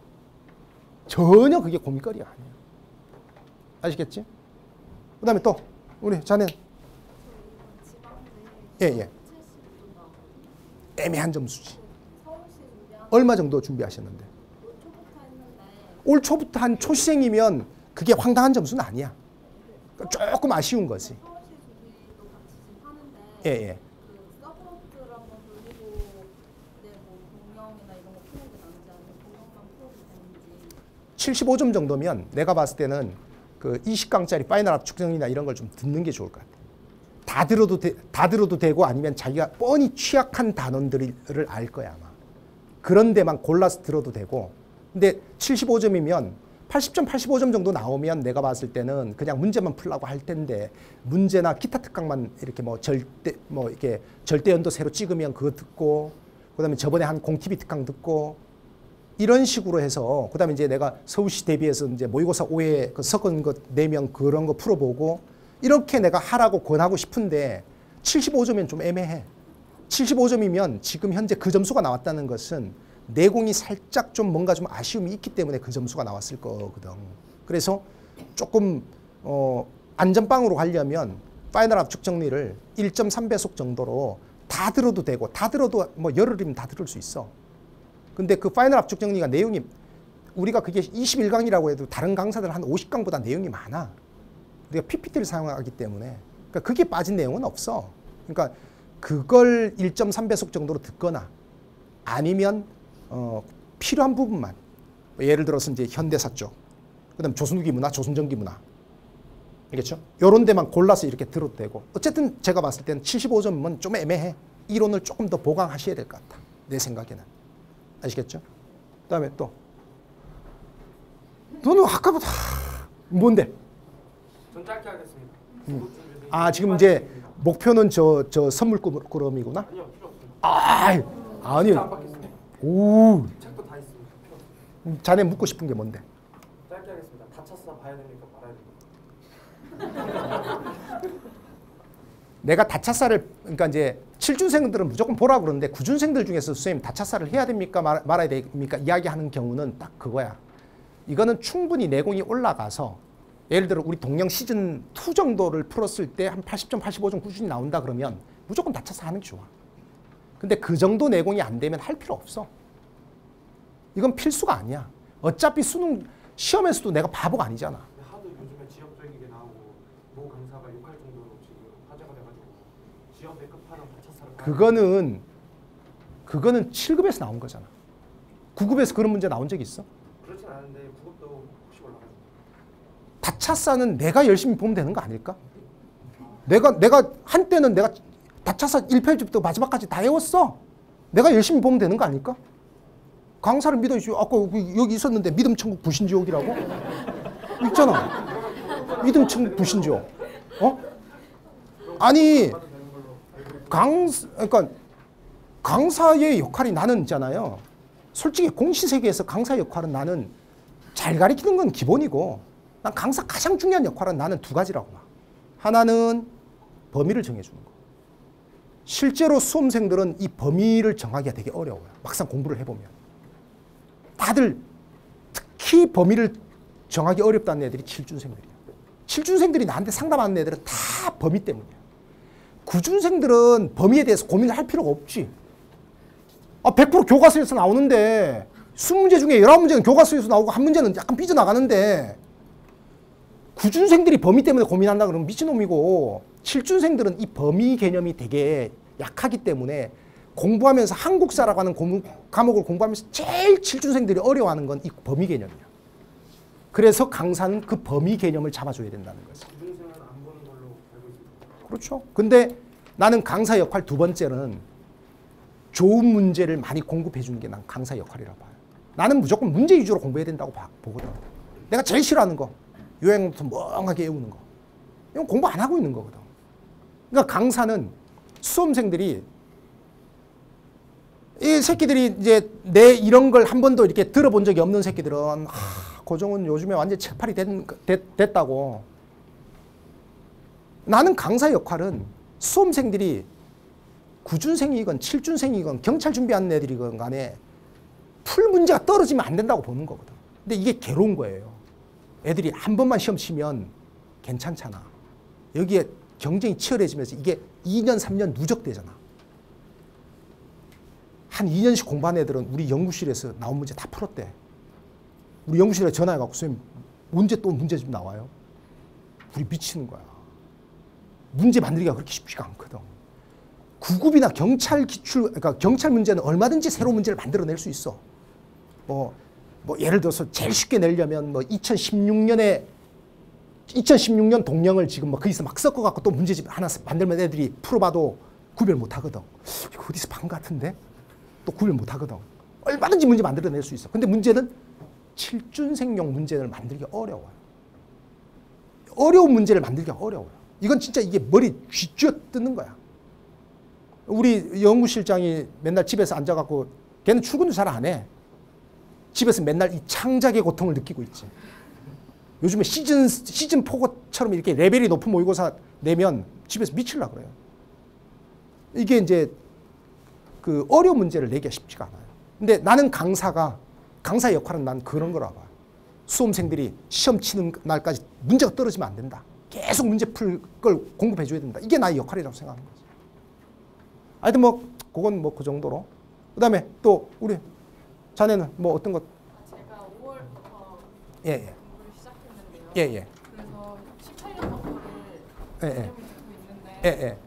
전혀 그게 고민거리가 아니야. 아시겠지? 그 다음에 또 우리 자네. 예, 예. 애매한 점수지. 얼마 정도 준비하셨는데? 올 초부터 한 초시생이면 그게 황당한 점수는 아니야. 조금 아쉬운 거지. 예, 예. 칠십오 점 정도면 내가 봤을 때는 그 이십 강짜리 파이널 압축정리나 이런 걸 좀 듣는 게 좋을 것 같아. 다 들어도 되, 다 들어도 되고 아니면 자기가 뻔히 취약한 단원들을 알 거야 아마. 그런 데만 골라서 들어도 되고. 근데 칠십오 점이면 팔십 점, 팔십오 점 정도 나오면 내가 봤을 때는 그냥 문제만 풀라고 할 텐데 문제나 기타 특강만 이렇게 뭐 절대 뭐 이렇게 절대 연도 새로 찍으면 그거 듣고 그다음에 저번에 한 공티비 특강 듣고 이런 식으로 해서 그다음에 이제 내가 서울시 대비해서 이제 모의고사 오 회 그 섞은 것 내면 그런 거 풀어보고 이렇게 내가 하라고 권하고 싶은데 칠십오 점이면 좀 애매해. 칠십오 점이면 지금 현재 그 점수가 나왔다는 것은 내공이 살짝 좀 뭔가 좀 아쉬움이 있기 때문에 그 점수가 나왔을 거거든. 그래서 조금 어 안전빵으로 가려면 파이널 압축 정리를 일 점 삼 배속 정도로 다 들어도 되고 다 들어도 뭐 열흘이면 다 들을 수 있어. 근데 그 파이널 압축 정리가 내용이 우리가 그게 이십일 강이라고 해도 다른 강사들 한 오십 강보다 내용이 많아. 우리가 피피티를 사용하기 때문에. 그러니까 그게 빠진 내용은 없어. 그러니까 그걸 일 점 삼 배속 정도로 듣거나 아니면 어, 필요한 부분만 예를 들어서 이제 현대사 쪽 그다음 조순기 문화, 조순전기 문화. 알겠죠? 요런 데만 골라서 이렇게 들어도 되고. 어쨌든 제가 봤을 때는 칠십오 점은 좀 애매해. 이론을 조금 더 보강하셔야 될 것 같아. 내 생각에는. 아시겠죠? 그다음에 또 너는 아까부터 하, 뭔데? 전 짧게 하겠습니다. 음. 아 지금 이제 목표는 저 저 선물 꾸러미구나. 아니요, 필요 없습니다. 아 진짜 안 아니요. 받겠습니다. 오 책도 다 있습니다. 필요 없습니다. 음, 자네 묻고 싶은 게 뭔데? 짧게 하겠습니다. 다쳤어 봐야 됩니까 말아야 됩니까? 내가 다차사를 그러니까 이제 칠준생들은 무조건 보라 그러는데 구준생들 중에서 선생님 다차사를 해야 됩니까 말, 말아야 됩니까 이야기하는 경우는 딱 그거야. 이거는 충분히 내공이 올라가서 예를 들어 우리 동영 시즌 이 정도를 풀었을 때 한 팔십 점, 팔십오 점 꾸준히 나온다 그러면 무조건 다차사 하는 게 좋아. 근데 그 정도 내공이 안 되면 할 필요 없어. 이건 필수가 아니야. 어차피 수능 시험에서도 내가 바보가 아니잖아. 하도 요즘에 지역적이게 나오고 모 강사가 욕할 정도로 지금 화제가 돼가지고 지역 배급하는 다차사를 그거는 그거는 칠 급에서 나온 거잖아. 구 급에서 그런 문제 나온 적 있어? 그렇진 않은데 구 급도 혹시 올라가요? 다차사는 내가 열심히 보면 되는 거 아닐까? 내가 내가 한때는 내가 다차사 일 페이지부터 마지막까지 다 외웠어. 내가 열심히 보면 되는 거 아닐까? 강사를 믿어주지. 아까 여기 있었는데 믿음 천국 불신지옥이라고? 있잖아. 믿음 천국 불신지옥. 어? 아니 강 그러니까 강사의 역할이 나는 있잖아요. 솔직히 공시 세계에서 강사 역할은 나는 잘 가르치는 건 기본이고 난 강사 가장 중요한 역할은 나는 두 가지라고 봐. 하나는 범위를 정해주는 거. 실제로 수험생들은 이 범위를 정하기가 되게 어려워요. 막상 공부를 해보면. 다들 특히 범위를 정하기 어렵다는 애들이 칠준생들이에요. 칠준생들이 나한테 상담하는 애들은 다 범위 때문이에요. 구준생들은 범위에 대해서 고민을 할 필요가 없지. 아, 백 퍼센트 교과서에서 나오는데 이십 문제 중에 열아홉 문제는 교과서에서 나오고 한 문제는 약간 삐져나가는데 구준생들이 범위 때문에 고민한다 그러면 미친놈이고 칠준생들은 이 범위 개념이 되게 약하기 때문에 공부하면서 한국사라고 하는 고, 과목을 공부하면서 제일 칠준생들이 어려워하는 건 이 범위 개념이야. 그래서 강사는 그 범위 개념을 잡아줘야 된다는 거죠. 구준생은 안 보는 걸로 알고 있습니다. 그렇죠. 근데 나는 강사 역할 두 번째는 좋은 문제를 많이 공급해 주는 게 난 강사 역할이라고 봐요. 나는 무조건 문제 위주로 공부해야 된다고 봐, 보거든. 내가 제일 싫어하는 거 요양부터 멍하게 외우는 거. 이건 공부 안 하고 있는 거거든. 그러니까 강사는 수험생들이 이 새끼들이 이제 내 이런 걸 한 번도 이렇게 들어본 적이 없는 새끼들은 아, 고정은 요즘에 완전 책팔이 됐, 됐, 됐다고. 나는 강사 역할은 수험생들이 구준생이건 칠준생이건 경찰 준비하는 애들이건 간에 풀 문제가 떨어지면 안 된다고 보는 거거든. 근데 이게 괴로운 거예요. 애들이 한 번만 시험 치면 괜찮잖아. 여기에 경쟁이 치열해지면서 이게 이 년, 삼 년 누적되잖아. 한 이 년씩 공부한 애들은 우리 연구실에서 나온 문제 다 풀었대. 우리 연구실에 전화해갖고 선생님 문제 또 문제 좀 나와요. 우리 미치는 거야. 문제 만들기가 그렇게 쉽지가 않거든. 구 급이나 경찰 기출, 그러니까 경찰 문제는 얼마든지 새로운 문제를 만들어낼 수 있어. 뭐, 뭐 예를 들어서 제일 쉽게 내려면 뭐 이천십육 년에 이천십육 년 동령을 지금 뭐 거기서 막 섞어갖고 또 문제집 하나 만들면 애들이 풀어봐도 구별 못 하거든. 이거 어디서 본 것 같은데? 또 구별 못 하거든. 얼마든지 문제 만들어낼 수 있어. 근데 문제는 칠준생용 문제를 만들기 어려워요. 어려운 문제를 만들기가 어려워요. 이건 진짜 이게 머리 쥐쥐어 뜯는 거야. 우리 연구실장이 맨날 집에서 앉아갖고 걔는 출근도 잘 안 해. 집에서 맨날 이 창작의 고통을 느끼고 있지. 요즘에 시즌 시즌 포고처럼 이렇게 레벨이 높은 모의고사 내면 집에서 미치려고 그래요. 이게 이제 그 어려운 문제를 내기가 쉽지가 않아요. 근데 나는 강사가 강사 역할은 난 그런 거라고 봐요. 수험생들이 시험 치는 날까지 문제가 떨어지면 안 된다. 계속 문제 풀 걸 공급해 줘야 된다. 이게 나의 역할이라고 생각하는 거지. 하여튼 뭐 그건 뭐 그 정도로. 그다음에 또 우리 자네는 뭐 어떤 것? 제가 오월부터 예, 예. 공부를 시작했는데요. 예, 예. 그래서 십팔 년 정도를 예, 예. 개념을 듣고 있는데 예, 예.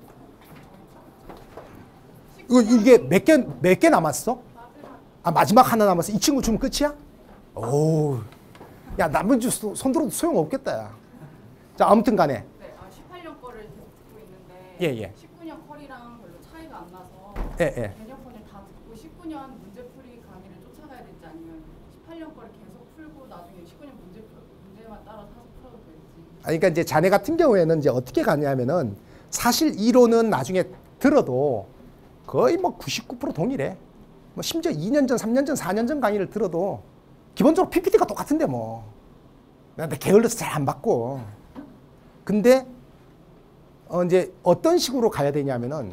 이거 이게 몇 개 몇 개 남았어? 아, 마지막 하나 남았어. 이 친구 주면 끝이야? 오. 야, 나머지 소- 손 들어도 소용없겠다. 야. 자, 아무튼 간에. 네, 아, 십팔 년 거를 계속 듣고 있는데 예, 예. 십구 년 컬이랑 별로 차이가 안 나서 예, 예. 개념권을 다 듣고 십구 년 문제풀이 강의를 쫓아가야 될지 아니면 십팔 년 거를 계속 풀고 나중에 십구 년 문제 풀- 문제만 따라서 풀어도 될지. 아니, 그러니까 이제 자네 같은 경우에는 이제 어떻게 가냐면은 사실 이론은 나중에 들어도 거의 뭐 구십구 퍼센트 동일해. 뭐 심지어 이 년 전, 삼 년 전, 사 년 전 강의를 들어도 기본적으로 피피티가 똑같은데 뭐. 근데 게을러서 잘 안 받고. 근데 어 이제 어떤 식으로 가야 되냐면은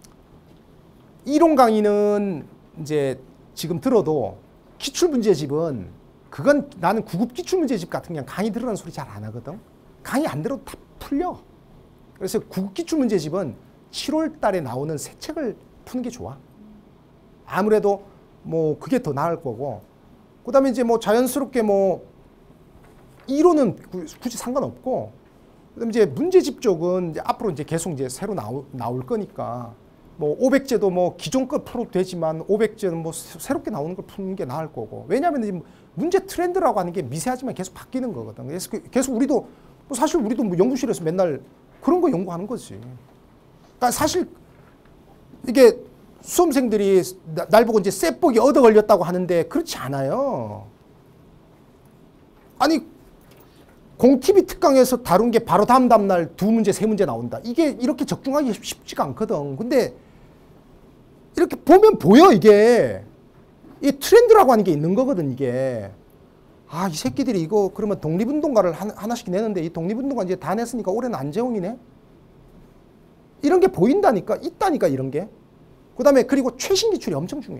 이론 강의는 이제 지금 들어도 기출 문제집은 그건 나는 구급 기출 문제집 같은 경우 강의 들으라는 소리 잘 안 하거든. 강의 안 들어도 다 풀려. 그래서 구급 기출 문제집은 칠월 달에 나오는 새 책을 푸는 게 좋아. 아무래도 뭐 그게 더 나을 거고. 그다음에 이제 뭐 자연스럽게 뭐 이론은 굳이 상관없고. 그다음에 이제 문제집 쪽은 이제 앞으로 이제 계속 이제 새로 나올, 나올 거니까 뭐 오백제도 뭐 기존 걸 풀어도 되지만 오백제는 뭐 새롭게 나오는 걸 푸는 게 나을 거고. 왜냐하면 문제 트렌드라고 하는 게 미세하지만 계속 바뀌는 거거든. 그래서 계속 우리도 뭐 사실 우리도 뭐 연구실에서 맨날 그런 거 연구하는 거지. 그러니까 사실 이게 수험생들이 날 보고 이제 쌔뻑이 얻어 걸렸다고 하는데 그렇지 않아요. 아니 공티비 특강에서 다룬 게 바로 다음 다음 날 두 문제 세 문제 나온다. 이게 이렇게 적중하기 쉽지가 않거든. 근데 이렇게 보면 보여. 이게 이 트렌드라고 하는 게 있는 거거든. 이게 아, 이 새끼들이 이거 그러면 독립운동가를 하나씩 내는데 이 독립운동가 이제 다 냈으니까 올해는 안재홍이네. 이런 게 보인다니까. 있다니까 이런 게. 그 다음에 그리고 최신 기출이 엄청 중요해.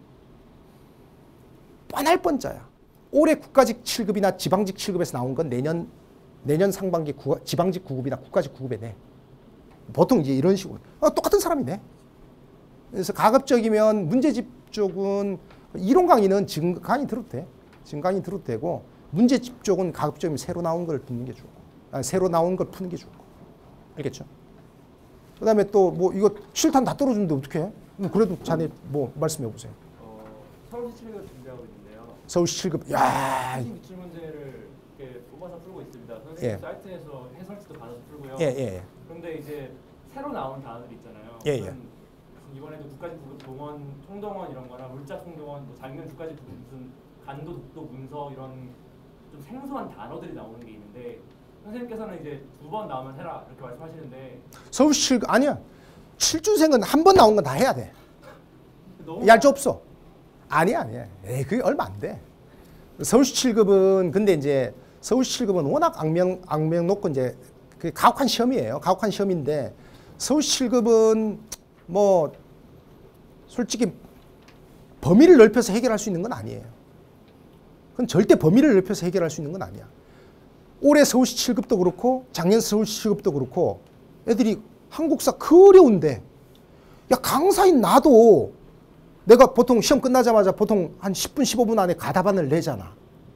뻔할 뻔짜야. 올해 국가직 칠 급이나 지방직 칠 급에서 나온 건 내년 내년 상반기 구, 지방직 구 급이나 국가직 구 급에 내. 보통 이제 이런 식으로. 아, 똑같은 사람이 내. 그래서 가급적이면 문제집 쪽은 이론 강의는 지금 강의 들어도 돼. 지금 강의 들어도 되고 문제집 쪽은 가급적이면 새로 나온 걸 듣는 게 좋고. 아니, 새로 나온 걸 푸는 게 좋고. 알겠죠? 그 다음에 또 뭐 이거 칠탄 다 떨어지는데 어떡해? 그래도 자네 뭐 말씀해 보세요. 어, 서울시 칠 급 준비하고 있는데요. 서울시 칠 급. 야. 최신 기출 문제를 이렇게 뽑아서 풀고 있습니다. 선생님 예. 사이트에서 해설지도 받아서 풀고요. 예, 예. 그런데 이제 새로 나온 단어들 있잖아요. 예, 예. 무슨 이번에도 국가직 구급 동원, 총동원 이런 거나 물자 총동원, 뭐 작년 국가직 구급 무슨 간도, 독도, 문서 이런 좀 생소한 단어들이 나오는 게 있는데 선생님께서는 이제 두 번 나오면 해라 이렇게 말씀하시는데 서울시 칠 급 아니야. 칠준생은 한 번 나온 건 다 해야 돼. 너무 얄 수 없어. 아니야, 아니야. 에이, 그게 얼마 안 돼. 서울시 칠 급은 근데 이제 서울시 칠 급은 워낙 악명 악명 높고 이제 그 가혹한 시험이에요. 가혹한 시험인데 서울시 칠 급은 뭐 솔직히 범위를 넓혀서 해결할 수 있는 건 아니에요. 그건 절대 범위를 넓혀서 해결할 수 있는 건 아니야. 올해 서울시 칠 급도 그렇고 작년 서울시 칠 급도 그렇고 애들이 한국사 그 어려운데 야 강사인 나도 내가 보통 시험 끝나자마자 보통 한 십 분 십오 분 안에 가답안을 내잖아.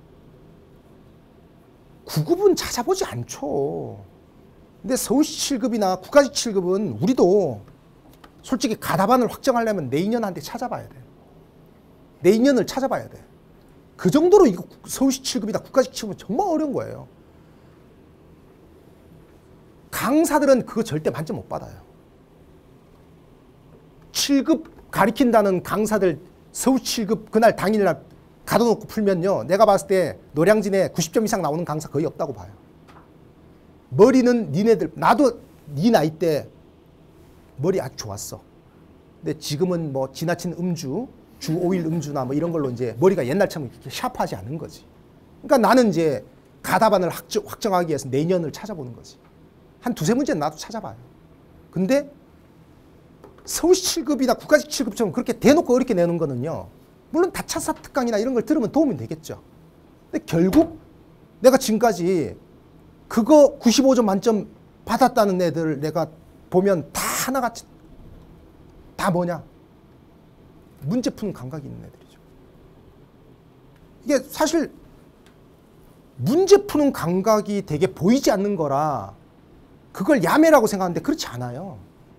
구 급은 찾아보지 않죠. 근데 서울시 칠 급이나 국가직 칠 급은 우리도 솔직히 가답안을 확정하려면 내인연 한테 찾아봐야 돼. 내인연을 찾아봐야 돼. 그 정도로 이거 서울시 칠 급이나 국가직 칠 급은 정말 어려운 거예요. 강사들은 그거 절대 만점 못 받아요. 칠 급 가리킨다는 강사들 서울시 칠 급 그날 당일날 가둬놓고 풀면요. 내가 봤을 때 노량진에 구십 점 이상 나오는 강사 거의 없다고 봐요. 머리는 니네들, 나도 니 나이 때 머리 아주 좋았어. 근데 지금은 뭐 지나친 음주, 주 오 일 음주나 뭐 이런 걸로 이제 머리가 옛날처럼 이렇게 샤프하지 않은 거지. 그러니까 나는 이제 가답안을 확정, 확정하기 위해서 내년을 찾아보는 거지. 한 두세 문제는 나도 찾아봐요. 근데 서울시 칠 급이나 국가직 칠 급처럼 그렇게 대놓고 어렵게 내는 거는요. 물론 다차사 특강이나 이런 걸 들으면 도움이 되겠죠. 근데 결국 내가 지금까지 그거 구십오 점 만점 받았다는 애들 내가 보면 다 하나같이 다 뭐냐? 문제 푸는 감각이 있는 애들이죠. 이게 사실 문제 푸는 감각이 되게 보이지 않는 거라 그걸 야매라고 생각하는데 그렇지 않아요.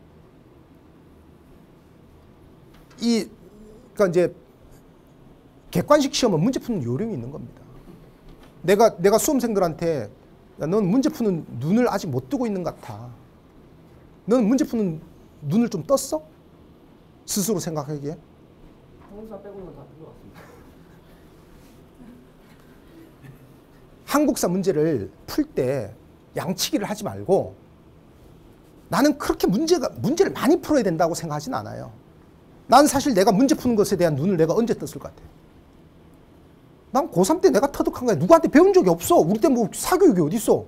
이 그러니까 이제 객관식 시험은 문제 푸는 요령이 있는 겁니다. 내가 내가 수험생들한테 야, 넌 문제 푸는 눈을 아직 못 뜨고 있는 것 같아. 넌 문제 푸는 눈을 좀 떴어? 스스로 생각하기에. 형사 빼고는 다 뜬 것 같습니다. 한국사 문제를 풀 때 양치기를 하지 말고 나는 그렇게 문제가 문제를 많이 풀어야 된다고 생각하진 않아요. 난 사실 내가 문제 푸는 것에 대한 눈을 내가 언제 떴을 것 같아. 난 고삼 때 내가 터득한 거야. 누구한테 배운 적이 없어. 우리 때 뭐 사교육이 어디 있어.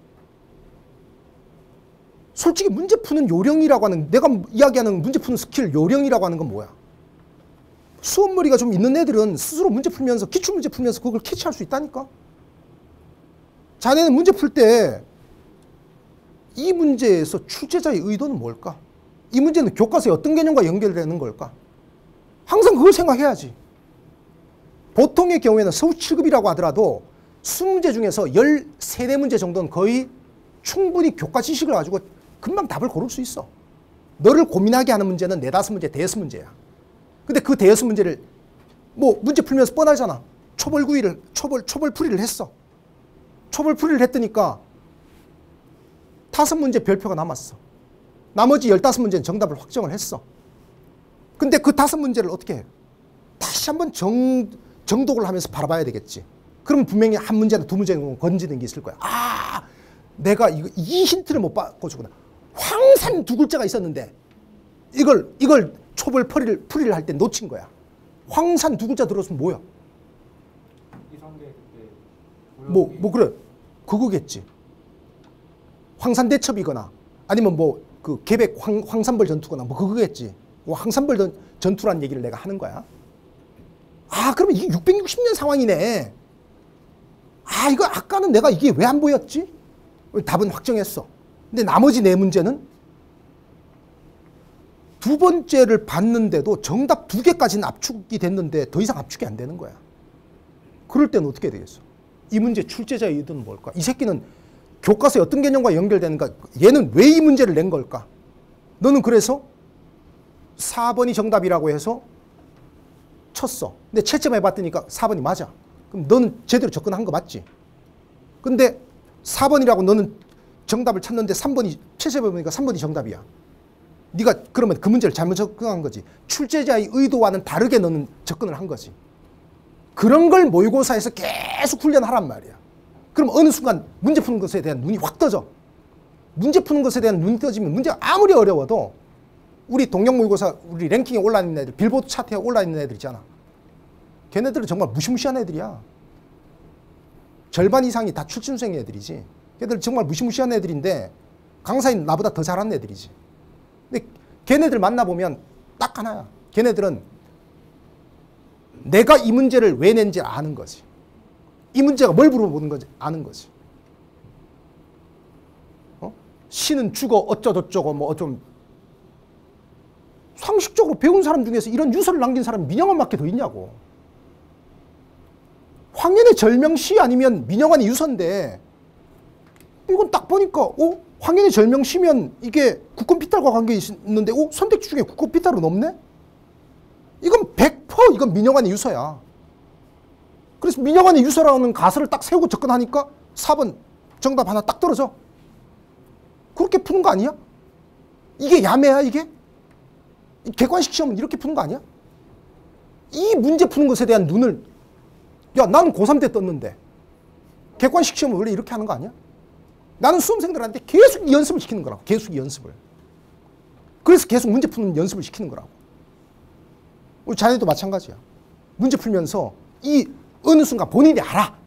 솔직히 문제 푸는 요령이라고 하는, 내가 이야기하는 문제 푸는 스킬 요령이라고 하는 건 뭐야? 수업머리가 좀 있는 애들은 스스로 문제 풀면서, 기출문제 풀면서 그걸 캐치할 수 있다니까? 자네는 문제 풀 때 이 문제에서 출제자의 의도는 뭘까? 이 문제는 교과서의 어떤 개념과 연결되는 걸까? 항상 그걸 생각해야지. 보통의 경우에는 서울 칠 급이라고 하더라도 이십 문제 중에서 십삼 문제 정도는 거의 충분히 교과 지식을 가지고 금방 답을 고를 수 있어. 너를 고민하게 하는 문제는 네다섯 문제, 대여섯 문제야. 근데 그 대여섯 문제를 뭐 문제 풀면서 뻔하잖아. 초벌구이를, 초벌, 초벌풀이를 했어. 초벌풀이를 했더니까 다섯 문제 별표가 남았어. 나머지 열다섯 문제는 정답을 확정을 했어. 근데 그 다섯 문제를 어떻게 해? 다시 한번 정, 정독을 하면서 바라봐야 되겠지. 그러면 분명히 한 문제나 두 문제는 건지는 게 있을 거야. 아, 내가 이거, 이 힌트를 못 바꿔주구나. 황산 두 글자가 있었는데 이걸 이걸 초벌 풀이를 풀이를 할 때 놓친 거야. 황산 두 글자 들었으면 뭐야? 이성계 그때 뭐, 뭐 그래. 그거겠지. 황산대첩이거나 아니면 뭐 그 계백 황, 황산벌 전투거나 뭐 그거겠지. 뭐 황산벌 전, 전투란 얘기를 내가 하는 거야. 아, 그러면 이게 육백육십 년 상황이네. 아, 이거 아까는 내가 이게 왜 안 보였지? 답은 확정했어. 근데 나머지 네 문제는 두 번째를 봤는데도 정답 두 개까지는 압축이 됐는데 더 이상 압축이 안 되는 거야. 그럴 때는 어떻게 되겠어? 이 문제 출제자의 의도는 뭘까? 이 새끼는 교과서에 어떤 개념과 연결되는가? 얘는 왜 이 문제를 낸 걸까? 너는 그래서 사 번이 정답이라고 해서 쳤어. 근데 채점해봤더니까 사 번이 맞아. 그럼 너는 제대로 접근한 거 맞지? 근데 사 번이라고 너는 정답을 찾는데 삼 번이 채점해보니까 삼 번이 정답이야. 네가 그러면 그 문제를 잘못 접근한 거지. 출제자의 의도와는 다르게 너는 접근을 한 거지. 그런 걸 모의고사에서 계속 훈련하란 말이야. 그럼 어느 순간 문제 푸는 것에 대한 눈이 확 떠져. 문제 푸는 것에 대한 눈이 떠지면 문제가 아무리 어려워도 우리 동영 모의고사 우리 랭킹에 올라있는 애들, 빌보드 차트에 올라있는 애들 있잖아. 걔네들은 정말 무시무시한 애들이야. 절반 이상이 다 출신생 애들이지. 걔들 정말 무시무시한 애들인데 강사인 나보다 더 잘하는 애들이지. 근데 걔네들 만나보면 딱 하나야. 걔네들은 내가 이 문제를 왜 낸지 아는 거지. 이 문제가 뭘 물어보는 건지 아는 거지. 어? 신은 죽어 어쩌고저쩌고 뭐 좀 상식적으로 배운 사람 중에서 이런 유서를 남긴 사람이 민영환밖에 더 있냐고. 황현의 절명시 아니면 민영환의 유서인데 이건 딱 보니까 어? 황현의 절명시면 이게 국권 피탈과 관계 있는데 어? 선택지 중에 국권 피탈은 없네? 이건 백 퍼센트 이건 민영환의 유서야. 그래서 민영환의 유서라는 가설을 딱 세우고 접근하니까 사 번 정답 하나 딱 떨어져. 그렇게 푸는 거 아니야? 이게 야매야 이게? 객관식 시험은 이렇게 푸는 거 아니야? 이 문제 푸는 것에 대한 눈을 야, 나는 고삼 때 떴는데 객관식 시험은 원래 이렇게 하는 거 아니야? 나는 수험생들한테 계속 연습을 시키는 거라고. 계속 연습을. 그래서 계속 문제 푸는 연습을 시키는 거라고. 우리 자네도 마찬가지야. 문제 풀면서 이 어느 순간 본인이 알아.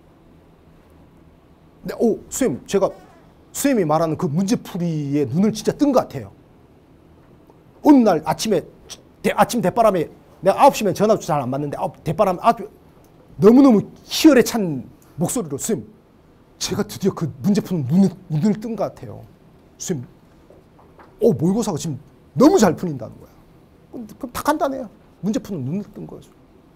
근데 오, 선생님, 제가 선생님이 말하는 그 문제풀이에 눈을 진짜 뜬 것 같아요. 어느 날 아침에 대, 아침 대바람에 내가 아홉 시면 전화 잘 안 받는데 아홉 대바람 아주 너무너무 희열에 찬 목소리로 선생님, 제가 드디어 그 문제 푸는 눈을, 눈을 뜬 것 같아요. 선생님, 오, 모의고사가 지금 너무 잘 풀린다는 거야. 그럼, 그럼 다 간단해요. 문제 푸는 눈을 뜬 거죠.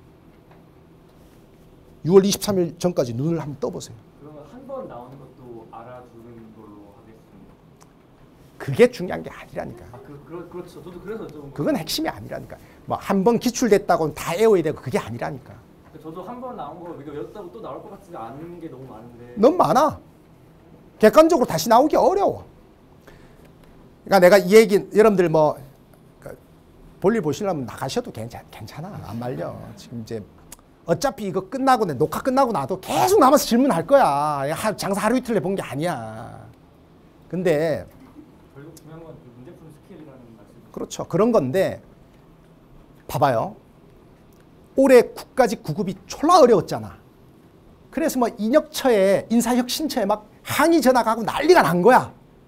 유월 이십삼일 전까지 눈을 한번 떠보세요. 그러면 한 번 나오는 것도 알아두는 걸로 하겠습니다. 그게 중요한 게 아니라니까. 아, 그, 그, 그렇죠. 저도 그래서 좀 그건 핵심이 아니라니까. 뭐 한 번 기출됐다고 다 외워야 되고 그게 아니라니까. 저도 한 번 나온 거 이거 외웠다고 또 나올 것 같지 않은 게 너무 많은데. 너무 많아. 객관적으로 다시 나오기 어려워. 그러니까 내가 이 얘기 여러분들 뭐 볼일 보시려면 나가셔도 괜찮, 괜찮아. 안 말려. 지금 이제 어차피 이거 끝나고 내 녹화 끝나고 나도 계속 남아서 질문할 거야. 장사 하루 이틀 내본 게 아니야. 근데 결국 중요한 건 문제 푸는 스킬이라는 말씀. 그렇죠. 그런 건데 봐봐요. 올해 국가직 구급이 졸라 어려웠잖아. 그래서 뭐 인혁처에 인사혁신처에 막 항의 전화 가고 난리가 난 거야.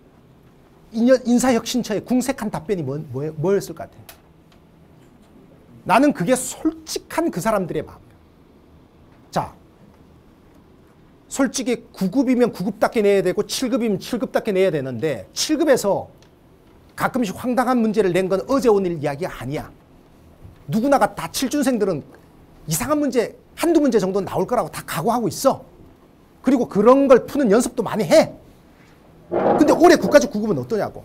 인사혁신처에 궁색한 답변이 뭐, 뭐, 뭐였을 것 같아? 나는 그게 솔직한 그 사람들의 마음. 자, 솔직히 구 급이면 구 급답게 내야 되고 칠 급이면 칠 급답게 내야 되는데 칠 급에서 가끔씩 황당한 문제를 낸 건 어제 오늘 이야기가 아니야. 누구나가 다 칠준생들은 이상한 문제 한두 문제 정도 나올 거라고 다 각오하고 있어. 그리고 그런 걸 푸는 연습도 많이 해. 근데 올해 국가직 구 급은 어떠냐고.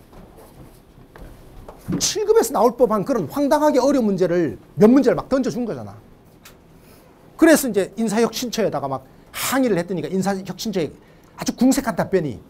칠 급에서 나올 법한 그런 황당하게 어려운 문제를 몇 문제를 막 던져준 거잖아. 그래서 이제 인사혁신처에다가 막 항의를 했더니까 인사혁신처에 아주 궁색한 답변이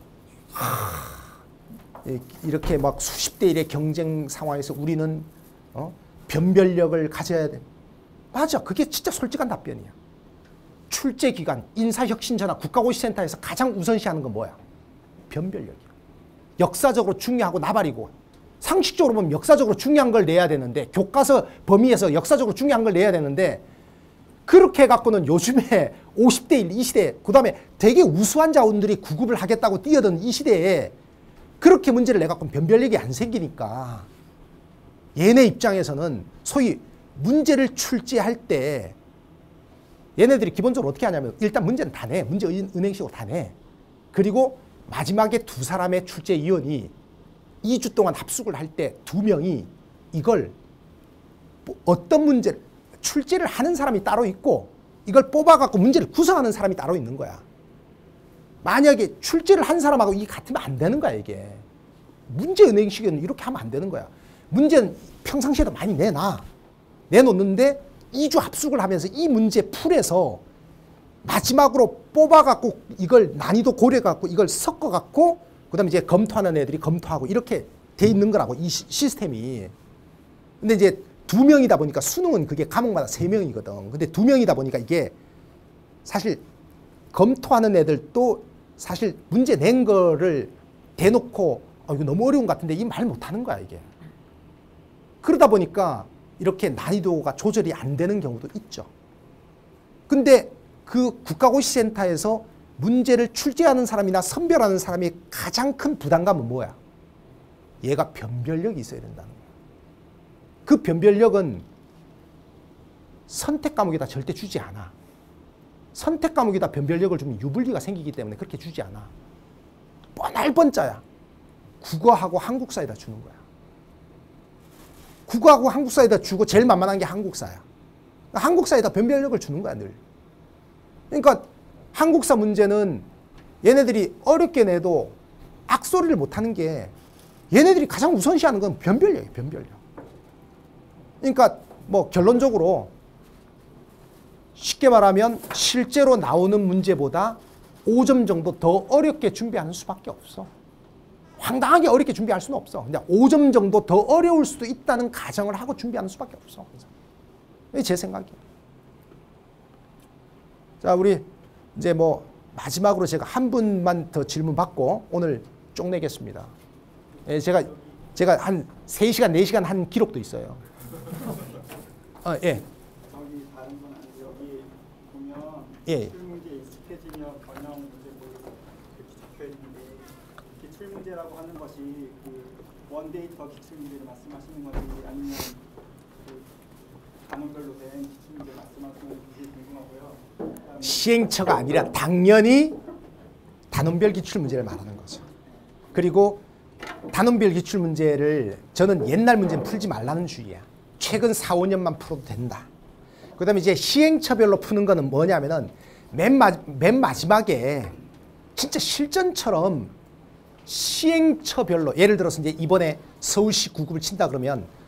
하, 이렇게 막 수십 대 일의 경쟁 상황에서 우리는 어? 변별력을 가져야 돼. 맞아. 그게 진짜 솔직한 답변이야. 출제기관, 인사혁신처나 국가고시센터에서 가장 우선시하는 건 뭐야? 변별력이야. 역사적으로 중요하고 나발이고 상식적으로 보면 역사적으로 중요한 걸 내야 되는데 교과서 범위에서 역사적으로 중요한 걸 내야 되는데 그렇게 해갖고는 요즘에 오십 대 일 이 시대 그 다음에 되게 우수한 자원들이 구 급을 하겠다고 뛰어든 이 시대에 그렇게 문제를 내갖고는 변별력이 안 생기니까 얘네 입장에서는 소위 문제를 출제할 때 얘네들이 기본적으로 어떻게 하냐면 일단 문제는 다 내. 문제 은행식으로 다 내. 그리고 마지막에 두 사람의 출제위원이 이 주 동안 합숙을 할 때 두 명이 이걸 어떤 문제를 출제를 하는 사람이 따로 있고 이걸 뽑아갖고 문제를 구성하는 사람이 따로 있는 거야. 만약에 출제를 한 사람하고 이게 같으면 안 되는 거야 이게. 문제 은행식은 이렇게 하면 안 되는 거야. 문제는 평상시에도 많이 내놔. 내놓는데 이 주 합숙을 하면서 이 문제 풀에서 마지막으로 뽑아갖고 이걸 난이도 고려해갖고 이걸 섞어갖고 그 다음에 이제 검토하는 애들이 검토하고 이렇게 돼 있는 거라고 이 시, 시스템이. 근데 이제 두 명이다 보니까 수능은 그게 과목마다 세 명이거든. 근데 두 명이다 보니까 이게 사실 검토하는 애들도 사실 문제 낸 거를 대놓고 아, 이거 너무 어려운 것 같은데 이 말 못하는 거야 이게. 그러다 보니까 이렇게 난이도가 조절이 안 되는 경우도 있죠. 근데 그 국가고시센터에서 문제를 출제하는 사람이나 선별하는 사람이 가장 큰 부담감은 뭐야? 얘가 변별력이 있어야 된다는 거야. 그 변별력은 선택 과목에다 절대 주지 않아. 선택 과목에다 변별력을 주면 유불리가 생기기 때문에 그렇게 주지 않아. 뻔할 뻔짜야. 국어하고 한국사에다 주는 거야. 국어하고 한국사에다 주고 제일 만만한 게 한국사야. 한국사에다 변별력을 주는 거야 늘. 그러니까 한국사 문제는 얘네들이 어렵게 내도 악소리를 못하는 게 얘네들이 가장 우선시하는 건 변별력이에요. 변별력. 그러니까 뭐 결론적으로 쉽게 말하면 실제로 나오는 문제보다 오 점 정도 더 어렵게 준비하는 수밖에 없어. 황당하게 어렵게 준비할 수는 없어. 근데 오 점 정도 더 어려울 수도 있다는 가정을 하고 준비하는 수밖에 없어. 이게 제 생각이에요. 자, 우리 이제 뭐 마지막으로 제가 한 분만 더 질문 받고 오늘 쪽내겠습니다. 예, 제가 제가 한 세 시간, 네 시간 한 기록도 있어요. 어, 예. 저기 다른 건 아니고 여기 보면 예. 기출문제 익숙해지며 번역 문제 모르고 이렇게 적혀 있는데 기출문제라고 하는 것이 그 원데이터 기출문제를 말씀하시는 건지 아니면 그 단원별로 된 기출문제 말씀하시는 건지 궁금하고요. 시행처가 아니라 당연히 단원별 기출문제를 말하는 거죠. 그리고 단원별 기출문제를 저는 옛날 문제는 풀지 말라는 주의야. 최근 사, 오 년만 풀어도 된다. 그 다음에 이제 시행처별로 푸는 거는 뭐냐면은 맨, 마, 맨 마지막에 진짜 실전처럼 시행처별로 예를 들어서 이제 이번에 서울시 구 급을 친다 그러면 그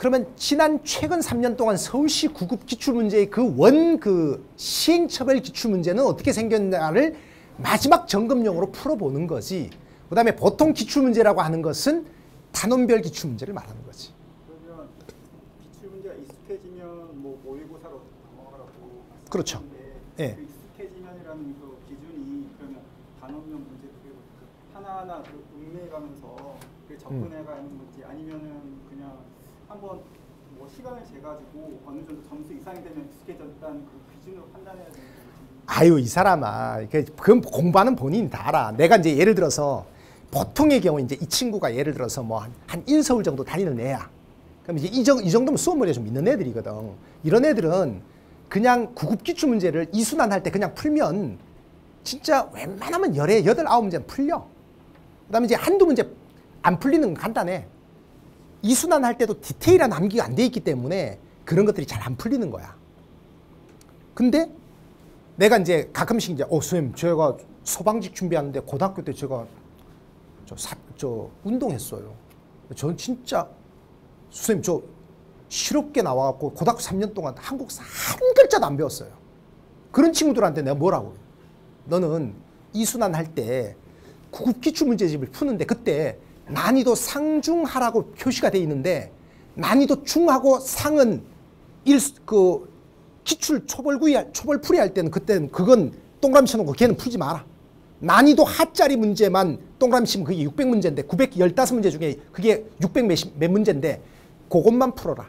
그러면 지난 최근 삼 년 동안 서울시 구급 기출문제의 그 원 그 시행처벌 기출문제는 어떻게 생겼냐를 마지막 점검용으로 풀어보는 거지. 그 다음에 보통 기출문제라고 하는 것은 단원별 기출문제를 말하는 거지. 그러면 기출문제가 익숙해지면 뭐 모의고사로 넘어가라고 그렇죠. 예. 그 익숙해지면이라는 그 기준이 그러면 단원별 문제 그 하나하나 그 음미해가면서 그 접근해가는 건지 아니면은 그냥 한번 뭐 시간을 재가지고 어느 정도 점수 이상이 되면 익숙해졌다는 그 기준으로 판단해야 되는 건지. 아유 이 사람아, 그 공부하는 본인이 다 알아. 내가 이제 예를 들어서 보통의 경우 이제 이 친구가 예를 들어서 뭐 한 한 인서울 정도 다니는 애야. 그럼 이제 이, 정, 이 정도면 수업머리가 좀 있는 애들이거든. 이런 애들은 그냥 구급 기출 문제를 이순환 할 때 그냥 풀면 진짜 웬만하면 열에 여덟 아홉 문제는 풀려. 그다음에 이제 한두 문제 안 풀리는 건 간단해. 이순환 할 때도 디테일한 암기가 안 돼 있기 때문에 그런 것들이 잘 안 풀리는 거야. 근데 내가 이제 가끔씩 이제 어 선생님 제가 소방직 준비하는데 고등학교 때 제가 저, 사, 저 운동했어요. 전 진짜 선생님 저 실업계 나와갖고 고등학교 삼 년 동안 한국사 한 글자도 안 배웠어요. 그런 친구들한테 내가 뭐라고? 너는 이순환 할 때 구급 기출 문제집을 푸는데 그때 난이도 상중하라고 표시가 돼 있는데 난이도 중하고 상은 일 그 기출 초벌구이 초벌풀이 할 때는 그때는 그건 동그라미 쳐놓고 걔는 풀지 마라. 난이도 하짜리 문제만 동그라미 치면 그게 육백 문제인데 구백십오 문제 중에 그게 육백 몇, 몇 문제인데 그것만 풀어라.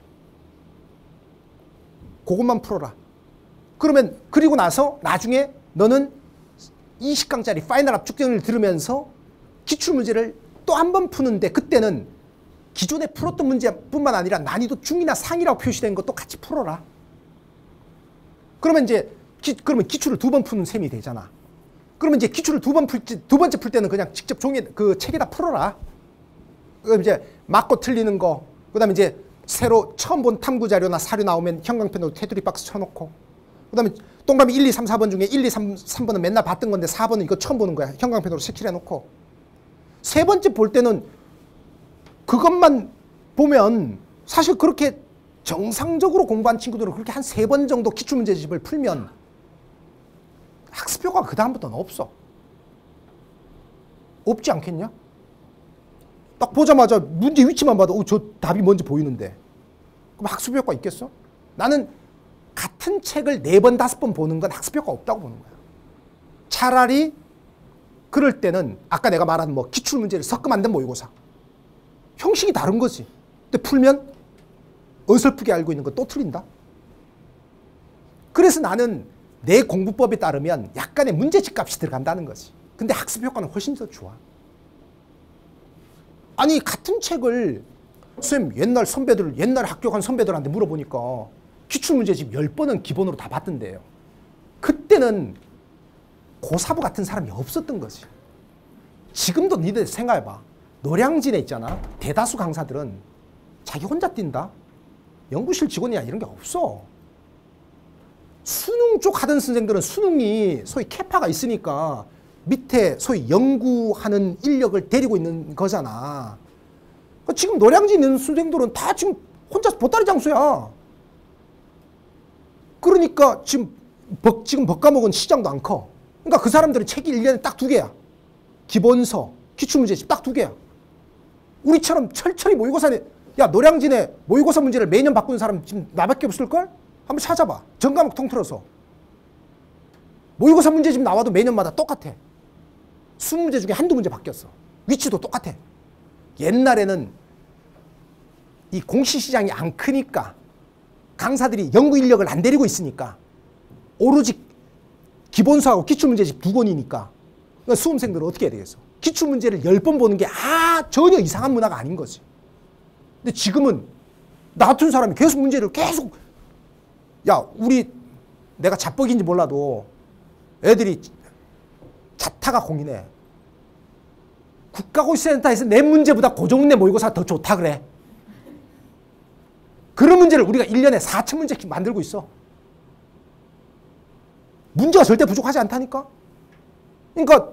그것만 풀어라. 그러면 그리고 나서 나중에 너는 이십 강짜리 파이널 압축정을 들으면서 기출문제를 또 한 번 푸는데 그때는 기존에 풀었던 문제뿐만 아니라 난이도 중이나 상이라고 표시된 것도 같이 풀어라. 그러면 이제 기, 그러면 기출을 두 번 푸는 셈이 되잖아. 그러면 이제 기출을 두 번 풀, 두 번째 풀 때는 그냥 직접 종이 그 책에다 풀어라. 그럼 이제 맞고 틀리는 거, 그다음에 이제 새로 처음 본 탐구 자료나 사료 나오면 형광펜으로 테두리 박스 쳐놓고, 그다음에 동그라미 일, 이, 삼, 사 번 중에 일, 이, 삼, 삼 번은 맨날 봤던 건데 사 번은 이거 처음 보는 거야. 형광펜으로 색칠해놓고. 세 번째 볼 때는 그것만 보면 사실 그렇게 정상적으로 공부한 친구들은 그렇게 한 세 번 정도 기출문제집을 풀면 학습 효과가 그 다음부터는 없어. 없지 않겠냐? 딱 보자마자 문제 위치만 봐도 어, 저 답이 뭔지 보이는데 그럼 학습 효과 있겠어? 나는 같은 책을 네 번, 다섯 번 보는 건 학습 효과 없다고 보는 거야. 차라리 그럴 때는 아까 내가 말한 뭐 기출문제를 섞어 만든 모의고사. 형식이 다른 거지. 근데 풀면 어설프게 알고 있는 거 또 틀린다. 그래서 나는 내 공부법에 따르면 약간의 문제집 값이 들어간다는 거지. 근데 학습 효과는 훨씬 더 좋아. 아니 같은 책을 선생님 옛날 선배들 옛날 학교 간 선배들한테 물어보니까 기출문제집 열 번은 기본으로 다 봤던데요. 그때는 고사부 같은 사람이 없었던 거지. 지금도 니들 생각해봐. 노량진에 있잖아. 대다수 강사들은 자기 혼자 뛴다. 연구실 직원이야 이런 게 없어. 수능 쪽 하던 선생들은 수능이 소위 캐파가 있으니까 밑에 소위 연구하는 인력을 데리고 있는 거잖아. 그러니까 지금 노량진 있는 선생들은 다 지금 혼자 보따리 장수야. 그러니까 지금 법, 지금 법과목은 시장도 안 커. 그러니까 그 사람들은 책이 일 년에 딱 두 개야. 기본서, 기출문제집 딱 두 개야. 우리처럼 철저히 모의고사에 야 노량진에 모의고사 문제를 매년 바꾸는 사람 지금 나밖에 없을걸? 한번 찾아봐. 전과목 통틀어서. 모의고사 문제 지금 나와도 매년마다 똑같아. 이십 문제 중에 한두 문제 바뀌었어. 위치도 똑같아. 옛날에는 이 공시시장이 안 크니까 강사들이 연구 인력을 안 데리고 있으니까 오로지 기본서하고 기출문제집 두 권이니까 그러니까 수험생들은 어떻게 해야 되겠어? 기출문제를 열 번 보는 게 아 전혀 이상한 문화가 아닌 거지. 근데 지금은 나 같은 사람이 계속 문제를 계속 야 우리 내가 자뻑인지 몰라도 애들이 자타가 공인해. 국가고시센터에서 내 문제보다 고정문제 모의고사 더 좋다 그래. 그런 문제를 우리가 일 년에 사천 문제씩 만들고 있어. 문제가 절대 부족하지 않다니까. 그러니까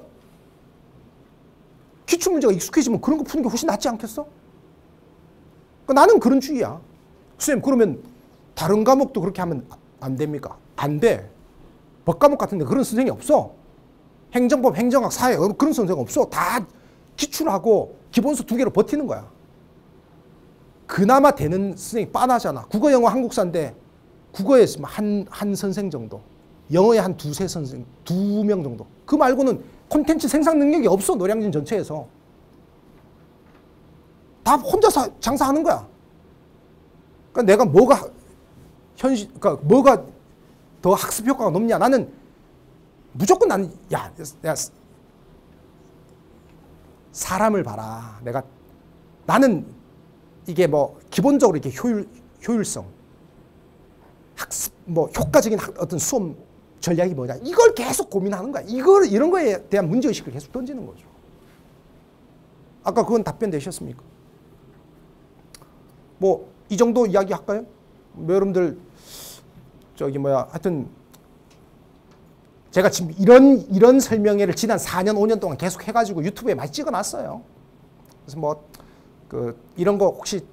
기출문제가 익숙해지면 그런 거 푸는 게 훨씬 낫지 않겠어? 그러니까 나는 그런 주의야. 선생님 그러면 다른 과목도 그렇게 하면 안 됩니까? 안 돼. 법과목 같은데 그런 선생이 없어. 행정법, 행정학, 사회 그런 선생 없어. 다 기출하고 기본수 두 개로 버티는 거야. 그나마 되는 선생이 빤하잖아. 국어, 영어, 한국사인데 국어에 한, 한 선생 정도. 영어에 한 두세 선생, 두 명 정도. 그 말고는 콘텐츠 생산 능력이 없어. 노량진 전체에서. 다 혼자서 장사하는 거야. 그러니까 내가 뭐가 현실, 그러니까 뭐가 더 학습 효과가 높냐? 나는 무조건 나는 야, 야 사람을 봐라. 내가 나는 이게 뭐 기본적으로 이렇게 효율 효율성, 학습 뭐 효과적인 학, 어떤 수업 전략이 뭐냐? 이걸 계속 고민하는 거야. 이걸 이런 거에 대한 문제 의식을 계속 던지는 거죠. 아까 그건 답변 되셨습니까? 뭐 이 정도 이야기 할까요? 뭐 여러분들 저기 뭐야 하여튼 제가 지금 이런 이런 설명회를 지난 사 년 오 년 동안 계속 해가지고 유튜브에 많이 찍어놨어요. 그래서 뭐 그 이런 거 혹시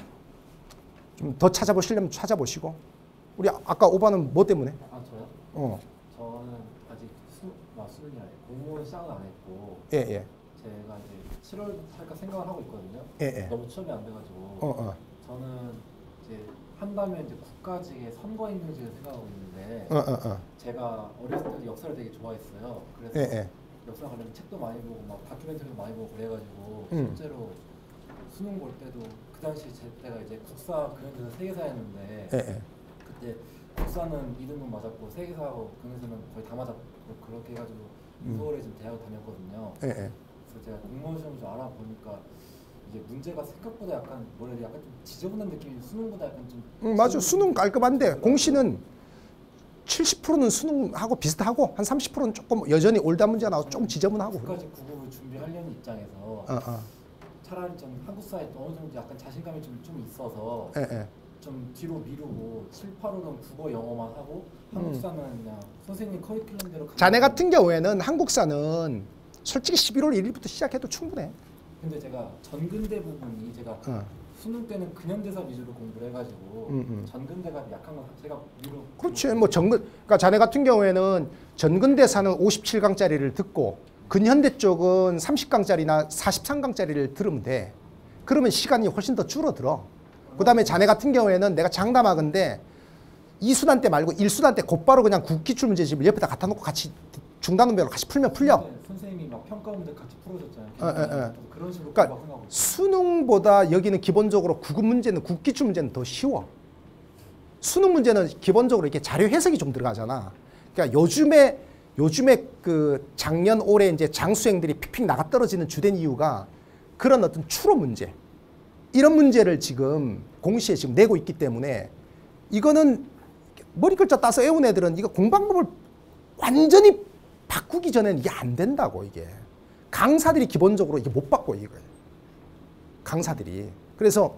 좀 더 찾아보시려면 찾아보시고 우리 아까 오바는 뭐 때문에? 아 저요? 어. 저는 아직 수, 아, 수능이 아니고 공무원 시작은 안 했고 예 예. 제가 이제 칠월 할까 생각을 하고 있거든요. 예, 예. 너무 취업이 안 돼가지고 어, 어. 저는 이제 한다면 이제 국가직의 선거인증직을 생각하고 있는데 어, 어, 어. 제가 어렸을 때도 역사를 되게 좋아했어요. 그래서 예, 예. 역사 관련 책도 많이 보고 막 다큐멘터리도 많이 보고 그래가지고 음. 실제로 수능 볼 때도 그 당시 제 때가 이제 국사 근현대사 세계사였는데 예, 예. 그때 국사는 이 등급 맞았고 세계사하고 근현대사는 거의 다 맞았고 그렇게 해가지고 음. 서울에 지금 대학을 다녔거든요. 예, 예. 그래서 제가 공무원 시험 좀 알아보니까 이게 문제가 생각보다 약간 뭐라 해야 돼? 약간 좀 지저분한 느낌이 수능보다 약간 좀 음, 맞아. 수능 깔끔한데 공시는 칠십 퍼센트는 수능하고 비슷하고 한 삼십 퍼센트는 조금 여전히 올다 문제 나와서 좀 지저분하고. 국가직 구급을 준비하려는 입장에서 어, 어. 차라리 좀 한국사에 어느 정도 약간 자신감이 좀, 좀 있어서 예, 예. 좀 뒤로 미루고 칠, 팔 호는 국어, 영어만 하고 한국사는 그냥 선생님 커리큘럼대로 가면 자네 같은 경우에는 한국사는 솔직히 십일월 일일부터 시작해도 충분해. 근데 제가 전근대 부분이 제가 어. 수능 때는 근현대사 위주로 공부를 해가지고 음, 음. 전근대가 약한 건 제가 위로 그렇지. 뭐 전근 그러니까 자네 같은 경우에는 전근대사는 오십칠 강짜리를 듣고 근현대 쪽은 삼십 강짜리나 사십삼 강짜리를 들으면 돼. 그러면 시간이 훨씬 더 줄어들어. 그다음에 자네 같은 경우에는 내가 장담하건데 이 수단 때 말고 일 수단 때 곧바로 그냥 국기출문제집을 옆에다 갖다 놓고 같이 중단원별로 같이 풀면 풀려. 선생님이 막 평가 문제 같이 풀어줬잖아요. 어, 어, 어. 그런 식으로 그러니까 생각하고 수능보다 여기는 기본적으로 구급 문제는 국기출 문제는 더 쉬워. 수능 문제는 기본적으로 이렇게 자료 해석이 좀 들어가잖아. 그러니까 요즘에 요즘에 그 작년 올해 이제 장수생들이 픽픽 나가 떨어지는 주된 이유가 그런 어떤 추로 문제 이런 문제를 지금 공시에 지금 내고 있기 때문에 이거는 머리 글자 따서 애운 애들은 이거 공방법을 완전히 바꾸기 전에는 이게 안 된다고. 이게 강사들이 기본적으로 이게 못 바꿔 이거 강사들이. 그래서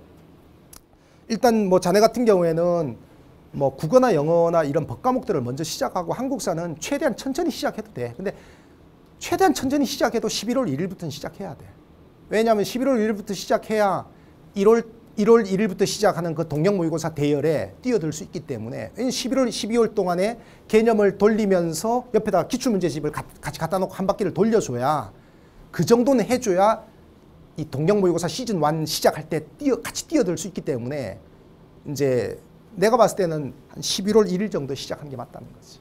일단 뭐 자네 같은 경우에는 뭐 국어나 영어나 이런 법과목들을 먼저 시작하고 한국사는 최대한 천천히 시작해도 돼. 근데 최대한 천천히 시작해도 십일월 일일부터는 시작해야 돼. 왜냐하면 십일월 일일부터 시작해야 일월 일월 일일부터 시작하는 그 동영 모의고사 대열에 뛰어들 수 있기 때문에 십일월 십이월 동안에 개념을 돌리면서 옆에다가 기출문제집을 같이 갖다 놓고 한 바퀴를 돌려줘야 그 정도는 해줘야 이 동영 모의고사 시즌 일 시작할 때 뛰어 같이 뛰어들 수 있기 때문에 이제 내가 봤을 때는 한 십일월 일일 정도 시작하는 게 맞다는 거지.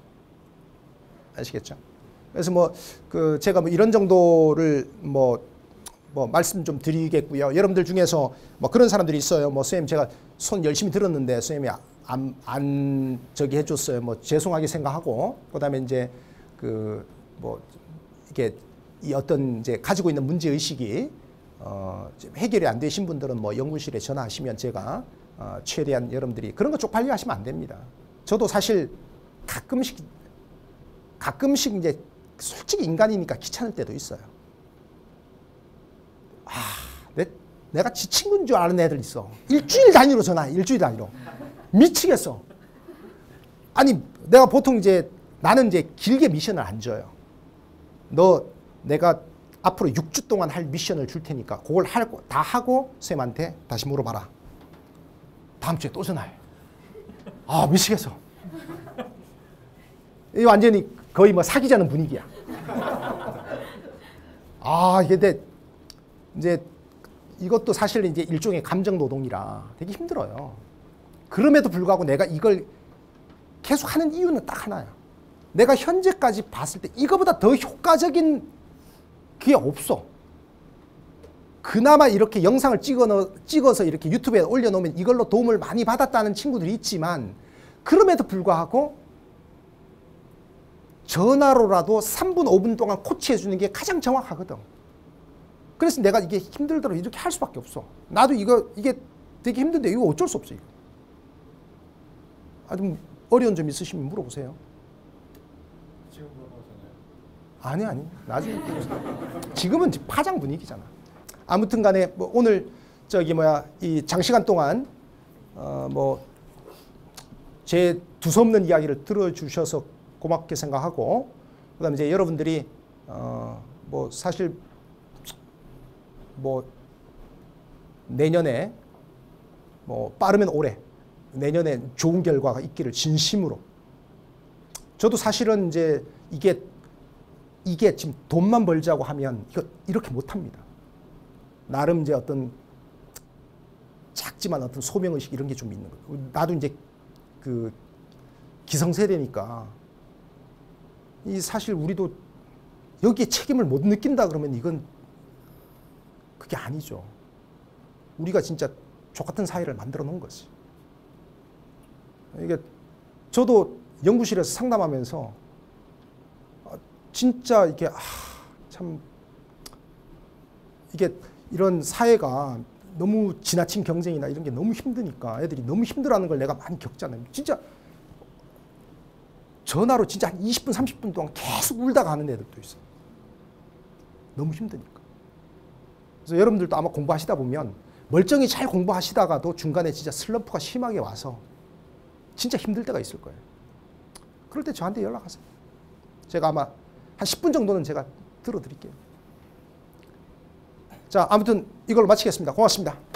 아시겠죠? 그래서 뭐 그 제가 뭐 이런 정도를 뭐 뭐 말씀 좀 드리겠고요. 여러분들 중에서 뭐 그런 사람들이 있어요. 뭐 선생님 제가 손 열심히 들었는데 선생님이 안, 안 저기 해줬어요. 뭐 죄송하게 생각하고 그다음에 이제 그 뭐 이게 이 어떤 이제 가지고 있는 문제 의식이 어 해결이 안 되신 분들은 뭐 연구실에 전화하시면 제가 어 최대한 여러분들이 그런 거 쪽팔려 하시면 안 됩니다. 저도 사실 가끔씩 가끔씩 이제 솔직히 인간이니까 귀찮을 때도 있어요. 아, 내, 내가 지 친구인 줄 아는 애들 있어. 일주일 단위로 전화해. 일주일 단위로. 미치겠어. 아니 내가 보통 이제 나는 이제 길게 미션을 안 줘요. 너 내가 앞으로 육 주 동안 할 미션을 줄 테니까 그걸 할, 다 하고 쌤한테 다시 물어봐라. 다음 주에 또 전화해. 아, 미치겠어. 이 완전히 거의 뭐 사귀자는 분위기야. 아, 이게 근데 이제 이것도 사실 이제 일종의 감정 노동이라 되게 힘들어요. 그럼에도 불구하고 내가 이걸 계속 하는 이유는 딱 하나야. 내가 현재까지 봤을 때 이거보다 더 효과적인 게 없어. 그나마 이렇게 영상을 찍어, 찍어서 이렇게 유튜브에 올려놓으면 이걸로 도움을 많이 받았다는 친구들이 있지만 그럼에도 불구하고 전화로라도 삼 분, 오 분 동안 코치해 주는 게 가장 정확하거든. 그래서 내가 이게 힘들더라도 이렇게 할 수밖에 없어. 나도 이거 이게 되게 힘든데 이거 어쩔 수 없어. 이거. 아, 좀 어려운 점 있으시면 물어보세요. 지금 물어봐도 되나요? 아니 아니 나중에 지금은 파장 분위기잖아. 아무튼 간에 뭐 오늘 저기 뭐야 이 장시간 동안 어 뭐 제 두서없는 이야기를 들어주셔서 고맙게 생각하고 그다음에 이제 여러분들이 어 뭐 사실 뭐 내년에 뭐 빠르면 올해 내년에 좋은 결과가 있기를 진심으로. 저도 사실은 이제 이게 이게 지금 돈만 벌자고 하면 이거 이렇게 못 합니다. 나름 이제 어떤 작지만 어떤 소명의식 이런 게 좀 있는 거예요. 나도 이제 그 기성세대니까 이 사실 우리도 여기에 책임을 못 느낀다 그러면 이건 그게 아니죠. 우리가 진짜 족같은 사회를 만들어 놓은 거지. 이게 저도 연구실에서 상담하면서 진짜 이게 아, 참 이게 이런 사회가 너무 지나친 경쟁이나 이런 게 너무 힘드니까 애들이 너무 힘들어하는 걸 내가 많이 겪잖아요. 진짜 전화로 진짜 한 이십 분, 삼십 분 동안 계속 울다가 하는 애들도 있어. 너무 힘드니까. 그래서 여러분들도 아마 공부하시다 보면 멀쩡히 잘 공부하시다가도 중간에 진짜 슬럼프가 심하게 와서 진짜 힘들 때가 있을 거예요. 그럴 때 저한테 연락하세요. 제가 아마 한 십 분 정도는 제가 들어드릴게요. 자, 아무튼 이걸로 마치겠습니다. 고맙습니다.